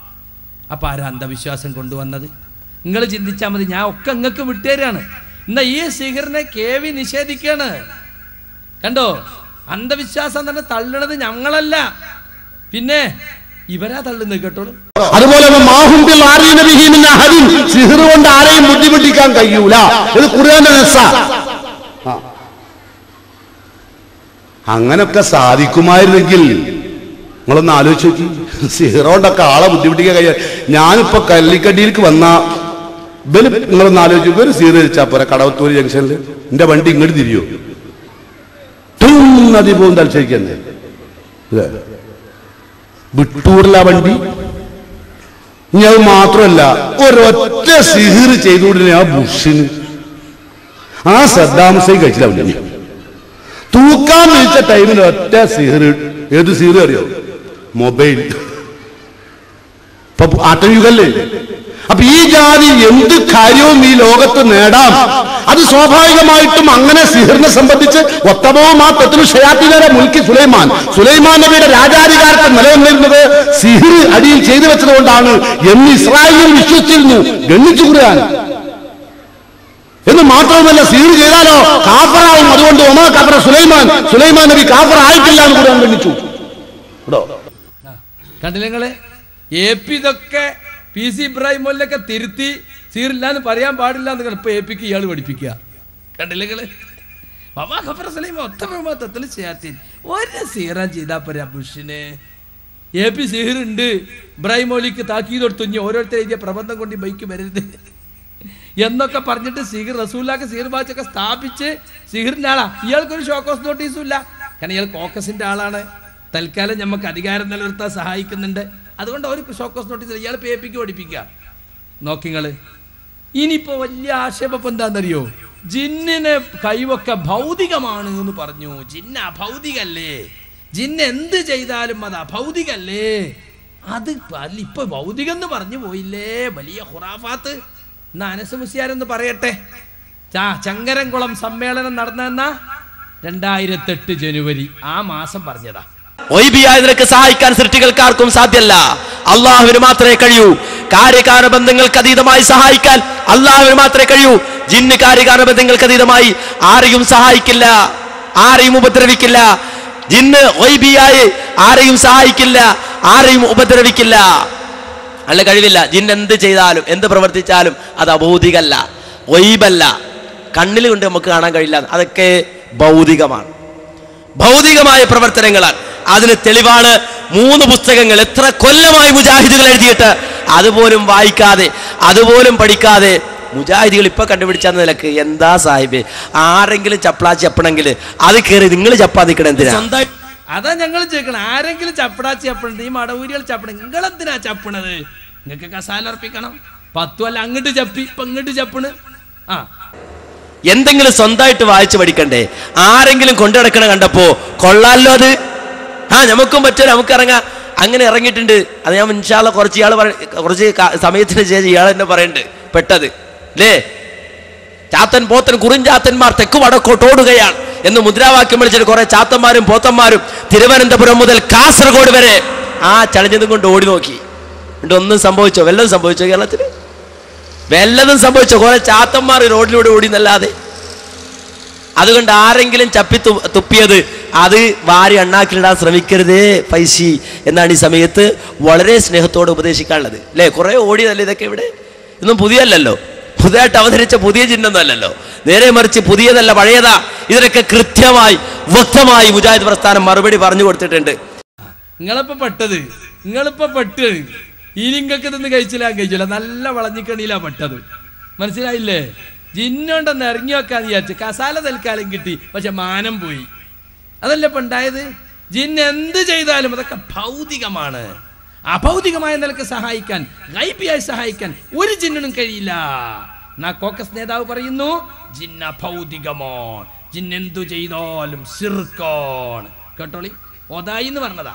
അപ്പൊ ആരാ അന്ധവിശ്വാസം കൊണ്ടുവന്നത്? നിങ്ങൾ ചിന്തിച്ചാൽ മതി. ഞാൻ ഒക്കെ നിങ്ങൾക്ക് വിട്ടുതരാണ്. എന്നാ ഈ സിഹിറിനെ കെ വി നിഷേധിക്കാണ്. കണ്ടോ, അന്ധവിശ്വാസം തന്നെ തള്ളണത് ഞങ്ങളല്ല, പിന്നെ ഇവരാ തള്ളുന്നത്. കേട്ടോളൂ. അതുപോലെ സിഹിർ കൊണ്ട് ആരെയും ബുദ്ധിമുട്ടിക്കാൻ കഴിയൂല. ഇത് ഖുർആന്റെ നസ്സാ. അങ്ങനൊക്കെ സാധിക്കുമായിരുന്നെങ്കിൽ നിങ്ങളൊന്ന് ആലോചിച്ച് നോക്കി. സിഹിർ കൊണ്ടൊക്കെ ആളെ ബുദ്ധിമുട്ടിക്കാൻ കഴിയാ. ഞാനിപ്പോ കല്ലിക്കടിയിലേക്ക് വന്ന ഇവന് നിങ്ങളൊന്ന് ആലോചിച്ചു, ഒരു സിഹിർ വെച്ചാ പോരാ. കടവത്തൂർ ജംഗ്ഷനിൽ എന്റെ വണ്ടി ഇങ്ങോട്ട് തിരിയോ, നദി പോകും തലശ്ശേരിക്കന്നെ വിട്ടൂരില്ല വണ്ടി. ഇനി അത് മാത്രമല്ല, ഒരൊറ്റ സിഹിർ ചെയ്തുകൊണ്ടിരുന്ന ആ ബുഷിന് ആ സദ്ദാം ഹുസൈൻ കഴിച്ചില്ല. തൂക്കാൻ വിളിച്ച ടൈമിൽ ഒറ്റ സിഹിർ. ഏത് സിഹിർ അറിയോ? മൊബൈൽ. ഇപ്പൊ ആട്ടയുഗല്ലേ. അപ്പൊ ഈ ജാതി എന്ത് കാര്യവും ഈ ലോകത്ത് നേടാം. അത് സ്വാഭാവികമായിട്ടും അങ്ങനെ സിഹിറിനെ സംബന്ധിച്ച് മുൽക്കി സുലൈമാൻ സുലൈമാൻ നബിയുടെ രാജാധികാരത്തെ നിലനിന്നിരുന്നത് സിഹിർ അടിയിൽ ചെയ്തു വെച്ചതുകൊണ്ടാണ് എന്ന് ഇസ്രായേലിൽ വിശ്വസിച്ചിരുന്നു. ഗണ്ണിച്ചു ഖുർആൻ. എന്ന് മാത്രവുമല്ല, സിഹിർ ചെയ്താലോ കാഫറാവും. അതുകൊണ്ട് ഒമാ കാഫറ സുലൈമാൻ സുലൈമാൻ നബി കാഫർ ആയിട്ടില്ല എന്ന് ഖുർആൻ ഗണ്ണിച്ചു. കണ്ടില്ലേ നിങ്ങള്? എ പി ഇതൊക്കെ പി സി ഇബ്രാഹിം മൗലവിയൊക്കെ തിരുത്തി സിഹിറില്ല എന്ന് പറയാൻ പാടില്ല എന്ന് ഇപ്പൊ എ പിക്ക് ഇയാൾ പഠിപ്പിക്കുക. കണ്ടില്ലേ നിങ്ങള്? ഒരു സിഹിറ ചെയ്താ പോരാ ബുഷിന്. എ പി സിഹിർ ഉണ്ട്, ഇബ്രാഹിം മൗലവിക്ക് താക്കീത് കൊടുത്തു, ഇനി ഓരോരുത്തർ എഴുതിയ പ്രബന്ധം കൊണ്ട് ബൈക്ക് വരരുത് എന്നൊക്കെ പറഞ്ഞിട്ട് സിഹിർ റസൂലുള്ളാഹിക്ക് സിഹിർ ബാച്ചൊക്കെ സ്ഥാപിച്ച് സിഹിറിന്റെ ആളാ. ഇയാൾക്കൊരു ഷോക്കോസ് നോട്ടീസും ഇല്ല. കാരണം ഇയാൾ കോക്കസിന്റെ ആളാണ്. തൽക്കാലം നമുക്ക് അധികാരം നിലനിർത്താൻ സഹായിക്കുന്നുണ്ട്. അതുകൊണ്ട് അവർക്ക് ഷോക്കോസ് നോട്ടീസ് ഇയാൾ പേപ്പിക്ക് പഠിപ്പിക്കുക നോക്കിങ്ങൾ. ഇനിയിപ്പോൾ വലിയ ആക്ഷേപം എന്താണെന്നറിയോ? ജിന്നിനെ കൈവൊക്കെ ഭൗതികമാണ് എന്ന് പറഞ്ഞു. ജിന്ന് അഭൗതികല്ലേ? ജിന്ന് എന്ത് ചെയ്താലും അത് അഭൗതികല്ലേ? അത് ഇപ്പൊ ഭൗതികം എന്ന് പറഞ്ഞു പോയില്ലേ, വലിയ ഖുറാഫാത്ത്. എന്നാ അനസ് മുസ്ലിയാരെന്ന് പറയട്ടെ. ചാ ചങ്കരംകുളം സമ്മേളനം നടന്ന രണ്ടായിരത്തി എട്ട് ജനുവരി ആ മാസം പറഞ്ഞതാ. നിനക്ക് സഹായിക്കാൻ സൃഷ്ടികൾക്കാർക്കും സാധ്യല്ല, അള്ളാഹുവിന് മാത്രമേ കഴിയൂ. കാര്യകാരണ ബന്ധങ്ങൾക്ക് അതീതമായി സഹായിക്കാൻ അള്ളാഹുവിന് മാത്രമേ കഴിയൂ. ജിന്ന് കാര്യകാരണ ബന്ധങ്ങൾക്ക് അതീതമായി ആരെയും സഹായിക്കില്ല, ആരെയും ഉപദ്രവിക്കില്ല. ജിന്ന് ഗൈബിയായി ആരെയും സഹായിക്കില്ല, ആരെയും ഉപദ്രവിക്കില്ല. അല്ല കഴിവില്ല. ജിന്ന് എന്ത് ചെയ്താലും എന്ത് പ്രവർത്തിച്ചാലും അത് അഭൗതികല്ല, ഗൈബല്ല, കണ്ണിൽ കൊണ്ട് നമുക്ക് കാണാൻ കഴിയില്ല. അതൊക്കെ ഭൗതികമാണ്, ഭൗതികമായ പ്രവർത്തനങ്ങളാണ്. അതിന് തെളിവാണ് മൂന്ന് പുസ്തകങ്ങൾ എത്ര കൊല്ലമായി മുജാഹിദുകൾ എഴുതിയിട്ട് അതുപോലും വായിക്കാതെ അതുപോലും പഠിക്കാതെ മുജാഹിദികൾ ഇപ്പൊ കണ്ടുപിടിച്ച നിലക്ക് എന്താ സാഹിബ്, ആരെങ്കിലും ചപ്പളാ ചപ്പണമെങ്കിൽ അത് കയറി നിങ്ങൾ ചപ്പാതിക്കണം എന്തിനാ? സ്വന്തമായി അതാ ഞങ്ങൾ ചോദിക്കണം. ആരെങ്കിലും ചപ്പടാച്ചി ചപ്പണത്, ഈ മടവൂരികൾ ചപ്പണ, നിങ്ങൾ എന്തിനാ ചപ്പണത്? നിങ്ങൾക്ക് കസാല അർപ്പിക്കണം. പത്തു അല്ല അങ്ങോട്ട് ചപ്പി ഇപ്പൊ ഇങ്ങോട്ട് ചപ്പണ്. ആ എന്തെങ്കിലും സ്വന്തമായിട്ട് വായിച്ചു പഠിക്കണ്ടേ? ആരെങ്കിലും കൊണ്ടു നടക്കണ കണ്ടപ്പോ കൊള്ളാലോ അത്, ആ നമുക്കും പറ്റുമോ, നമുക്ക് ഇറങ്ങാം. അങ്ങനെ ഇറങ്ങിയിട്ടുണ്ട്. അത് ഞാൻ ഇൻഷാല്ല കുറച്ച് ഇയാൾ കുറച്ച് സമയത്തിന് ശേഷം ഇയാൾ തന്നെ പറയുന്നുണ്ട് പെട്ടത് അല്ലേ. ചാത്തൻ പോത്തൻ കുറിഞ്ചാത്തന്മാർ തെക്ക് വടക്കോട്ടോടുകയാണ് എന്ന് മുദ്രാവാക്യം വിളിച്ചിട്ട് കുറെ ചാത്തന്മാരും പോത്തന്മാരും തിരുവനന്തപുരം മുതൽ കാസർഗോഡ് വരെ ആ ചളിഞ്ഞതും കൊണ്ട് ഓടി നോക്കി. എന്നിട്ട് ഒന്നും സംഭവിച്ചോ? വല്ലതും സംഭവിച്ചോ? കേരളത്തിന് വല്ലതും സംഭവിച്ചോ? കുറെ ചാത്തന്മാർ റോഡിലൂടെ ഓടി എന്നല്ലാതെ. അതുകൊണ്ട് ആരെങ്കിലും ചപ്പി തുപ്പിയത് അത് വാരി അണ്ണാക്കിലിടാൻ ശ്രമിക്കരുതേ പൈസി എന്നാണ് ഈ സമയത്ത് വളരെ സ്നേഹത്തോടെ ഉപദേശിക്കാനുള്ളത് അല്ലേ. കുറെ ഓടിയതല്ലേ ഇതൊക്കെ. ഇവിടെ ഇതൊന്നും പുതിയല്ലോ, പുതിയതായിട്ട് അവതരിച്ച പുതിയ ചിഹ്നമൊന്നും അല്ലല്ലോ. നേരെ മറിച്ച് പുതിയതല്ല, പഴയതാ. ഇതിനൊക്കെ കൃത്യമായി വ്യക്തമായി മുജാഹിദ് പ്രസ്ഥാനം മറുപടി പറഞ്ഞു കൊടുത്തിട്ടുണ്ട്. നിങ്ങളിപ്പോ പെട്ടത് നിങ്ങളിപ്പോ പെട്ട് ഇനി നിങ്ങൾക്ക് ഇതൊന്നും കഴിച്ചില്ല കഴിച്ചില്ല നല്ല വളഞ്ഞിക്കണിയിലാ പെട്ടത്. മനസ്സിലായില്ലേ? ജിന്നുണ്ടെന്ന് ഇറങ്ങി വെക്കാന്ന് വിചാരിച്ചു. കസാല തൽക്കാലം കിട്ടി, പക്ഷെ മാനം പോയി. അതല്ല ഇപ്പൊ ഉണ്ടായത്. ജിന്ന് എന്ത് ചെയ്താലും അതൊക്കെ ഭൗതികമാണ്. അഭൗതികമായ നിലക്ക് സഹായിക്കാൻ, ഗൈബിയായി സഹായിക്കാൻ ഒരു ജിന്നിനും കഴിയില്ല. എന്നാ കോക്കസ് നേതാവ് പറയുന്നു ജിന്ന ഭൗതികമാണ്, ജിന്നെന്തു ചെയ്താലും ശിർക്കാണ്. കേട്ടോളി, ഒതായി എന്ന് പറഞ്ഞതാ.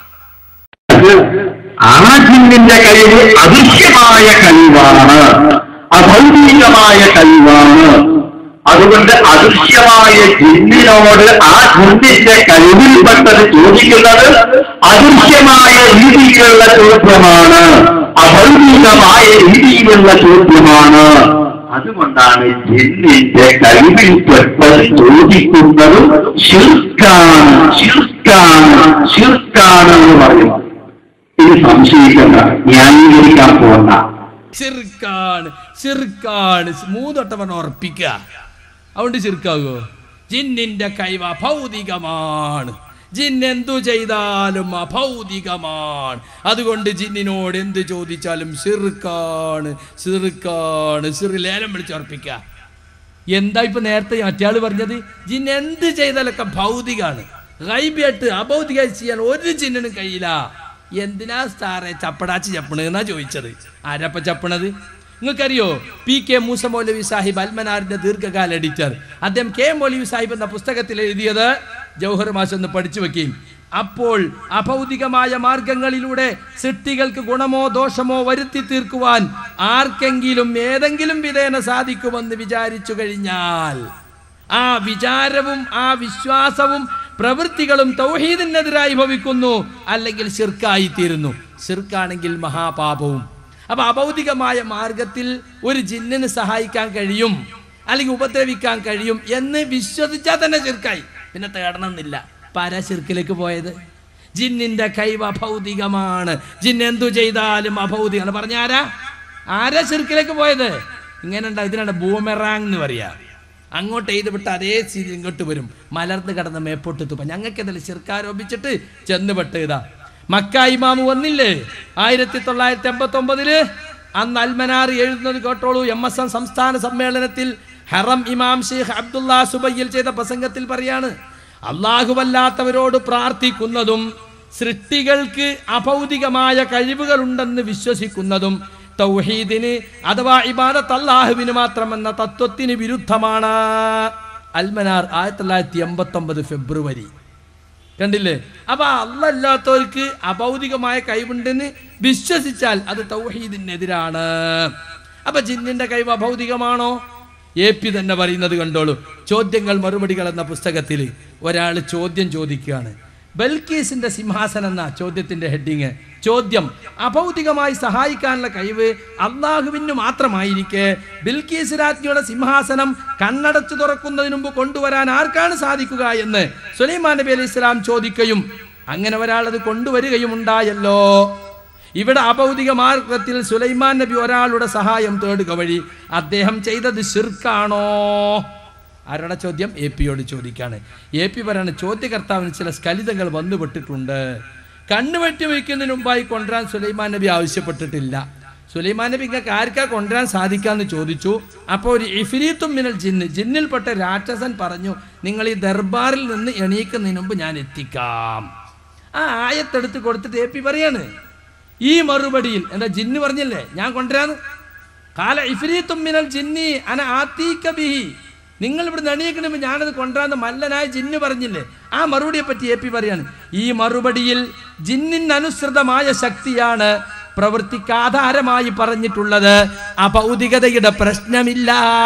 ആ ജിന്നിന്റെ കഴിവ് അദൃശ്യമായ കഴിവാണ്, അഭൗതികമായ കഴിവാണ്. അതുകൊണ്ട് അദൃശ്യമായ ജിന്നിനോട് ആ ജിന്നിന്റെ കഴിവിൽപ്പെട്ടത് ചോദിക്കുന്നത് അദൃശ്യമായ രീതിയിലുള്ള ചോദ്യമാണ്, അഭൗതികമായ രീതിയിലുള്ള ചോദ്യമാണ്. അതുകൊണ്ടാണ് ജിന്നിന്റെ കഴിവിൽപ്പെട്ടത് ചോദിക്കുന്നതും ശിർക്കാണ്, ശിർക്കാണ്, ശിർക്കാണ് എന്ന് പറയുന്നത്. ഇത് സംശയിക്കണ്ട, ന്യായീകരിക്കാൻ പോകണ്ട. ശിർക്കാണ്, ശിർക്കാണ് മൂന്നൊട്ടം പറഞ്ഞ് ഉറപ്പിക്കുക. അതുകൊണ്ട് ശിർക്കാകുമോ? ജിന്നിന്റെ കഴിവ് അഭൗതികമാണ്, ജിന്നെന്തു ചെയ്താലും അഭൗതികമാണ്. അതുകൊണ്ട് ജിന്നിനോട് എന്ത് ചോദിച്ചാലും ശിർക്കാണ്, ശിർക്കാണ്, ശിർ ലേലം വിളിച്ച് ഉറപ്പിക്കുക. എന്താ ഇപ്പൊ നേരത്തെ മറ്റയാൾ പറഞ്ഞത്? ജിന്ന് എന്ത് ചെയ്താലൊക്കെ ഭൗതികമാണ്, ഗൈബിയായിട്ട് അഭൗതികമായി ചെയ്യാൻ ഒരു ജിന്നിനും കഴിയില്ല. എന്തിനാ സാറേ ചപ്പടാച്ച് ചപ്പണ് എന്നാ ചോദിച്ചത്. ആരപ്പ ചപ്പണത്? നിങ്ങൾക്കറിയോ? പി കെ മൂസ മൗലവി സാഹിബ് അൽമനാറിന്റെ ദീർഘകാല എഡിറ്റർ, അദ്ദേഹം കെ മൗലവി സാഹിബ് എന്ന പുസ്തകത്തിൽ എഴുതിയത് ജൗഹർ മാഷ് ഒന്ന് പഠിച്ചു വെക്കുകയും, അപ്പോൾ അഭൗതികമായ മാർഗങ്ങളിലൂടെ സൃഷ്ടികൾക്ക് ഗുണമോ ദോഷമോ വരുത്തി തീർക്കുവാൻ ആർക്കെങ്കിലും ഏതെങ്കിലും വിധേന സാധിക്കുമെന്ന് വിചാരിച്ചു കഴിഞ്ഞാൽ ആ വിചാരവും ആ വിശ്വാസവും പ്രവൃത്തികളും തൗഹീദിനെതിരായി ഭവിക്കുന്നു, അല്ലെങ്കിൽ ശിർക്കായി തീരുന്നു. ശിർക്കാണെങ്കിൽ മഹാപാപവും. അപ്പൊ അഭൗതികമായ മാർഗത്തിൽ ഒരു ജിന്നിന് സഹായിക്കാൻ കഴിയും അല്ലെങ്കിൽ ഉപദ്രവിക്കാൻ കഴിയും എന്ന് വിശ്വസിച്ചാൽ തന്നെ ശിർക്കായി, പിന്നെ തേടണമെന്നില്ല. പര ശിർക്കിലേക്ക് പോയത് ജിന്നിന്റെ കഴിവ് അഭൗതികമാണ്, ജിന്ന് എന്തു ചെയ്താലും അഭൗതികമാണ് പറഞ്ഞ ആരാ ആരാ ശിർക്കിലേക്ക് പോയത്? ഇങ്ങനെ ഉണ്ടാവും. ഇതിനാണ് ബൂമെറാങ് എന്ന് പറയാ. അങ്ങോട്ട് എഴുതി വിട്ട് അതേ സ്ഥിതി ഇങ്ങോട്ട് വരും, മലർന്ന് കിടന്ന് മേപ്പോട്ട് തുപ്പ. ഞങ്ങൾക്ക് എന്തെങ്കിലും ശിർക്കാരോപിച്ചിട്ട് ചെന്ന് പെട്ട് ഇതാ മക്ക ഇമാമ് വന്നില്ലേ ആയിരത്തി തൊള്ളായിരത്തി എൺപത്തി ഒമ്പതില്. അന്ന് അൽമനാർ എഴുതുന്നത് കേട്ടോളൂ. എം എസ് എം സംസ്ഥാന സമ്മേളനത്തിൽ ഹറം ഇമാം ഷെയ്ഖ് അബ്ദുള്ള സുബയ്യിൽ ചെയ്ത പ്രസംഗത്തിൽ പറയാണ്, അള്ളാഹുവല്ലാത്തവരോട് പ്രാർത്ഥിക്കുന്നതും സൃഷ്ടികൾക്ക് അഭൗതികമായ കഴിവുകളുണ്ടെന്ന് വിശ്വസിക്കുന്നതും തൗഹീദിന് അഥവാ ഇബാദത്ത് അല്ലാഹുവിന് മാത്രമെന്ന തത്വത്തിന് വിരുദ്ധമാണ്. അൽമനാർ ആയിരത്തി തൊള്ളായിരത്തി എൺപത്തി ഒമ്പത് ഫെബ്രുവരി. കണ്ടില്ലേ? അപ്പൊ അല്ലാത്തവർക്ക് അഭൗതികമായ കഴിവുണ്ടെന്ന് വിശ്വസിച്ചാൽ അത് തൗഹീദിനെതിരാണ്. അപ്പൊ ജിന്നിന്റെ കഴിവ് അഭൗതികമാണോ? എ പി തന്നെ പറയുന്നത് കണ്ടോളൂ. ചോദ്യങ്ങൾ മറുപടികൾ എന്ന പുസ്തകത്തിൽ ഒരാൾ ചോദ്യം ചോദിക്കുകയാണ്. ബൽക്കീസിന്റെ സിംഹാസനം എന്ന ചോദ്യത്തിന്റെ ഹെഡിങ്. ചോദ്യം: അഭൗതികമായി സഹായിക്കാനുള്ള കഴിവ് അള്ളാഹുവിന് മാത്രമായിരിക്കെ ബിൽക്കീസ് രാജ്ഞിയുടെ സിംഹാസനം കണ്ണടച്ചു തുറക്കുന്നതിന് മുമ്പ് കൊണ്ടുവരാൻ ആർക്കാണ് സാധിക്കുക എന്ന് സുലൈമാൻ നബി അലൈഹി സ്വലാം ചോദിക്കുകയും അങ്ങനെ ഒരാൾ അത് കൊണ്ടുവരികയും ഉണ്ടായല്ലോ. ഇവിടെ അഭൗതിക മാർഗത്തിൽ സുലൈമാൻ നബി ഒരാളുടെ സഹായം തേടുക വഴി അദ്ദേഹം ചെയ്തത് ശിർക്കാണോ? ആരുടെ ചോദ്യം? എ പിയോട് ചോദിക്കാണ്. എ പി പറയാണ്, ചോദ്യകർത്താവിന് ചില സ്ഖലിതങ്ങൾ വന്നുപെട്ടിട്ടുണ്ട്. കണ്ണുവെട്ടി വയ്ക്കുന്നതിന് മുമ്പായി കൊണ്ടുവരാൻ സുലൈമാൻ നബി ആവശ്യപ്പെട്ടിട്ടില്ല. സുലൈമാൻ നബി ഇങ്ങനെ ആർക്കാ കൊണ്ടുവരാൻ സാധിക്കാമെന്ന് ചോദിച്ചു. അപ്പോൾ ഒരു ഇഫ്രീത്തും മിനൽ ജിന്ന്, ജിന്നിൽപ്പെട്ട രാക്ഷസൻ പറഞ്ഞു, നിങ്ങൾ ഈ ദർബാറിൽ നിന്ന് എണീക്കുന്നതിന് മുമ്പ് ഞാൻ എത്തിക്കാം. ആ ആയത്തെടുത്ത് കൊടുത്തിട്ട് എ പി പറയാണ്, ഈ മറുപടിയിൽ എന്താ ജിന്ന് പറഞ്ഞില്ലേ ഞാൻ കൊണ്ടുവരാന്ന്. കാല ഇഫ്രീത്തും മിനൽ ജിന്നി അന ആതീക ബിഹി, നിങ്ങൾ ഇവിടെ എണീക്കണമ്പോൾ ഞാനത് കൊണ്ടുവരാന്ന് മല്ലനായ ജിന്ന് പറഞ്ഞില്ലേ. ആ മറുപടിയെ പറ്റി എ പി പറയാണ്, ഈ മറുപടിയിൽ ജിന്നിന് അനുസൃതമായ ശക്തിയാണ് പ്രവൃത്തിക്ക് ആധാരമായി പറഞ്ഞിട്ടുള്ളത്. അഭൗതികതയുടെ പ്രശ്നമില്ല.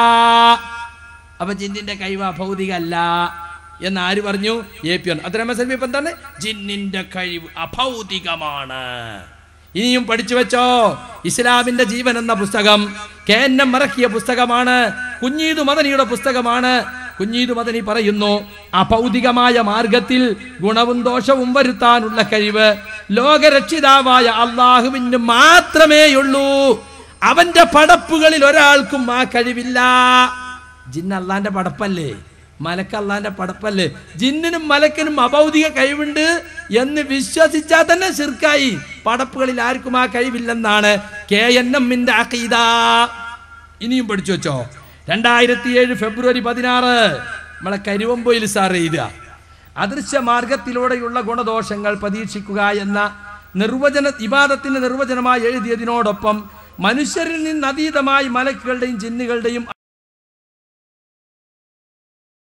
അപ്പൊ ജിന്നിന്റെ കഴിവ് അഭൗതികല്ല എന്ന് ആര് പറഞ്ഞു? എ പി ആണ്. അത്രമസൽമി ഇപ്പം എന്താണ്? ജിന്നിന്റെ കഴിവ് അഭൗതികമാണ്. ഇനിയും പഠിച്ചു വെച്ചോ. ഇസ്ലാമിന്റെ ജീവൻ എന്ന പുസ്തകം കെ എൻ എം ഇറക്കിയ പുസ്തകമാണ്. കുഞ്ഞീദു മദനിയുടെ പുസ്തകമാണ്. കുഞ്ഞീദു മദനി പറയുന്നു, അഭൗതികമായ മാർഗത്തിൽ ഗുണവും ദോഷവും വരുത്താനുള്ള കഴിവ് ലോകരക്ഷിതാവായ അള്ളാഹുവിന് മാത്രമേയുള്ളൂ. അവന്റെ പടപ്പുകളിൽ ഒരാൾക്കും ആ കഴിവില്ല. ജിന്ന് അള്ളാന്റെ പടപ്പല്ലേ? മലക്ക് അള്ളാന്റെ പടപ്പല്ലേ? ജിന്നിനും മലക്കിനും അഭൗതിക കഴിവുണ്ട് എന്ന് വിശ്വസിച്ചാൽ തന്നെ ശിർക്കായി. പടപ്പുകളിൽ ആർക്കും ആ കഴിവില്ലെന്നാണ് കെ എൻ എമ്മിന്റെ അഖീദ. ഇനിയും പഠിച്ചു വെച്ചോ. രണ്ടായിരത്തി ഏഴ് ഫെബ്രുവരി പതിനാറ് നമ്മളെ കരുവമ്പൊയിൽ സാർ എഴുതുക, അദൃശ്യ മാർഗത്തിലൂടെയുള്ള ഗുണദോഷങ്ങൾ പരീക്ഷിക്കുക എന്ന നിർവചന ഇബാദത്തിന്റെ നിർവചനമായി എഴുതിയതിനോടൊപ്പം മനുഷ്യരിൽ നിന്ന് അതീതമായി മലക്കുകളുടെയും ജിന്നുകളുടെയും